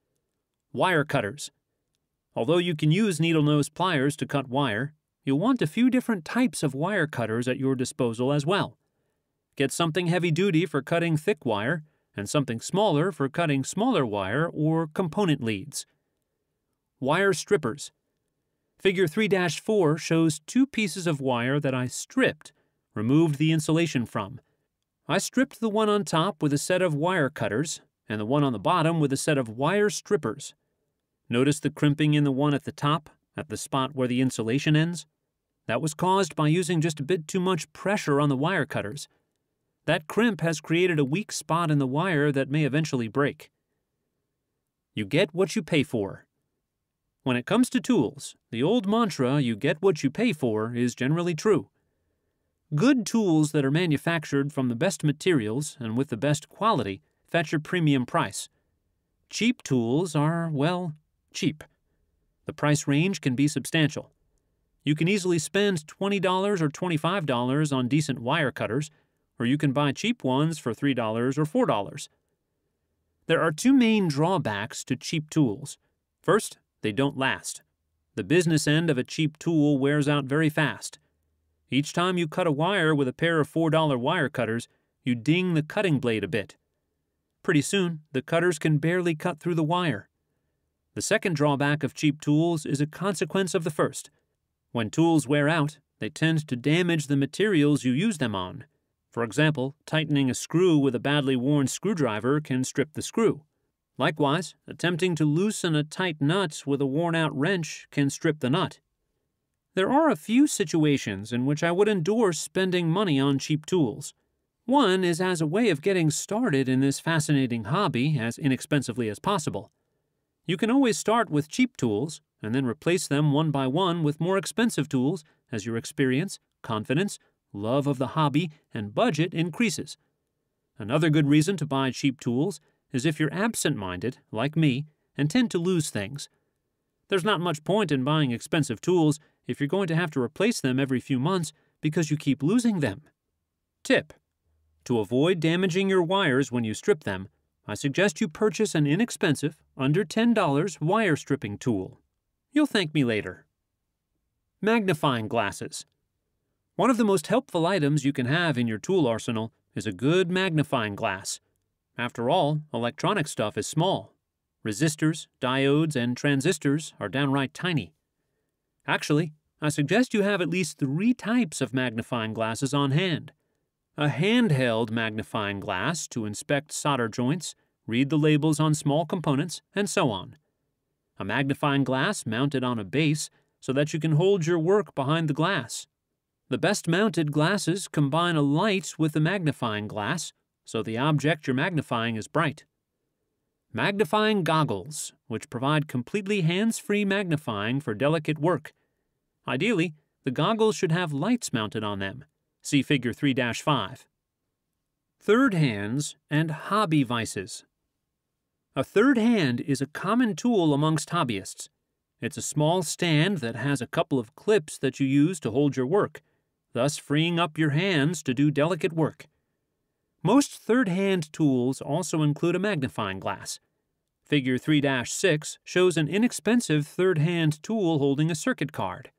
Wire cutters. Although you can use needle-nose pliers to cut wire, you'll want a few different types of wire cutters at your disposal as well. Get something heavy-duty for cutting thick wire, and something smaller for cutting smaller wire or component leads. Wire strippers. Figure three dash four shows two pieces of wire that I stripped, removed the insulation from. I stripped the one on top with a set of wire cutters, and the one on the bottom with a set of wire strippers. Notice the crimping in the one at the top, at the spot where the insulation ends? That was caused by using just a bit too much pressure on the wire cutters. That crimp has created a weak spot in the wire that may eventually break. You get what you pay for. When it comes to tools, the old mantra, "you get what you pay for," is generally true. Good tools that are manufactured from the best materials and with the best quality fetch a premium price. Cheap tools are, well, cheap. The price range can be substantial. You can easily spend twenty dollars or twenty-five dollars on decent wire cutters, or you can buy cheap ones for three dollars or four dollars. There are two main drawbacks to cheap tools. First, they don't last. The business end of a cheap tool wears out very fast. Each time you cut a wire with a pair of four dollar wire cutters, you ding the cutting blade a bit. Pretty soon, the cutters can barely cut through the wire. The second drawback of cheap tools is a consequence of the first. When tools wear out, they tend to damage the materials you use them on. For example, tightening a screw with a badly worn screwdriver can strip the screw. Likewise, attempting to loosen a tight nut with a worn-out wrench can strip the nut. There are a few situations in which I would endorse spending money on cheap tools. One is as a way of getting started in this fascinating hobby as inexpensively as possible. You can always start with cheap tools and then replace them one by one with more expensive tools as your experience, confidence, love of the hobby, and budget increases. Another good reason to buy cheap tools is if you're absent-minded, like me, and tend to lose things. There's not much point in buying expensive tools if you're going to have to replace them every few months because you keep losing them. Tip: to avoid damaging your wires when you strip them, I suggest you purchase an inexpensive, under ten dollars wire stripping tool. You'll thank me later. Magnifying glasses. One of the most helpful items you can have in your tool arsenal is a good magnifying glass. After all, electronic stuff is small. Resistors, diodes, and transistors are downright tiny. Actually, I suggest you have at least three types of magnifying glasses on hand. A handheld magnifying glass to inspect solder joints, read the labels on small components, and so on. A magnifying glass mounted on a base so that you can hold your work behind the glass. The best mounted glasses combine a light with the magnifying glass, so the object you're magnifying is bright. Magnifying goggles, which provide completely hands-free magnifying for delicate work. Ideally, the goggles should have lights mounted on them. See Figure three dash five. Third hands and hobby vices. A third hand is a common tool amongst hobbyists. It's a small stand that has a couple of clips that you use to hold your work, thus freeing up your hands to do delicate work. Most third-hand tools also include a magnifying glass. Figure three dash six shows an inexpensive third-hand tool holding a circuit card.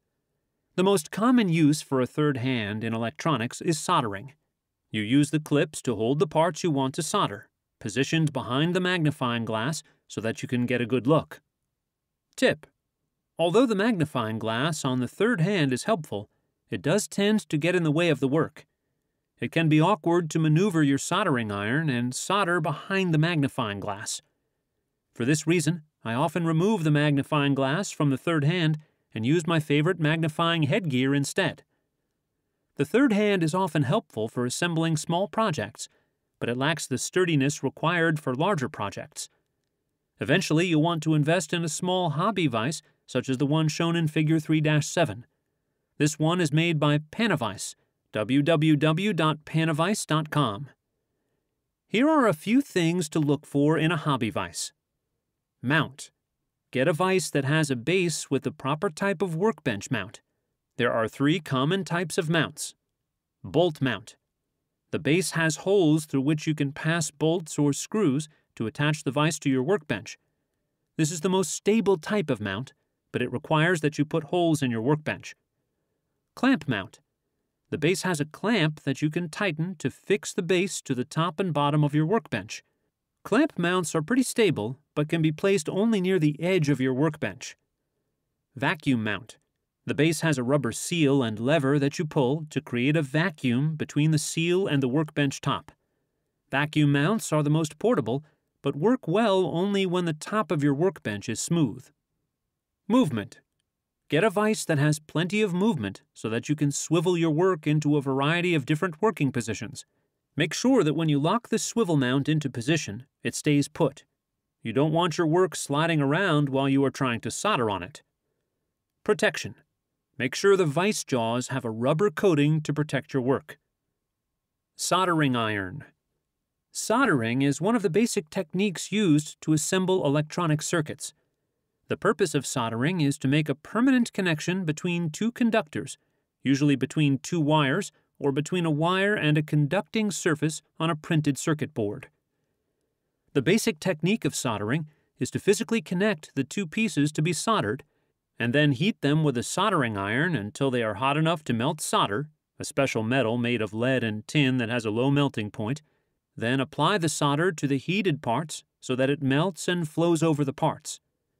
The most common use for a third hand in electronics is soldering. You use the clips to hold the parts you want to solder, positioned behind the magnifying glass so that you can get a good look. Tip: although the magnifying glass on the third hand is helpful, it does tend to get in the way of the work. It can be awkward to maneuver your soldering iron and solder behind the magnifying glass. For this reason, I often remove the magnifying glass from the third hand and use my favorite magnifying headgear instead. The third hand is often helpful for assembling small projects, but it lacks the sturdiness required for larger projects. Eventually, you'll want to invest in a small hobby vise, such as the one shown in Figure three dash seven. This one is made by Panavice, w w w dot panavice dot com. Here are a few things to look for in a hobby vise. Mount. Get a vise that has a base with the proper type of workbench mount. There are three common types of mounts. Bolt mount. The base has holes through which you can pass bolts or screws to attach the vise to your workbench. This is the most stable type of mount, but it requires that you put holes in your workbench. Clamp mount. The base has a clamp that you can tighten to fix the base to the top and bottom of your workbench. Clamp mounts are pretty stable, but can be placed only near the edge of your workbench. Vacuum mount. The base has a rubber seal and lever that you pull to create a vacuum between the seal and the workbench top. Vacuum mounts are the most portable, but work well only when the top of your workbench is smooth. Movement. Get a vise that has plenty of movement so that you can swivel your work into a variety of different working positions. Make sure that when you lock the swivel mount into position, it stays put. You don't want your work sliding around while you are trying to solder on it. Protection. Make sure the vise jaws have a rubber coating to protect your work. Soldering iron. Soldering is one of the basic techniques used to assemble electronic circuits. The purpose of soldering is to make a permanent connection between two conductors, usually between two wires or between a wire and a conducting surface on a printed circuit board. The basic technique of soldering is to physically connect the two pieces to be soldered, and then heat them with a soldering iron until they are hot enough to melt solder, a special metal made of lead and tin that has a low melting point. Then apply the solder to the heated parts so that it melts and flows over the parts.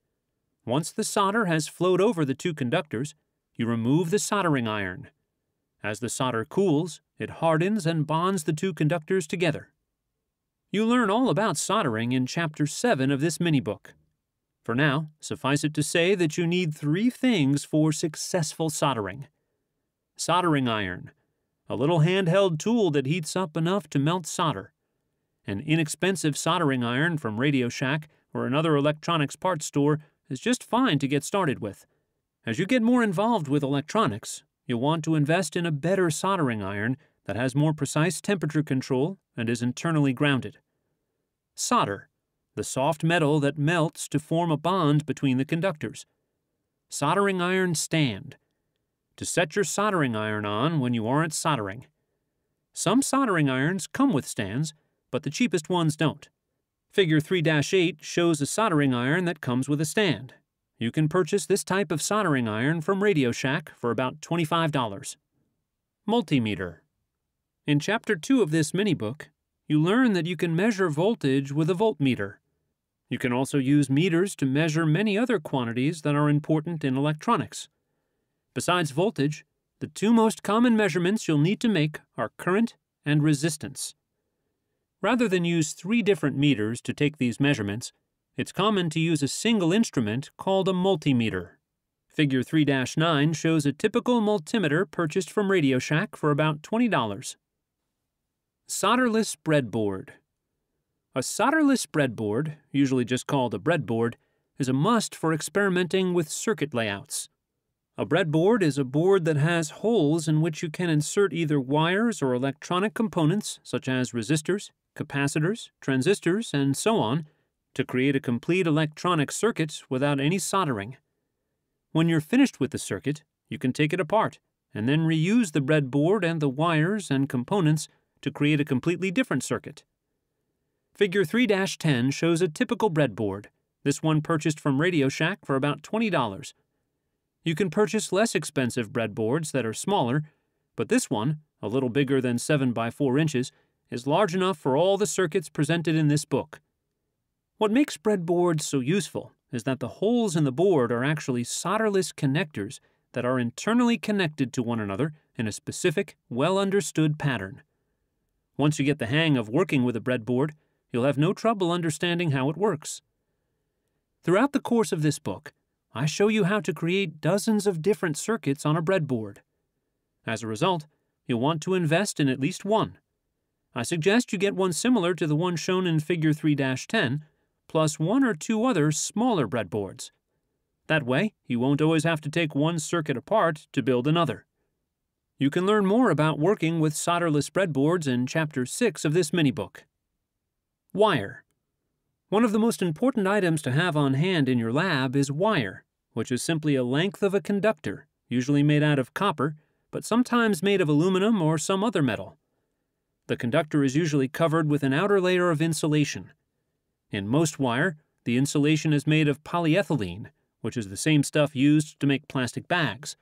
Once the solder has flowed over the two conductors, you remove the soldering iron. As the solder cools, it hardens and bonds the two conductors together. You learn all about soldering in Chapter seven of this mini-book. For now, suffice it to say that you need three things for successful soldering. Soldering iron, a little handheld tool that heats up enough to melt solder. An inexpensive soldering iron from Radio Shack or another electronics parts store is just fine to get started with. As you get more involved with electronics, you'll want to invest in a better soldering iron that has more precise temperature control and is internally grounded. Solder, the soft metal that melts to form a bond between the conductors. Soldering iron stand, to set your soldering iron on when you aren't soldering. Some soldering irons come with stands, but the cheapest ones don't. Figure three dash eight shows a soldering iron that comes with a stand. You can purchase this type of soldering iron from Radio Shack for about twenty-five dollars. Multimeter. In Chapter two of this mini-book, you learn that you can measure voltage with a voltmeter. You can also use meters to measure many other quantities that are important in electronics. Besides voltage, the two most common measurements you'll need to make are current and resistance. Rather than use three different meters to take these measurements, it's common to use a single instrument called a multimeter. Figure three dash nine shows a typical multimeter purchased from Radio Shack for about twenty dollars. Solderless breadboard. A solderless breadboard, usually just called a breadboard, is a must for experimenting with circuit layouts. A breadboard is a board that has holes in which you can insert either wires or electronic components such as resistors, capacitors, transistors, and so on to create a complete electronic circuit without any soldering. When you're finished with the circuit, you can take it apart and then reuse the breadboard and the wires and components to create a completely different circuit. Figure three dash ten shows a typical breadboard, this one purchased from Radio Shack for about twenty dollars. You can purchase less expensive breadboards that are smaller, but this one, a little bigger than seven by four inches, is large enough for all the circuits presented in this book. What makes breadboards so useful is that the holes in the board are actually solderless connectors that are internally connected to one another in a specific, well-understood pattern. Once you get the hang of working with a breadboard, you'll have no trouble understanding how it works. Throughout the course of this book, I show you how to create dozens of different circuits on a breadboard. As a result, you'll want to invest in at least one. I suggest you get one similar to the one shown in Figure three dash ten, plus one or two other smaller breadboards. That way, you won't always have to take one circuit apart to build another. You can learn more about working with solderless breadboards in Chapter six of this mini-book. Wire. One of the most important items to have on hand in your lab is wire, which is simply a length of a conductor, usually made out of copper, but sometimes made of aluminum or some other metal. The conductor is usually covered with an outer layer of insulation. In most wire, the insulation is made of polyethylene, which is the same stuff used to make plastic bags.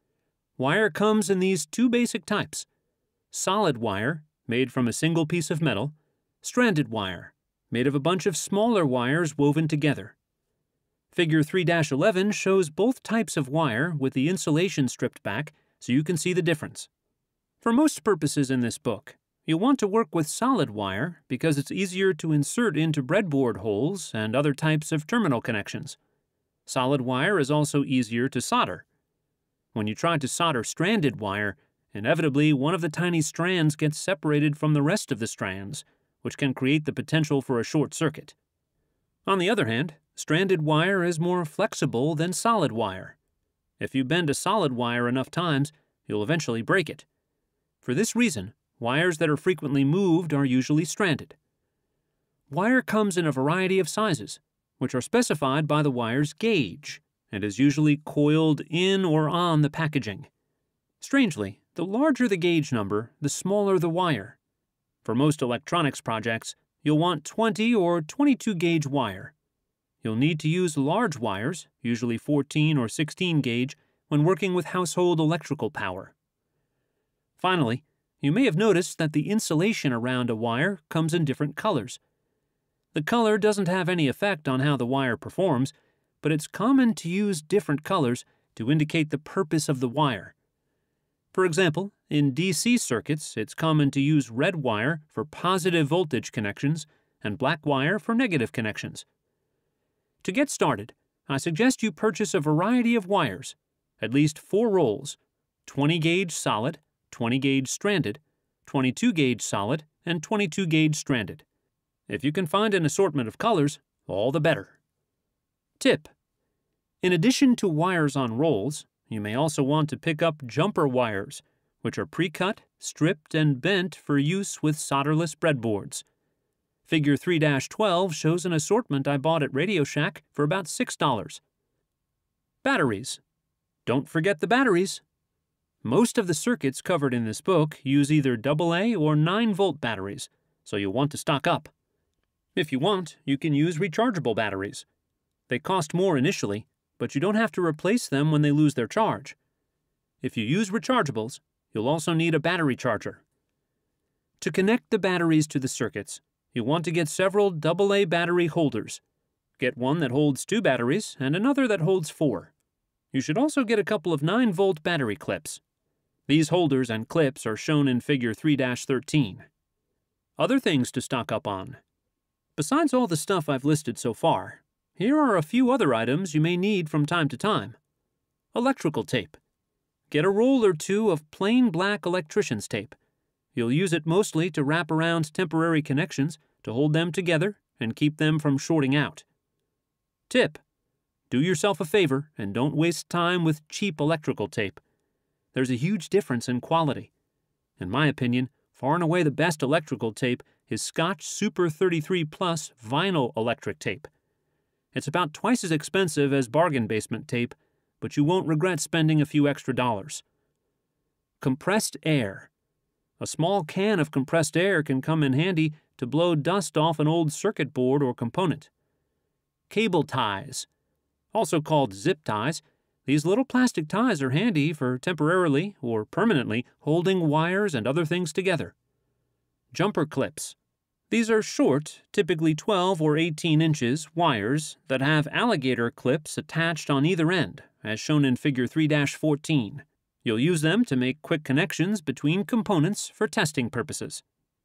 Wire comes in these two basic types: solid wire, made from a single piece of metal, stranded wire, made of a bunch of smaller wires woven together. Figure three dash eleven shows both types of wire with the insulation stripped back so you can see the difference. For most purposes in this book, you'll want to work with solid wire because it's easier to insert into breadboard holes and other types of terminal connections. Solid wire is also easier to solder. When you try to solder stranded wire, inevitably one of the tiny strands gets separated from the rest of the strands, which can create the potential for a short circuit. On the other hand, stranded wire is more flexible than solid wire. If you bend a solid wire enough times, you'll eventually break it. For this reason, wires that are frequently moved are usually stranded. Wire comes in a variety of sizes, which are specified by the wire's gauge, and is usually coiled in or on the packaging. Strangely, the larger the gauge number, the smaller the wire. For most electronics projects, you'll want twenty or twenty-two gauge wire. You'll need to use large wires, usually fourteen or sixteen gauge, when working with household electrical power. Finally, you may have noticed that the insulation around a wire comes in different colors. The color doesn't have any effect on how the wire performs, but it's common to use different colors to indicate the purpose of the wire. For example, in D C circuits, it's common to use red wire for positive voltage connections and black wire for negative connections. To get started, I suggest you purchase a variety of wires, at least four rolls, twenty gauge solid, twenty gauge stranded, twenty-two gauge solid, and twenty-two gauge stranded. If you can find an assortment of colors, all the better. Tip: in addition to wires on rolls, you may also want to pick up jumper wires, which are pre-cut, stripped, and bent for use with solderless breadboards. Figure three dash twelve shows an assortment I bought at Radio Shack for about six dollars. Batteries. Don't forget the batteries. Most of the circuits covered in this book use either double A or nine volt batteries, so you'll want to stock up. If you want, you can use rechargeable batteries. They cost more initially, but you don't have to replace them when they lose their charge. If you use rechargeables, you'll also need a battery charger. To connect the batteries to the circuits, you'll want to get several double A battery holders. Get one that holds two batteries and another that holds four. You should also get a couple of nine volt battery clips. These holders and clips are shown in Figure three dash thirteen. Other things to stock up on. Besides all the stuff I've listed so far, here are a few other items you may need from time to time. Electrical tape. Get a roll or two of plain black electrician's tape. You'll use it mostly to wrap around temporary connections to hold them together and keep them from shorting out. Tip: do yourself a favor and don't waste time with cheap electrical tape. There's a huge difference in quality. In my opinion, far and away the best electrical tape is Scotch Super thirty-three Plus vinyl electric tape. It's about twice as expensive as bargain basement tape, but you won't regret spending a few extra dollars. Compressed air. A small can of compressed air can come in handy to blow dust off an old circuit board or component. Cable ties. Also called zip ties, these little plastic ties are handy for temporarily or permanently holding wires and other things together. Jumper clips. These are short, typically twelve or eighteen inches, wires that have alligator clips attached on either end, as shown in Figure three dash fourteen. You'll use them to make quick connections between components for testing purposes.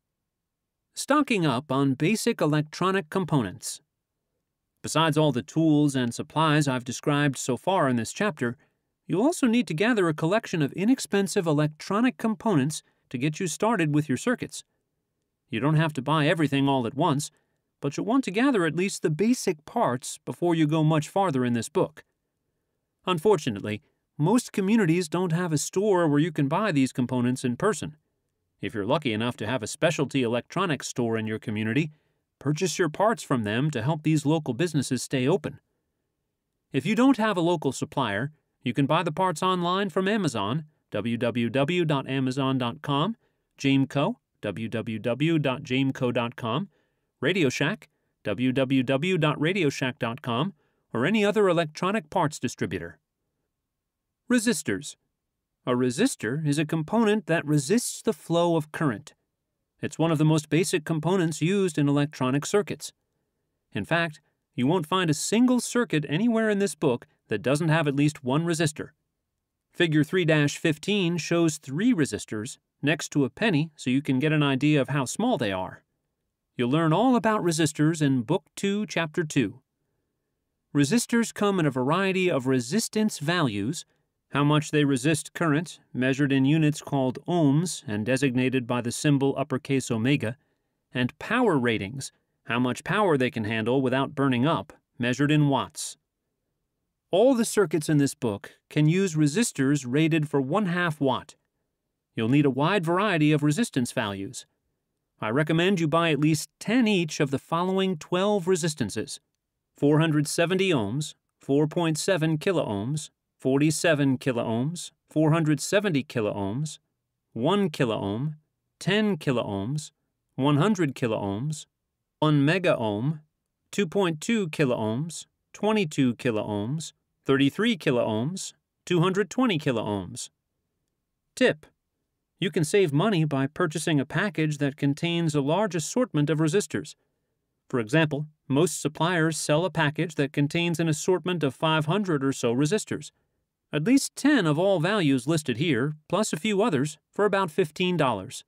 Stocking up on basic electronic components. Besides all the tools and supplies I've described so far in this chapter, you'll also need to gather a collection of inexpensive electronic components to get you started with your circuits. You don't have to buy everything all at once, but you'll want to gather at least the basic parts before you go much farther in this book. Unfortunately, most communities don't have a store where you can buy these components in person. If you're lucky enough to have a specialty electronics store in your community, purchase your parts from them to help these local businesses stay open. If you don't have a local supplier, you can buy the parts online from Amazon, w w w dot amazon dot com, Jameco, w w w dot jameco dot com, Radio Shack, w w w dot radio shack dot com, or any other electronic parts distributor. Resistors. A resistor is a component that resists the flow of current. It's one of the most basic components used in electronic circuits. In fact, you won't find a single circuit anywhere in this book that doesn't have at least one resistor. Figure three dash fifteen shows three resistors next to a penny so you can get an idea of how small they are. You'll learn all about resistors in Book two, Chapter two. Resistors come in a variety of resistance values, how much they resist current, measured in units called ohms and designated by the symbol uppercase omega, and power ratings, how much power they can handle without burning up, measured in watts. All the circuits in this book can use resistors rated for one half watt. You'll need a wide variety of resistance values. I recommend you buy at least ten each of the following twelve resistances: four hundred seventy ohms, four point seven kiloohms, forty-seven kiloohms, four hundred seventy kiloohms, one kiloohm, ten kiloohms, one hundred kiloohms, one megaohm, two point two kiloohms, twenty-two kiloohms, thirty-three kiloohms, two hundred twenty kiloohms. Tip: you can save money by purchasing a package that contains a large assortment of resistors. For example, most suppliers sell a package that contains an assortment of five hundred or so resistors. At least ten of all values listed here, plus a few others, for about fifteen dollars.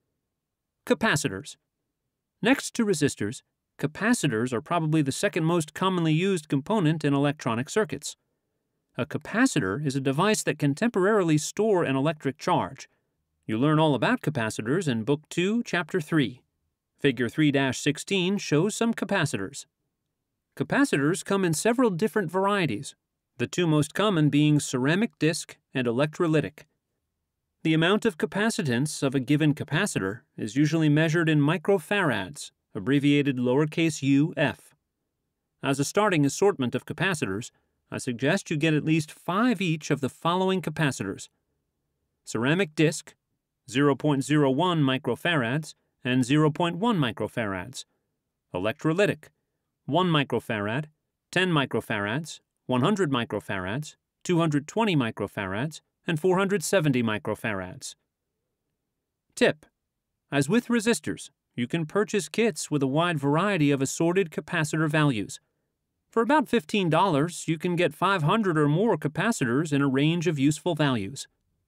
Capacitors. Next to resistors, capacitors are probably the second most commonly used component in electronic circuits. A capacitor is a device that can temporarily store an electric charge. You learn all about capacitors in Book two, Chapter three. Figure three dash sixteen shows some capacitors. Capacitors come in several different varieties, the two most common being ceramic disc and electrolytic. The amount of capacitance of a given capacitor is usually measured in microfarads, abbreviated lowercase u f. As a starting assortment of capacitors, I suggest you get at least five each of the following capacitors: ceramic disc, zero point zero one microfarads and zero point one microfarads; electrolytic, one microfarad, ten microfarads, one hundred microfarads, two hundred twenty microfarads, and four hundred seventy microfarads. Tip: As with resistors, you can purchase kits with a wide variety of assorted capacitor values. For about fifteen dollars, you can get five hundred or more capacitors in a range of useful values.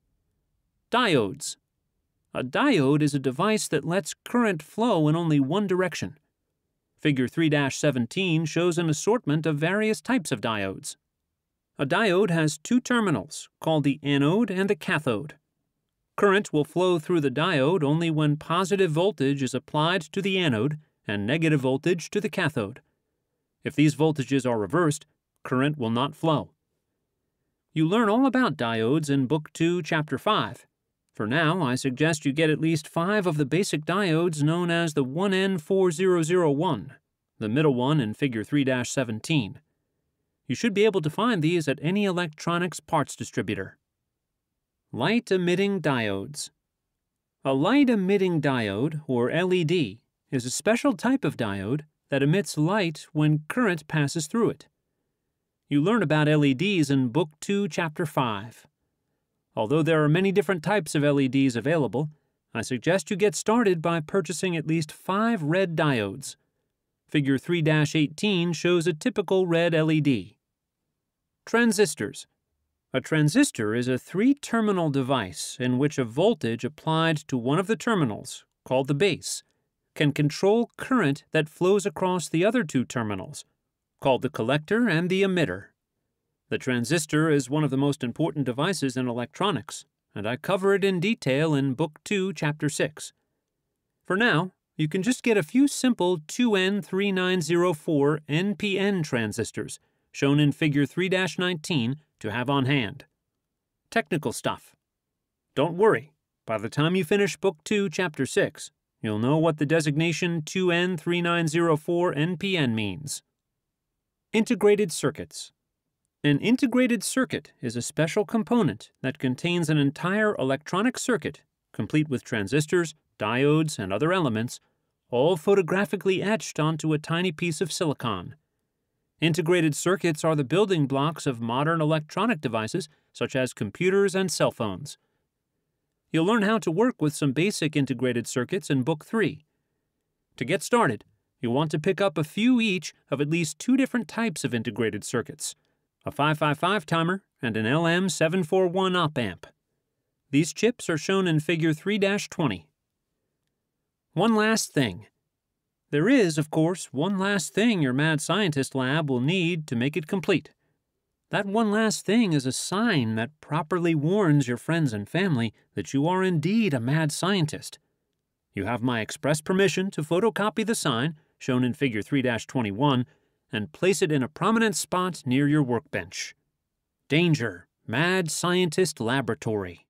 Diodes. A diode is a device that lets current flow in only one direction. Figure three seventeen shows an assortment of various types of diodes. A diode has two terminals, called the anode and the cathode. Current will flow through the diode only when positive voltage is applied to the anode and negative voltage to the cathode. If these voltages are reversed, current will not flow. You learn all about diodes in Book two, Chapter five. For now, I suggest you get at least five of the basic diodes known as the one N four thousand one, the middle one in Figure three seventeen. You should be able to find these at any electronics parts distributor. Light-emitting diodes. A light-emitting diode, or L E D, is a special type of diode that emits light when current passes through it. You learn about L E Ds in Book two, Chapter five. Although there are many different types of L E Ds available, I suggest you get started by purchasing at least five red diodes. Figure three eighteen shows a typical red L E D. Transistors. A transistor is a three-terminal device in which a voltage applied to one of the terminals, called the base, can control current that flows across the other two terminals, called the collector and the emitter. The transistor is one of the most important devices in electronics, and I cover it in detail in Book two, Chapter six. For now, you can just get a few simple two N three nine zero four N P N transistors, shown in Figure three nineteen, to have on hand. Technical stuff. Don't worry, by the time you finish Book two, Chapter six, you'll know what the designation two N three nine zero four N P N means. Integrated circuits. An integrated circuit is a special component that contains an entire electronic circuit, complete with transistors, diodes, and other elements, all photographically etched onto a tiny piece of silicon. Integrated circuits are the building blocks of modern electronic devices such as computers and cell phones. You'll learn how to work with some basic integrated circuits in Book three. To get started, you'll want to pick up a few each of at least two different types of integrated circuits, a five five five timer and an L M seven forty-one op-amp. These chips are shown in Figure three twenty. One last thing. There is, of course, one last thing your mad scientist lab will need to make it complete. That one last thing is a sign that properly warns your friends and family that you are indeed a mad scientist. You have my express permission to photocopy the sign, shown in Figure three twenty-one, and place it in a prominent spot near your workbench. Danger, Mad Scientist Laboratory.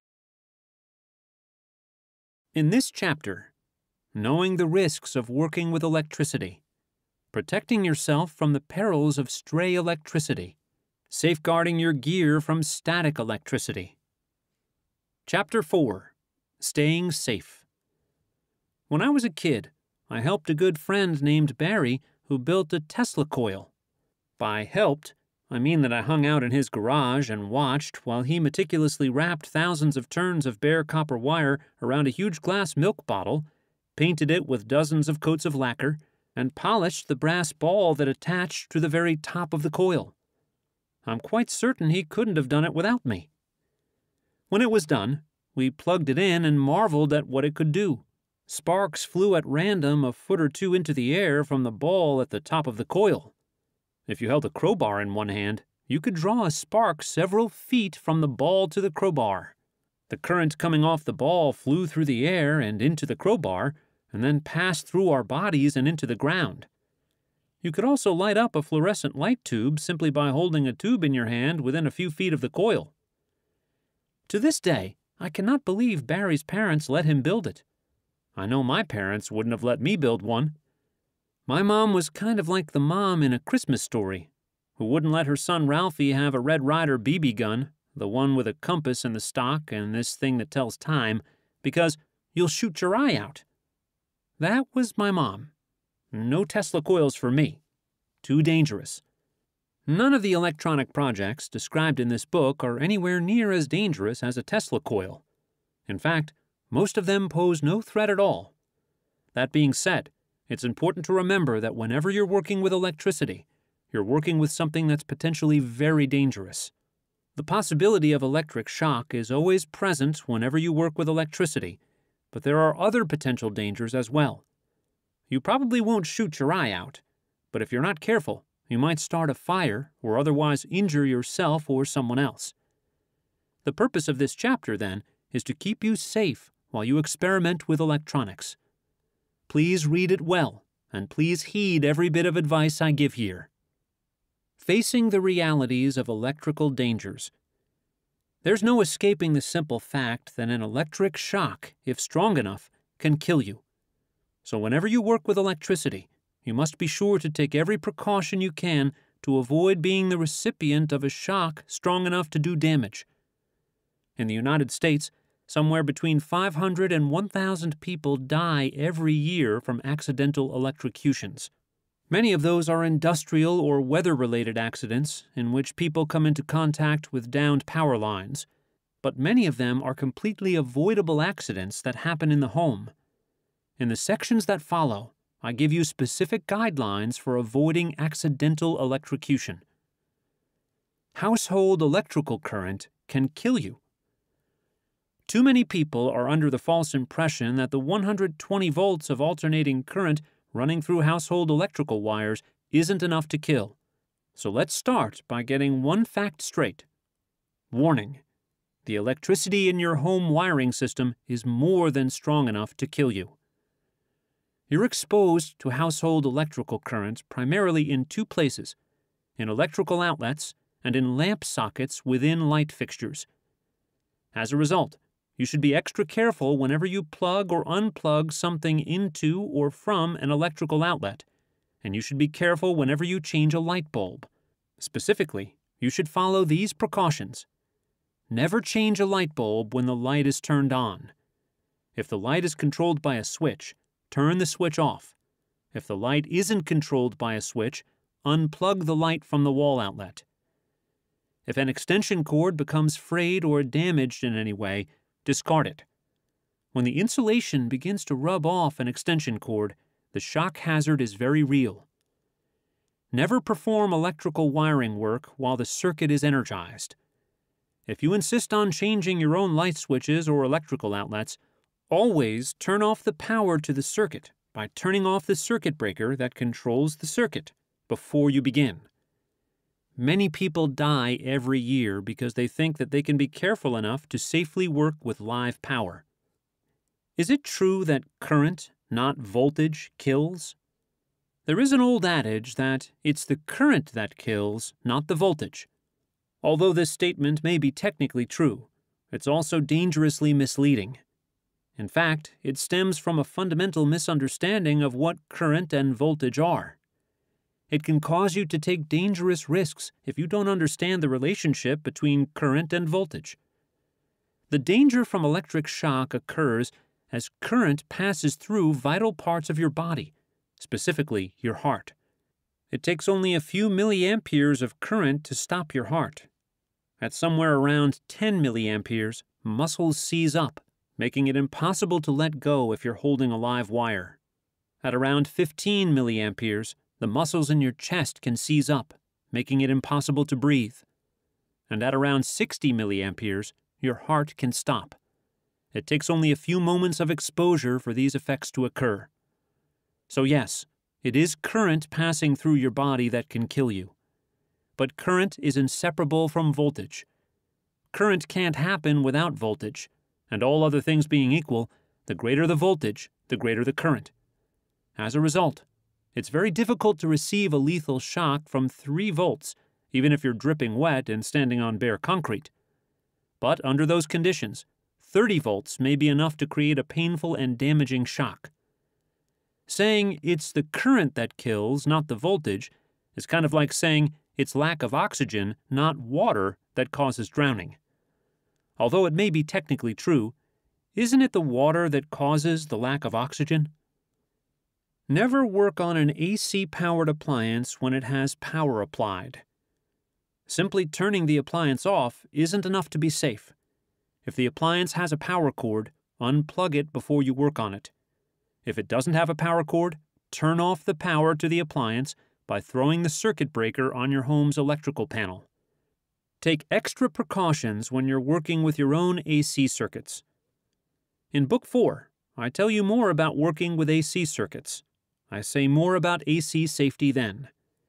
In this chapter, knowing the risks of working with electricity, protecting yourself from the perils of stray electricity, safeguarding your gear from static electricity. Chapter four. Staying Safe. When I was a kid, I helped a good friend named Barry who built a Tesla coil. By helped, I mean that I hung out in his garage and watched while he meticulously wrapped thousands of turns of bare copper wire around a huge glass milk bottle, painted it with dozens of coats of lacquer, and polished the brass ball that attached to the very top of the coil. I'm quite certain he couldn't have done it without me. When it was done, we plugged it in and marveled at what it could do. Sparks flew at random a foot or two into the air from the ball at the top of the coil. If you held a crowbar in one hand, you could draw a spark several feet from the ball to the crowbar. The current coming off the ball flew through the air and into the crowbar, and then passed through our bodies and into the ground. You could also light up a fluorescent light tube simply by holding a tube in your hand within a few feet of the coil. To this day, I cannot believe Barry's parents let him build it. I know my parents wouldn't have let me build one. My mom was kind of like the mom in A Christmas Story, who wouldn't let her son Ralphie have a Red Ryder B B gun, the one with a compass in the stock and this thing that tells time, because you'll shoot your eye out. That was my mom. No Tesla coils for me. Too dangerous. None of the electronic projects described in this book are anywhere near as dangerous as a Tesla coil. In fact, most of them pose no threat at all, That being said, it's important to remember that whenever you're working with electricity, you're working with something that's potentially very dangerous. The possibility of electric shock is always present whenever you work with electricity, but there are other potential dangers as well. You probably won't shoot your eye out, but if you're not careful, you might start a fire or otherwise injure yourself or someone else. The purpose of this chapter, then, is to keep you safe while you experiment with electronics. Please read it well, and please heed every bit of advice I give here. Facing the realities of electrical dangers. There's no escaping the simple fact that an electric shock, if strong enough, can kill you. So whenever you work with electricity, you must be sure to take every precaution you can to avoid being the recipient of a shock strong enough to do damage. In the United States, somewhere between five hundred and one thousand people die every year from accidental electrocutions. Many of those are industrial or weather-related accidents in which people come into contact with downed power lines, but many of them are completely avoidable accidents that happen in the home. In the sections that follow, I give you specific guidelines for avoiding accidental electrocution. Household electrical current can kill you. Too many people are under the false impression that the one hundred twenty volts of alternating current running through household electrical wires isn't enough to kill. So let's start by getting one fact straight. Warning: the electricity in your home wiring system is more than strong enough to kill you. You're exposed to household electrical current primarily in two places: in electrical outlets and in lamp sockets within light fixtures. As a result, you should be extra careful whenever you plug or unplug something into or from an electrical outlet, and you should be careful whenever you change a light bulb. Specifically, you should follow these precautions. Never change a light bulb when the light is turned on. If the light is controlled by a switch, turn the switch off. If the light isn't controlled by a switch, unplug the light from the wall outlet. If an extension cord becomes frayed or damaged in any way, discard it. When the insulation begins to rub off an extension cord, the shock hazard is very real. Never perform electrical wiring work while the circuit is energized. If you insist on changing your own light switches or electrical outlets, always turn off the power to the circuit by turning off the circuit breaker that controls the circuit before you begin. Many people die every year because they think that they can be careful enough to safely work with live power. Is it true that current, not voltage, kills? There is an old adage that it's the current that kills, not the voltage. Although this statement may be technically true, it's also dangerously misleading. In fact, it stems from a fundamental misunderstanding of what current and voltage are. It can cause you to take dangerous risks if you don't understand the relationship between current and voltage. The danger from electric shock occurs as current passes through vital parts of your body, specifically your heart. It takes only a few milliamperes of current to stop your heart. At somewhere around ten milliamperes, muscles seize up, making it impossible to let go if you're holding a live wire. At around fifteen milliamperes, the muscles in your chest can seize up, making it impossible to breathe. And at around sixty milliamperes, your heart can stop. It takes only a few moments of exposure for these effects to occur. So yes, it is current passing through your body that can kill you. But current is inseparable from voltage. Current can't happen without voltage, and all other things being equal, the greater the voltage, the greater the current. As a result, it's very difficult to receive a lethal shock from three volts, even if you're dripping wet and standing on bare concrete. But under those conditions, thirty volts may be enough to create a painful and damaging shock. Saying it's the current that kills, not the voltage, is kind of like saying it's lack of oxygen, not water, that causes drowning. Although it may be technically true, isn't it the water that causes the lack of oxygen? Never work on an A C-powered appliance when it has power applied. Simply turning the appliance off isn't enough to be safe. If the appliance has a power cord, unplug it before you work on it. If it doesn't have a power cord, turn off the power to the appliance by throwing the circuit breaker on your home's electrical panel. Take extra precautions when you're working with your own A C circuits. In Book four, I tell you more about working with A C circuits. I say more about A C safety then.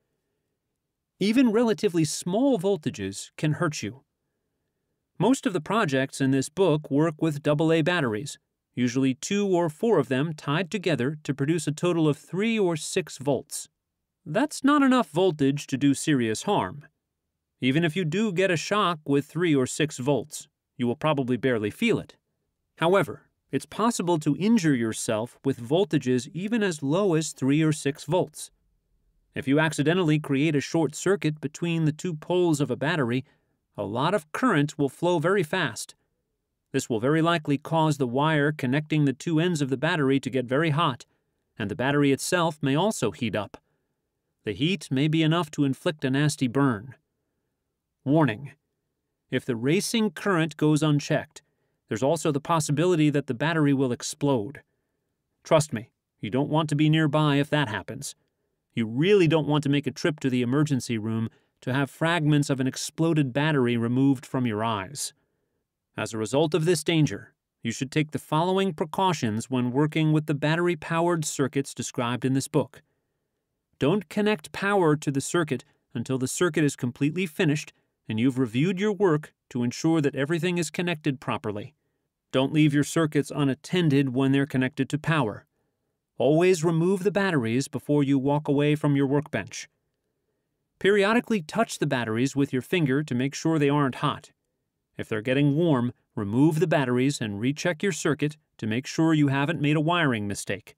Even relatively small voltages can hurt you. Most of the projects in this book work with double A batteries, usually two or four of them tied together to produce a total of three or six volts. That's not enough voltage to do serious harm. Even if you do get a shock with three or six volts, you will probably barely feel it. However, it's possible to injure yourself with voltages even as low as three or six volts. If you accidentally create a short circuit between the two poles of a battery, a lot of current will flow very fast. This will very likely cause the wire connecting the two ends of the battery to get very hot, and the battery itself may also heat up. The heat may be enough to inflict a nasty burn. Warning: if the racing current goes unchecked, there's also the possibility that the battery will explode. Trust me, you don't want to be nearby if that happens. You really don't want to make a trip to the emergency room to have fragments of an exploded battery removed from your eyes. As a result of this danger, you should take the following precautions when working with the battery-powered circuits described in this book. Don't connect power to the circuit until the circuit is completely finished and you've reviewed your work to ensure that everything is connected properly. Don't leave your circuits unattended when they're connected to power. Always remove the batteries before you walk away from your workbench. Periodically touch the batteries with your finger to make sure they aren't hot. If they're getting warm, remove the batteries and recheck your circuit to make sure you haven't made a wiring mistake.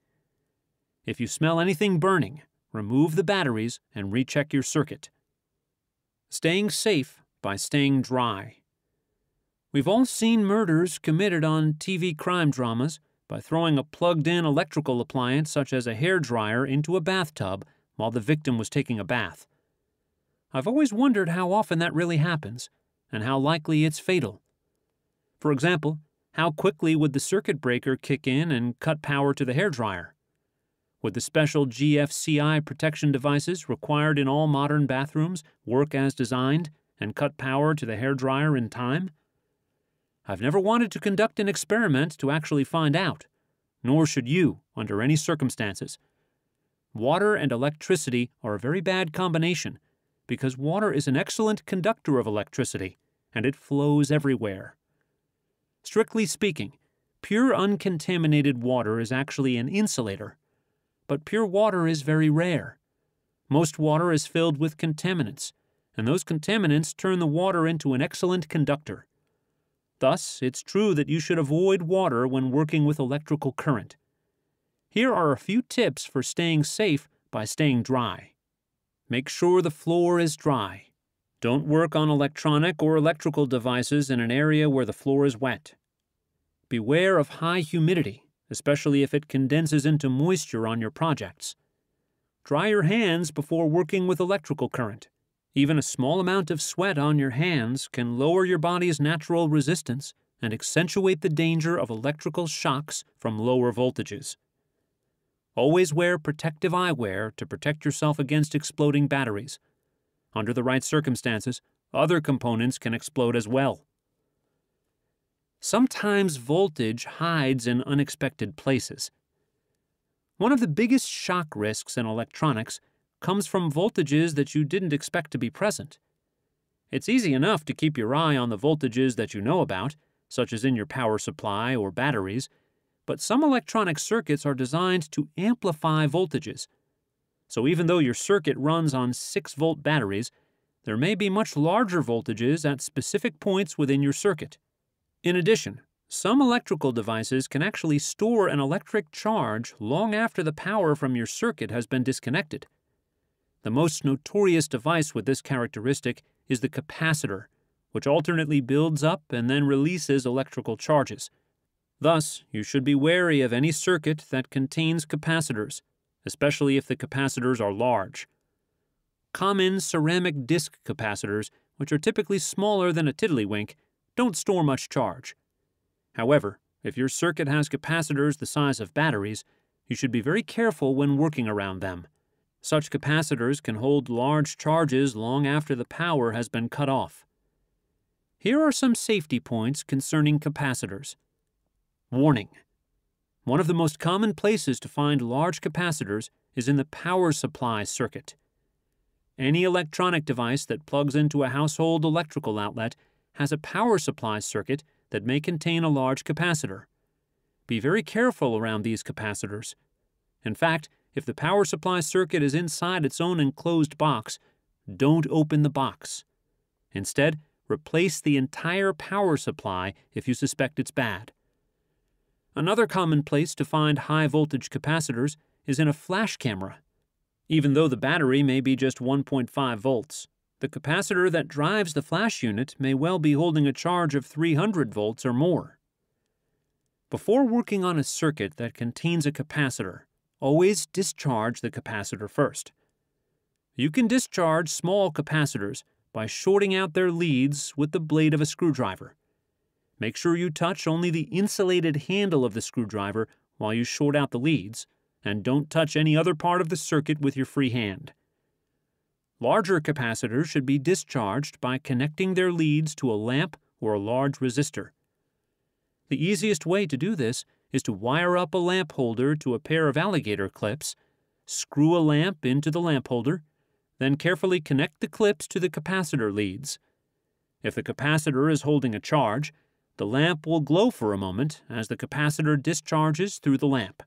If you smell anything burning, remove the batteries and recheck your circuit. Staying safe by staying dry. We've all seen murders committed on T V crime dramas by throwing a plugged-in electrical appliance such as a hairdryer into a bathtub while the victim was taking a bath. I've always wondered how often that really happens, and how likely it's fatal. For example, how quickly would the circuit breaker kick in and cut power to the hairdryer? Would the special G F C I protection devices required in all modern bathrooms work as designed and cut power to the hairdryer in time? I've never wanted to conduct an experiment to actually find out, nor should you under any circumstances. Water and electricity are a very bad combination because water is an excellent conductor of electricity, and it flows everywhere. Strictly speaking, pure uncontaminated water is actually an insulator, but pure water is very rare. Most water is filled with contaminants, and those contaminants turn the water into an excellent conductor. Thus, it's true that you should avoid water when working with electrical current. Here are a few tips for staying safe by staying dry. Make sure the floor is dry. Don't work on electronic or electrical devices in an area where the floor is wet. Beware of high humidity, especially if it condenses into moisture on your projects. Dry your hands before working with electrical current. Even a small amount of sweat on your hands can lower your body's natural resistance and accentuate the danger of electrical shocks from lower voltages. Always wear protective eyewear to protect yourself against exploding batteries. Under the right circumstances, other components can explode as well. Sometimes voltage hides in unexpected places. One of the biggest shock risks in electronics comes from voltages that you didn't expect to be present. It's easy enough to keep your eye on the voltages that you know about, such as in your power supply or batteries, but some electronic circuits are designed to amplify voltages. So even though your circuit runs on six volt batteries, there may be much larger voltages at specific points within your circuit. In addition, some electrical devices can actually store an electric charge long after the power from your circuit has been disconnected. The most notorious device with this characteristic is the capacitor, which alternately builds up and then releases electrical charges. Thus, you should be wary of any circuit that contains capacitors, especially if the capacitors are large. Common ceramic disc capacitors, which are typically smaller than a tiddlywink, don't store much charge. However, if your circuit has capacitors the size of batteries, You should be very careful when working around them. Such capacitors can hold large charges long after the power has been cut off. Here are some safety points concerning capacitors. Warning: one of the most common places to find large capacitors is in the power supply circuit. Any electronic device that plugs into a household electrical outlet has a power supply circuit that may contain a large capacitor. Be very careful around these capacitors. In fact, if the power supply circuit is inside its own enclosed box, don't open the box. Instead, replace the entire power supply if you suspect it's bad. Another common place to find high-voltage capacitors is in a flash camera. Even though the battery may be just one point five volts, the capacitor that drives the flash unit may well be holding a charge of three hundred volts or more. Before working on a circuit that contains a capacitor, always discharge the capacitor first. You can discharge small capacitors by shorting out their leads with the blade of a screwdriver. Make sure you touch only the insulated handle of the screwdriver while you short out the leads, and don't touch any other part of the circuit with your free hand. Larger capacitors should be discharged by connecting their leads to a lamp or a large resistor. The easiest way to do this is to wire up a lamp holder to a pair of alligator clips, screw a lamp into the lamp holder, then carefully connect the clips to the capacitor leads. If the capacitor is holding a charge, the lamp will glow for a moment as the capacitor discharges through the lamp.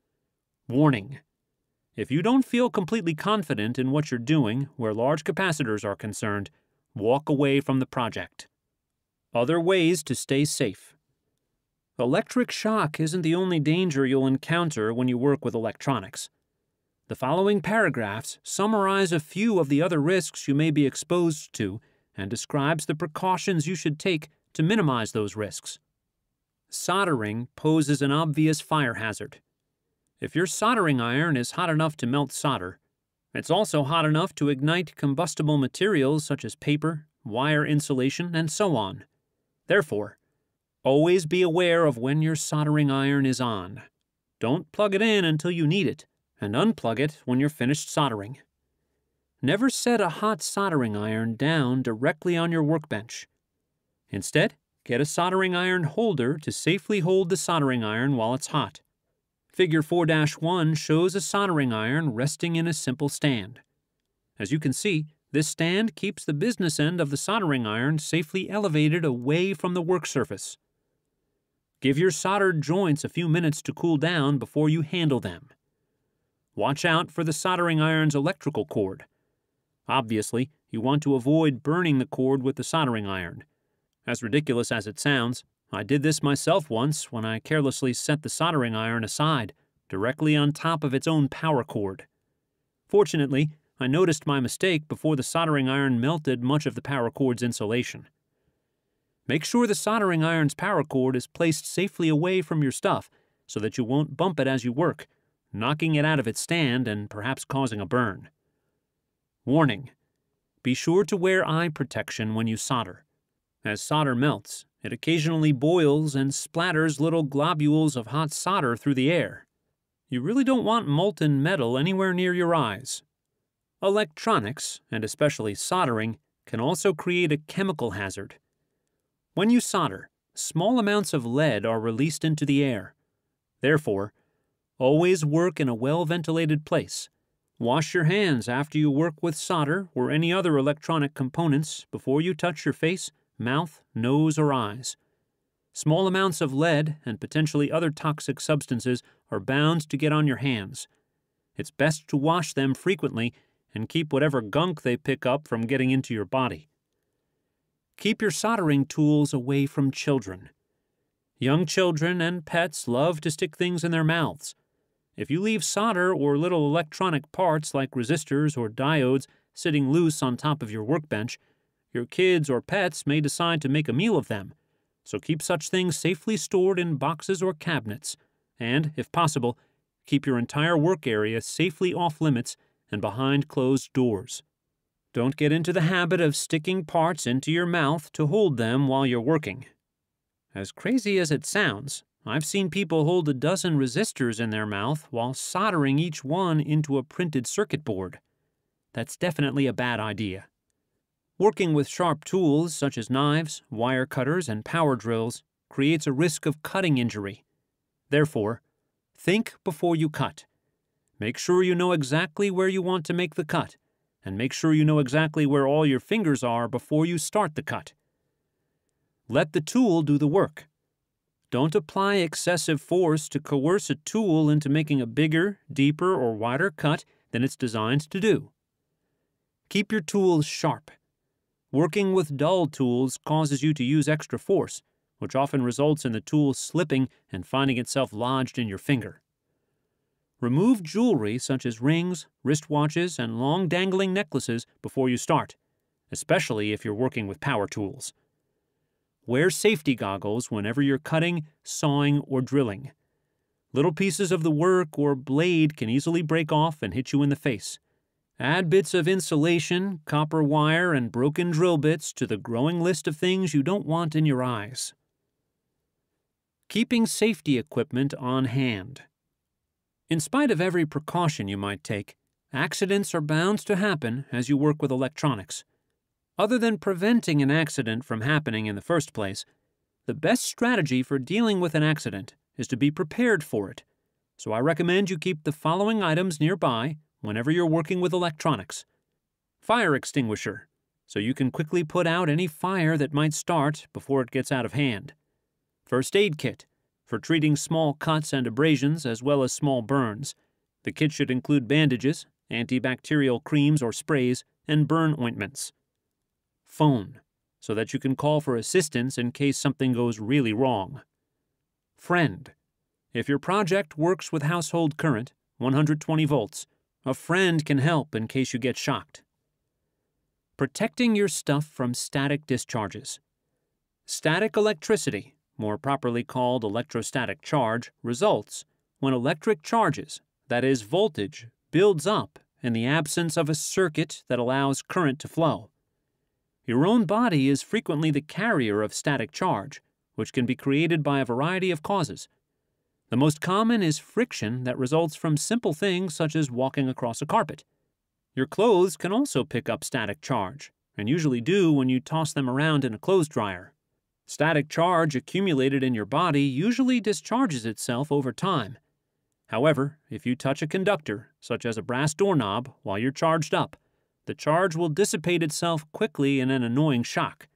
Warning: if you don't feel completely confident in what you're doing where large capacitors are concerned, walk away from the project. Other ways to stay safe. Electric shock isn't the only danger you'll encounter when you work with electronics. The following paragraphs summarize a few of the other risks you may be exposed to and describes the precautions you should take to minimize those risks. Soldering poses an obvious fire hazard. If your soldering iron is hot enough to melt solder, it's also hot enough to ignite combustible materials such as paper, wire insulation, and so on. Therefore, always be aware of when your soldering iron is on. Don't plug it in until you need it, and unplug it when you're finished soldering. Never set a hot soldering iron down directly on your workbench. Instead, get a soldering iron holder to safely hold the soldering iron while it's hot. Figure four dash one shows a soldering iron resting in a simple stand. As you can see, this stand keeps the business end of the soldering iron safely elevated away from the work surface. Give your soldered joints a few minutes to cool down before you handle them. Watch out for the soldering iron's electrical cord. Obviously, you want to avoid burning the cord with the soldering iron. As ridiculous as it sounds, I did this myself once when I carelessly set the soldering iron aside, directly on top of its own power cord. Fortunately, I noticed my mistake before the soldering iron melted much of the power cord's insulation. Make sure the soldering iron's power cord is placed safely away from your stuff so that you won't bump it as you work, knocking it out of its stand and perhaps causing a burn. Warning: be sure to wear eye protection when you solder. As solder melts, it occasionally boils and splatters little globules of hot solder through the air. You really don't want molten metal anywhere near your eyes. Electronics, and especially soldering, can also create a chemical hazard. When you solder, small amounts of lead are released into the air. Therefore, always work in a well-ventilated place. Wash your hands after you work with solder or any other electronic components before you touch your face, mouth, nose, or eyes. Small amounts of lead and potentially other toxic substances are bound to get on your hands. It's best to wash them frequently and keep whatever gunk they pick up from getting into your body. Keep your soldering tools away from children. Young children and pets love to stick things in their mouths. If you leave solder or little electronic parts like resistors or diodes sitting loose on top of your workbench, your kids or pets may decide to make a meal of them, so keep such things safely stored in boxes or cabinets, and, if possible, keep your entire work area safely off-limits and behind closed doors. Don't get into the habit of sticking parts into your mouth to hold them while you're working. As crazy as it sounds, I've seen people hold a dozen resistors in their mouth while soldering each one into a printed circuit board. That's definitely a bad idea. Working with sharp tools such as knives, wire cutters, and power drills creates a risk of cutting injury. Therefore, think before you cut. Make sure you know exactly where you want to make the cut, and make sure you know exactly where all your fingers are before you start the cut. Let the tool do the work. Don't apply excessive force to coerce a tool into making a bigger, deeper, or wider cut than it's designed to do. Keep your tools sharp. Working with dull tools causes you to use extra force, which often results in the tool slipping and finding itself lodged in your finger. Remove jewelry such as rings, wristwatches, and long dangling necklaces before you start, especially if you're working with power tools. Wear safety goggles whenever you're cutting, sawing, or drilling. Little pieces of the work or blade can easily break off and hit you in the face. Add bits of insulation, copper wire, and broken drill bits to the growing list of things you don't want in your eyes. Keeping safety equipment on hand. In spite of every precaution you might take, accidents are bound to happen as you work with electronics. Other than preventing an accident from happening in the first place, the best strategy for dealing with an accident is to be prepared for it. So I recommend you keep the following items nearby whenever you're working with electronics. Fire extinguisher, so you can quickly put out any fire that might start before it gets out of hand. First aid kit, for treating small cuts and abrasions as well as small burns. The kit should include bandages, antibacterial creams or sprays, and burn ointments. Phone, so that you can call for assistance in case something goes really wrong. Friend, if your project works with household current, one hundred twenty volts, a friend can help in case you get shocked. Protecting your stuff from static discharges. Static electricity, more properly called electrostatic charge, results when electric charges, that is voltage, builds up in the absence of a circuit that allows current to flow. Your own body is frequently the carrier of static charge, which can be created by a variety of causes. The most common is friction that results from simple things such as walking across a carpet. Your clothes can also pick up static charge, and usually do when you toss them around in a clothes dryer. Static charge accumulated in your body usually discharges itself over time. However, if you touch a conductor, such as a brass doorknob, while you're charged up, the charge will dissipate itself quickly in an annoying shock.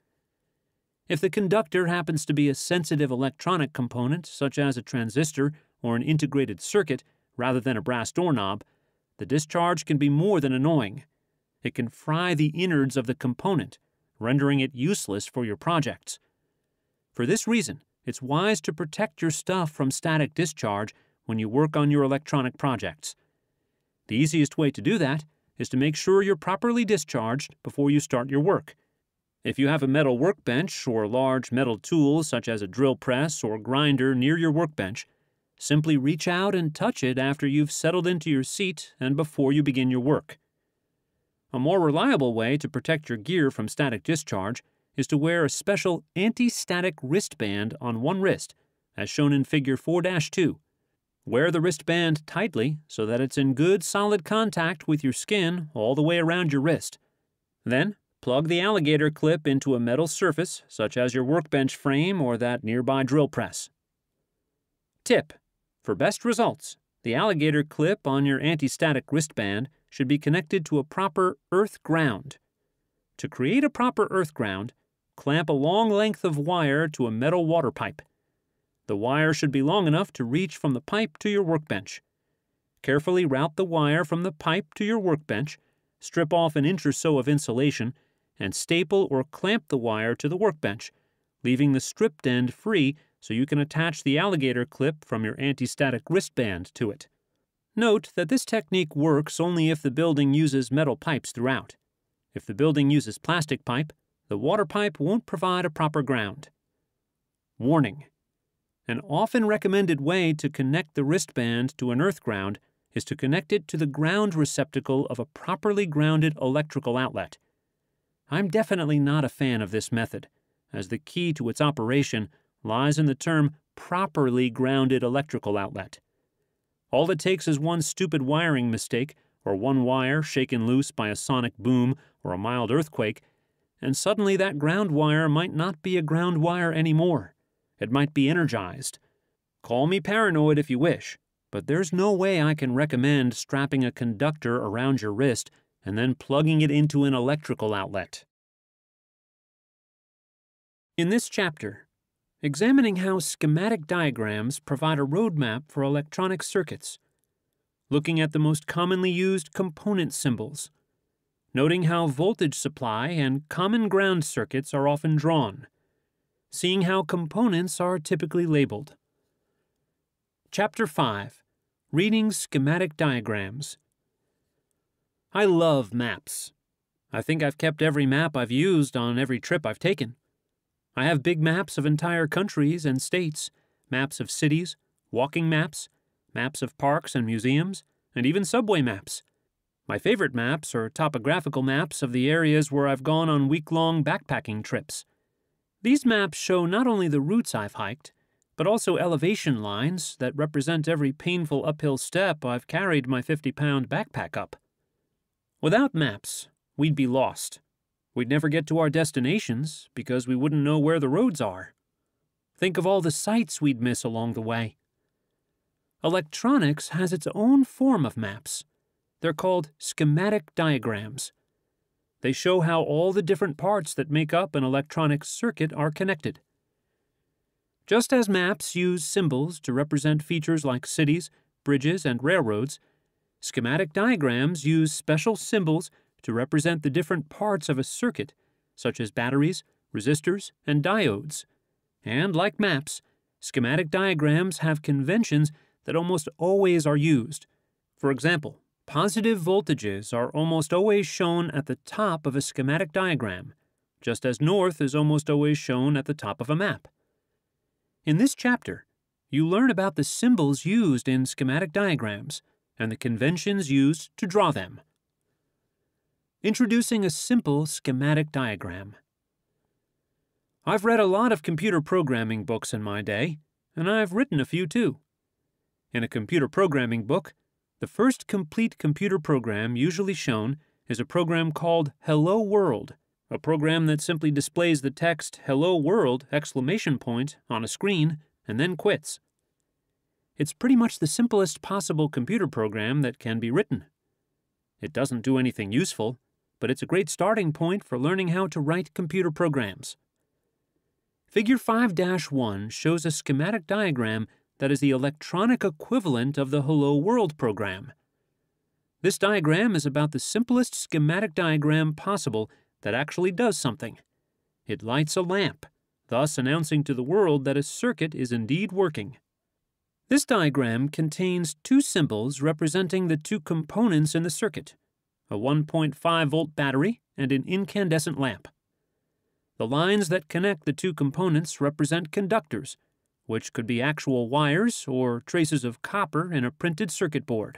If the conductor happens to be a sensitive electronic component, such as a transistor or an integrated circuit, rather than a brass doorknob, the discharge can be more than annoying. It can fry the innards of the component, rendering it useless for your projects. For this reason, it's wise to protect your stuff from static discharge when you work on your electronic projects. The easiest way to do that is to make sure you're properly discharged before you start your work. If you have a metal workbench or large metal tools such as a drill press or grinder near your workbench, simply reach out and touch it after you've settled into your seat and before you begin your work. A more reliable way to protect your gear from static discharge is to wear a special anti-static wristband on one wrist, as shown in Figure four dash two. Wear the wristband tightly so that it's in good solid contact with your skin all the way around your wrist. Then, plug the alligator clip into a metal surface, such as your workbench frame or that nearby drill press. Tip: for best results, the alligator clip on your anti-static wristband should be connected to a proper earth ground. To create a proper earth ground, clamp a long length of wire to a metal water pipe. The wire should be long enough to reach from the pipe to your workbench. Carefully route the wire from the pipe to your workbench, strip off an inch or so of insulation, and staple or clamp the wire to the workbench, leaving the stripped end free so you can attach the alligator clip from your anti-static wristband to it. Note that this technique works only if the building uses metal pipes throughout. If the building uses plastic pipe, the water pipe won't provide a proper ground. Warning: an often recommended way to connect the wristband to an earth ground is to connect it to the ground receptacle of a properly grounded electrical outlet. I'm definitely not a fan of this method, as the key to its operation lies in the term properly grounded electrical outlet. All it takes is one stupid wiring mistake, or one wire shaken loose by a sonic boom or a mild earthquake, and suddenly that ground wire might not be a ground wire anymore. It might be energized. Call me paranoid if you wish, but there's no way I can recommend strapping a conductor around your wrist and then plugging it into an electrical outlet. In this chapter, examining how schematic diagrams provide a roadmap for electronic circuits, looking at the most commonly used component symbols, noting how voltage supply and common ground circuits are often drawn, seeing how components are typically labeled. Chapter five. Reading Schematic Diagrams. I love maps. I think I've kept every map I've used on every trip I've taken. I have big maps of entire countries and states, maps of cities, walking maps, maps of parks and museums, and even subway maps. My favorite maps are topographical maps of the areas where I've gone on week-long backpacking trips. These maps show not only the routes I've hiked, but also elevation lines that represent every painful uphill step I've carried my fifty-pound backpack up. Without maps, we'd be lost. We'd never get to our destinations because we wouldn't know where the roads are. Think of all the sights we'd miss along the way. Electronics has its own form of maps. They're called schematic diagrams. They show how all the different parts that make up an electronic circuit are connected. Just as maps use symbols to represent features like cities, bridges, and railroads, schematic diagrams use special symbols to represent the different parts of a circuit, such as batteries, resistors, and diodes. And like maps, schematic diagrams have conventions that almost always are used. For example, positive voltages are almost always shown at the top of a schematic diagram, just as north is almost always shown at the top of a map. In this chapter, you learn about the symbols used in schematic diagrams and the conventions used to draw them. Introducing a simple schematic diagram. I've read a lot of computer programming books in my day, and I've written a few too. In a computer programming book, the first complete computer program usually shown is a program called Hello World, a program that simply displays the text Hello World exclamation point on a screen and then quits. It's pretty much the simplest possible computer program that can be written. It doesn't do anything useful, but it's a great starting point for learning how to write computer programs. Figure five dash one shows a schematic diagram that is the electronic equivalent of the Hello World program. This diagram is about the simplest schematic diagram possible that actually does something. It lights a lamp, thus announcing to the world that a circuit is indeed working. This diagram contains two symbols representing the two components in the circuit, a one point five volt battery and an incandescent lamp. The lines that connect the two components represent conductors, which could be actual wires or traces of copper in a printed circuit board.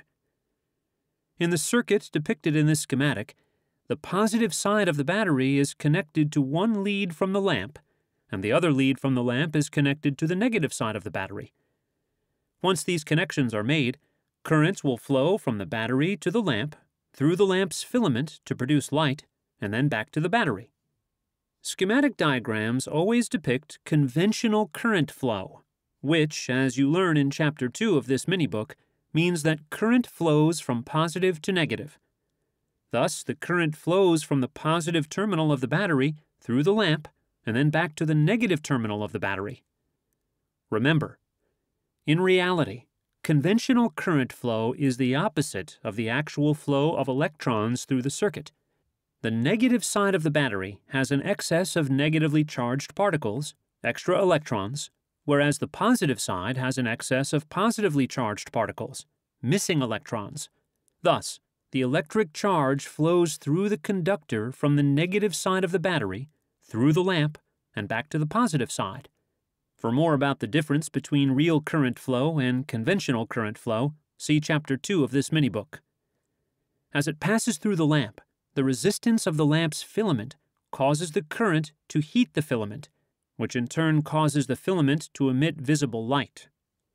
In the circuit depicted in this schematic, the positive side of the battery is connected to one lead from the lamp, and the other lead from the lamp is connected to the negative side of the battery. Once these connections are made, currents will flow from the battery to the lamp, through the lamp's filament to produce light, and then back to the battery. Schematic diagrams always depict conventional current flow, which, as you learn in Chapter two of this mini-book, means that current flows from positive to negative. Thus, the current flows from the positive terminal of the battery through the lamp and then back to the negative terminal of the battery. Remember, in reality, conventional current flow is the opposite of the actual flow of electrons through the circuit. The negative side of the battery has an excess of negatively charged particles, extra electrons, whereas the positive side has an excess of positively charged particles, missing electrons. Thus, the electric charge flows through the conductor from the negative side of the battery, through the lamp, and back to the positive side. For more about the difference between real current flow and conventional current flow, see Chapter two of this mini-book. As it passes through the lamp, the resistance of the lamp's filament causes the current to heat the filament, which in turn causes the filament to emit visible light.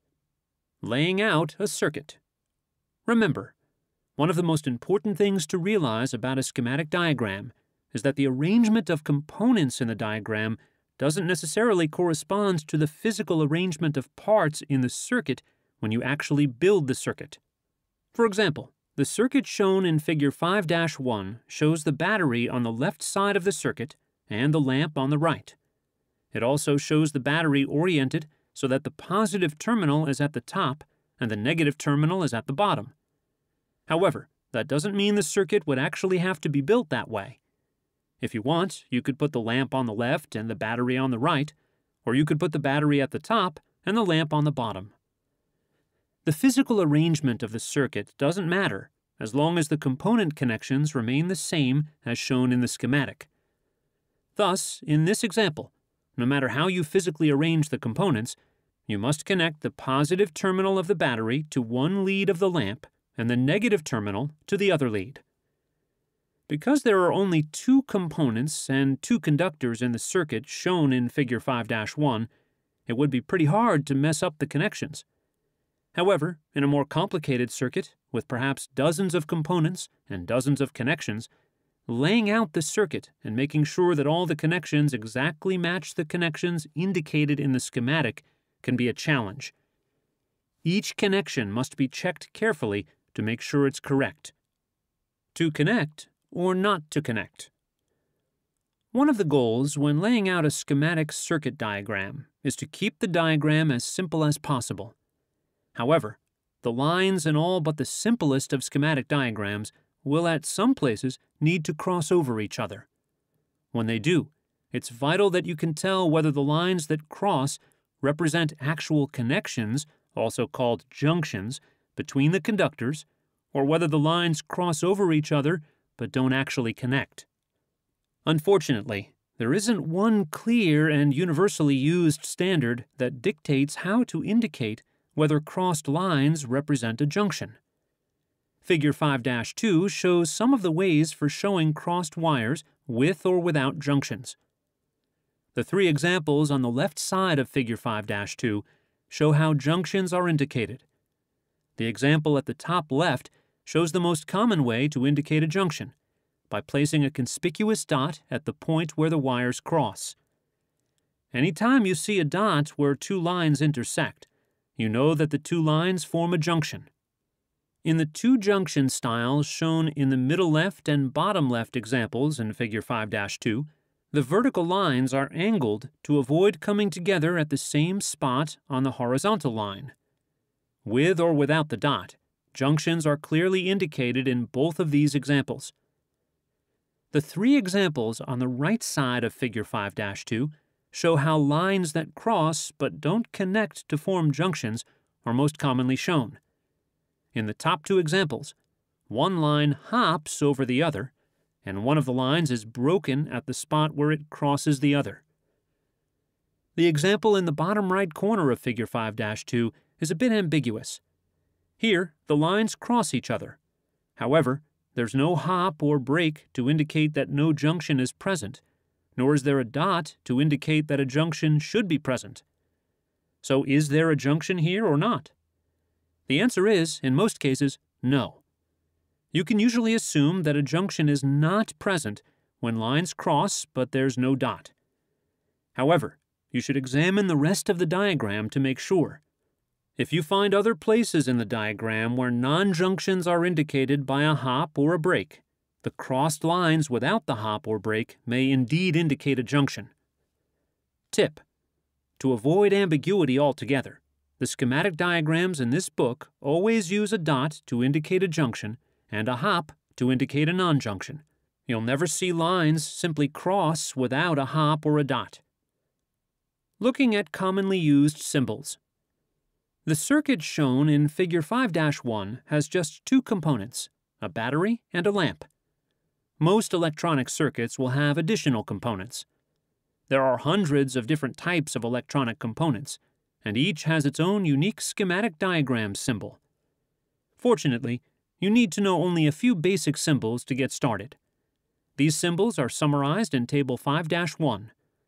Laying out a circuit. Remember, one of the most important things to realize about a schematic diagram is that the arrangement of components in the diagram doesn't necessarily correspond to the physical arrangement of parts in the circuit when you actually build the circuit. For example, the circuit shown in Figure five dash one shows the battery on the left side of the circuit and the lamp on the right. It also shows the battery oriented so that the positive terminal is at the top and the negative terminal is at the bottom. However, that doesn't mean the circuit would actually have to be built that way. If you want, you could put the lamp on the left and the battery on the right, or you could put the battery at the top and the lamp on the bottom. The physical arrangement of the circuit doesn't matter as long as the component connections remain the same as shown in the schematic. Thus, in this example, no matter how you physically arrange the components, you must connect the positive terminal of the battery to one lead of the lamp and the negative terminal to the other lead. Because there are only two components and two conductors in the circuit shown in Figure five dash one, it would be pretty hard to mess up the connections. However, in a more complicated circuit, with perhaps dozens of components and dozens of connections, laying out the circuit and making sure that all the connections exactly match the connections indicated in the schematic can be a challenge. Each connection must be checked carefully to make sure it's correct. To connect or not to connect. One of the goals when laying out a schematic circuit diagram is to keep the diagram as simple as possible. However, the lines in all but the simplest of schematic diagrams will at some places need to cross over each other. When they do, it's vital that you can tell whether the lines that cross represent actual connections, also called junctions, between the conductors, or whether the lines cross over each other but don't actually connect. Unfortunately, there isn't one clear and universally used standard that dictates how to indicate whether crossed lines represent a junction. Figure five dash two shows some of the ways for showing crossed wires with or without junctions. The three examples on the left side of Figure five dash two show how junctions are indicated. The example at the top left shows the most common way to indicate a junction, by placing a conspicuous dot at the point where the wires cross. Anytime you see a dot where two lines intersect, you know that the two lines form a junction. In the two junction styles shown in the middle left and bottom left examples in Figure five dash two, the vertical lines are angled to avoid coming together at the same spot on the horizontal line. With or without the dot, junctions are clearly indicated in both of these examples. The three examples on the right side of Figure five dash two show how lines that cross but don't connect to form junctions are most commonly shown. In the top two examples, one line hops over the other, and one of the lines is broken at the spot where it crosses the other. The example in the bottom right corner of Figure five dash two is a bit ambiguous. Here, the lines cross each other. However, there's no hop or break to indicate that no junction is present, nor is there a dot to indicate that a junction should be present. So is there a junction here or not? The answer is, in most cases, no. You can usually assume that a junction is not present when lines cross but there's no dot. However, you should examine the rest of the diagram to make sure. If you find other places in the diagram where non-junctions are indicated by a hop or a break, the crossed lines without the hop or break may indeed indicate a junction. Tip: to avoid ambiguity altogether, the schematic diagrams in this book always use a dot to indicate a junction and a hop to indicate a non-junction. You'll never see lines simply cross without a hop or a dot. Looking at commonly used symbols. The circuit shown in Figure five dash one has just two components, a battery and a lamp. Most electronic circuits will have additional components. There are hundreds of different types of electronic components, and each has its own unique schematic diagram symbol. Fortunately, you need to know only a few basic symbols to get started. These symbols are summarized in Table five dash one.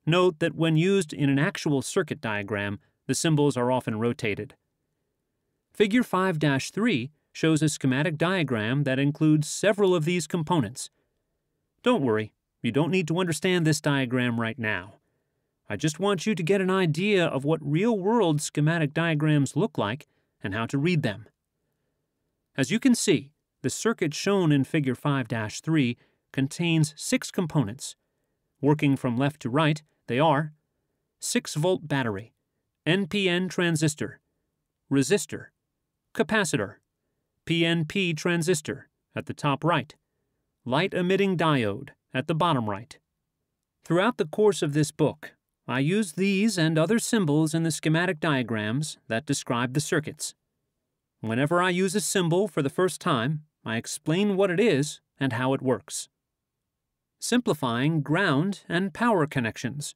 Note that when used in an actual circuit diagram, the symbols are often rotated. Figure five dash three shows a schematic diagram that includes several of these components. Don't worry, you don't need to understand this diagram right now. I just want you to get an idea of what real-world schematic diagrams look like and how to read them. As you can see, the circuit shown in Figure five dash three contains six components. Working from left to right, they are six volt battery, N P N transistor, resistor, capacitor, P N P transistor at the top right, light-emitting diode at the bottom right. Throughout the course of this book, I use these and other symbols in the schematic diagrams that describe the circuits. Whenever I use a symbol for the first time, I explain what it is and how it works. Simplifying ground and power connections.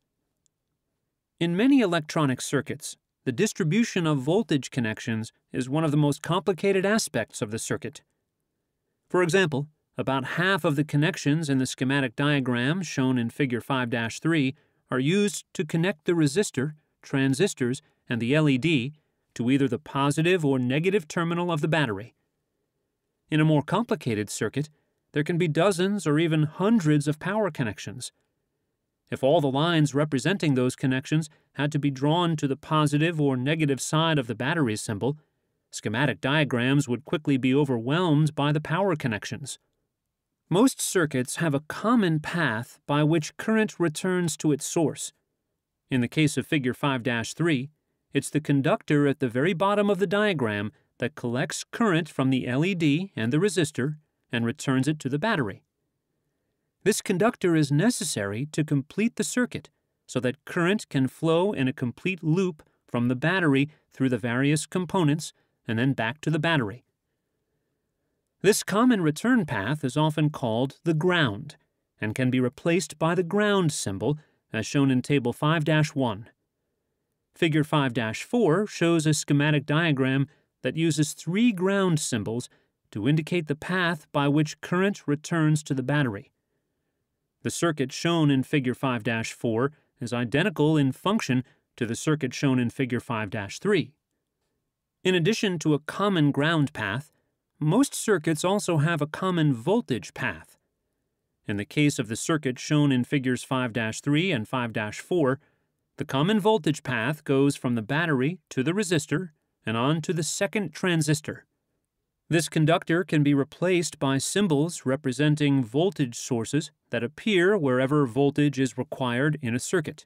In many electronic circuits, the distribution of voltage connections is one of the most complicated aspects of the circuit. For example, about half of the connections in the schematic diagram shown in Figure five dash three are used to connect the resistor, transistors, and the L E D to either the positive or negative terminal of the battery. In a more complicated circuit, there can be dozens or even hundreds of power connections. If all the lines representing those connections had to be drawn to the positive or negative side of the battery symbol, schematic diagrams would quickly be overwhelmed by the power connections. Most circuits have a common path by which current returns to its source. In the case of Figure five dash three, it's the conductor at the very bottom of the diagram that collects current from the L E D and the resistor and returns it to the battery. This conductor is necessary to complete the circuit so that current can flow in a complete loop from the battery through the various components and then back to the battery. This common return path is often called the ground and can be replaced by the ground symbol as shown in Table five dash one. Figure five dash four shows a schematic diagram that uses three ground symbols to indicate the path by which current returns to the battery. The circuit shown in Figure five dash four is identical in function to the circuit shown in Figure five dash three. In addition to a common ground path, most circuits also have a common voltage path. In the case of the circuit shown in Figures five dash three and five dash four, the common voltage path goes from the battery to the resistor and on to the second transistor. This conductor can be replaced by symbols representing voltage sources that appear wherever voltage is required in a circuit.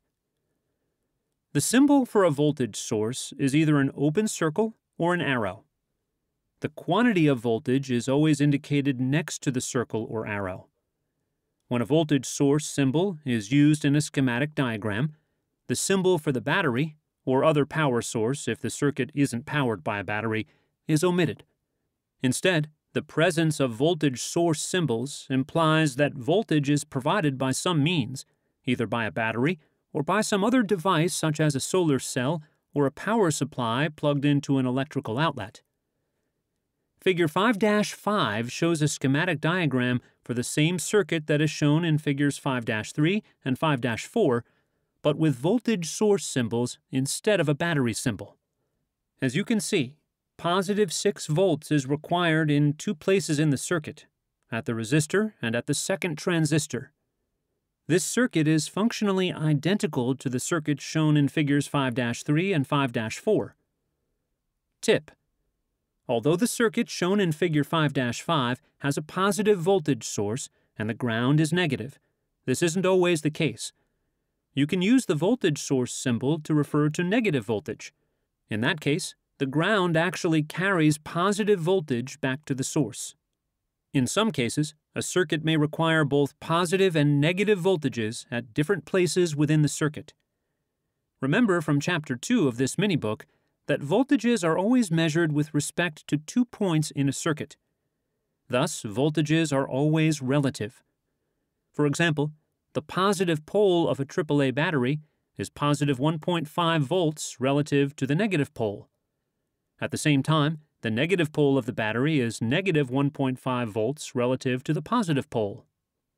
The symbol for a voltage source is either an open circle or an arrow. The quantity of voltage is always indicated next to the circle or arrow. When a voltage source symbol is used in a schematic diagram, the symbol for the battery, or other power source if the circuit isn't powered by a battery, is omitted. Instead, the presence of voltage source symbols implies that voltage is provided by some means, either by a battery or by some other device such as a solar cell or a power supply plugged into an electrical outlet. Figure five dash five shows a schematic diagram for the same circuit that is shown in Figures five dash three and five dash four, but with voltage source symbols instead of a battery symbol. As you can see, positive six volts is required in two places in the circuit, at the resistor and at the second transistor. This circuit is functionally identical to the circuit shown in Figures five dash three and five dash four. Tip: although the circuit shown in Figure five dash five has a positive voltage source and the ground is negative, this isn't always the case. You can use the voltage source symbol to refer to negative voltage. In that case, the ground actually carries positive voltage back to the source. In some cases, a circuit may require both positive and negative voltages at different places within the circuit. Remember from Chapter two of this mini-book that voltages are always measured with respect to two points in a circuit. Thus, voltages are always relative. For example, the positive pole of a triple A battery is positive one point five volts relative to the negative pole. At the same time, the negative pole of the battery is negative one point five volts relative to the positive pole.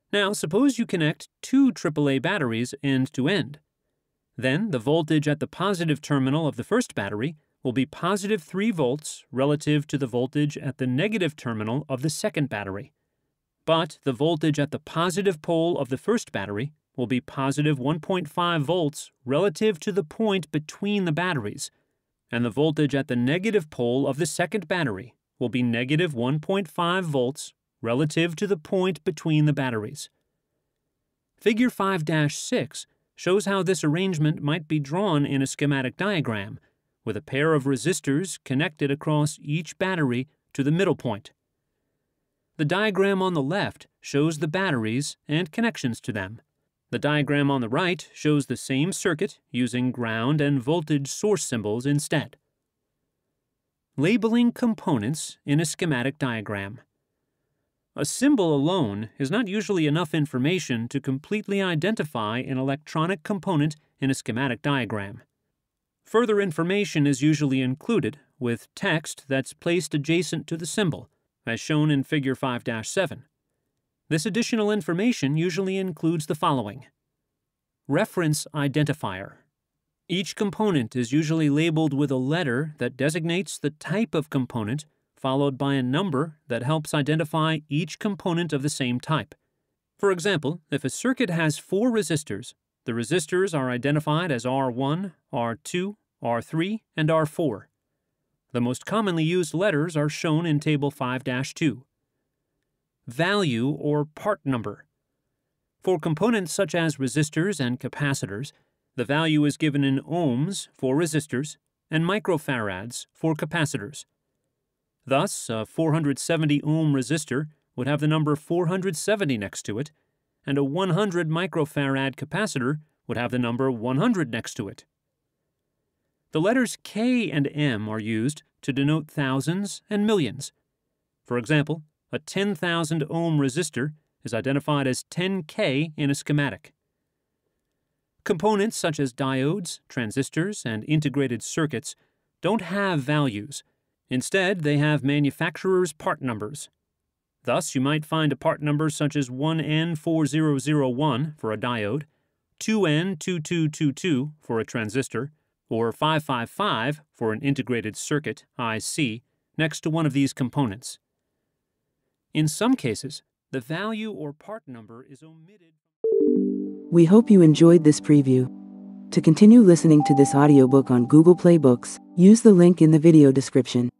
Now, suppose you connect two triple A batteries end to end. Then, the voltage at the positive terminal of the first battery will be positive three volts relative to the voltage at the negative terminal of the second battery. But the voltage at the positive pole of the first battery will be positive one point five volts relative to the point between the batteries, and the voltage at the negative pole of the second battery will be negative one point five volts relative to the point between the batteries. Figure five dash six shows how this arrangement might be drawn in a schematic diagram, with a pair of resistors connected across each battery to the middle point. The diagram on the left shows the batteries and connections to them. The diagram on the right shows the same circuit using ground and voltage source symbols instead. Labeling components in a schematic diagram. A symbol alone is not usually enough information to completely identify an electronic component in a schematic diagram. Further information is usually included with text that's placed adjacent to the symbol, as shown in Figure five dash seven. This additional information usually includes the following. Reference identifier. Each component is usually labeled with a letter that designates the type of component, followed by a number that helps identify each component of the same type. For example, if a circuit has four resistors, the resistors are identified as R one, R two, R three, and R four. The most commonly used letters are shown in Table five dash two. Value or part number. For components such as resistors and capacitors, the value is given in ohms for resistors and microfarads for capacitors. Thus, a four hundred seventy ohm resistor would have the number four hundred seventy next to it, and a one hundred microfarad capacitor would have the number one hundred next to it. The letters K and M are used to denote thousands and millions. For example, a ten thousand ohm resistor is identified as ten K in a schematic. Components such as diodes, transistors, and integrated circuits don't have values. Instead, they have manufacturer's part numbers. Thus, you might find a part number such as one N four zero zero one for a diode, two N two two two two for a transistor, or five five five for an integrated circuit, I C, next to one of these components. In some cases, the value or part number is omitted. We hope you enjoyed this preview. To continue listening to this audiobook on Google Play Books, use the link in the video description.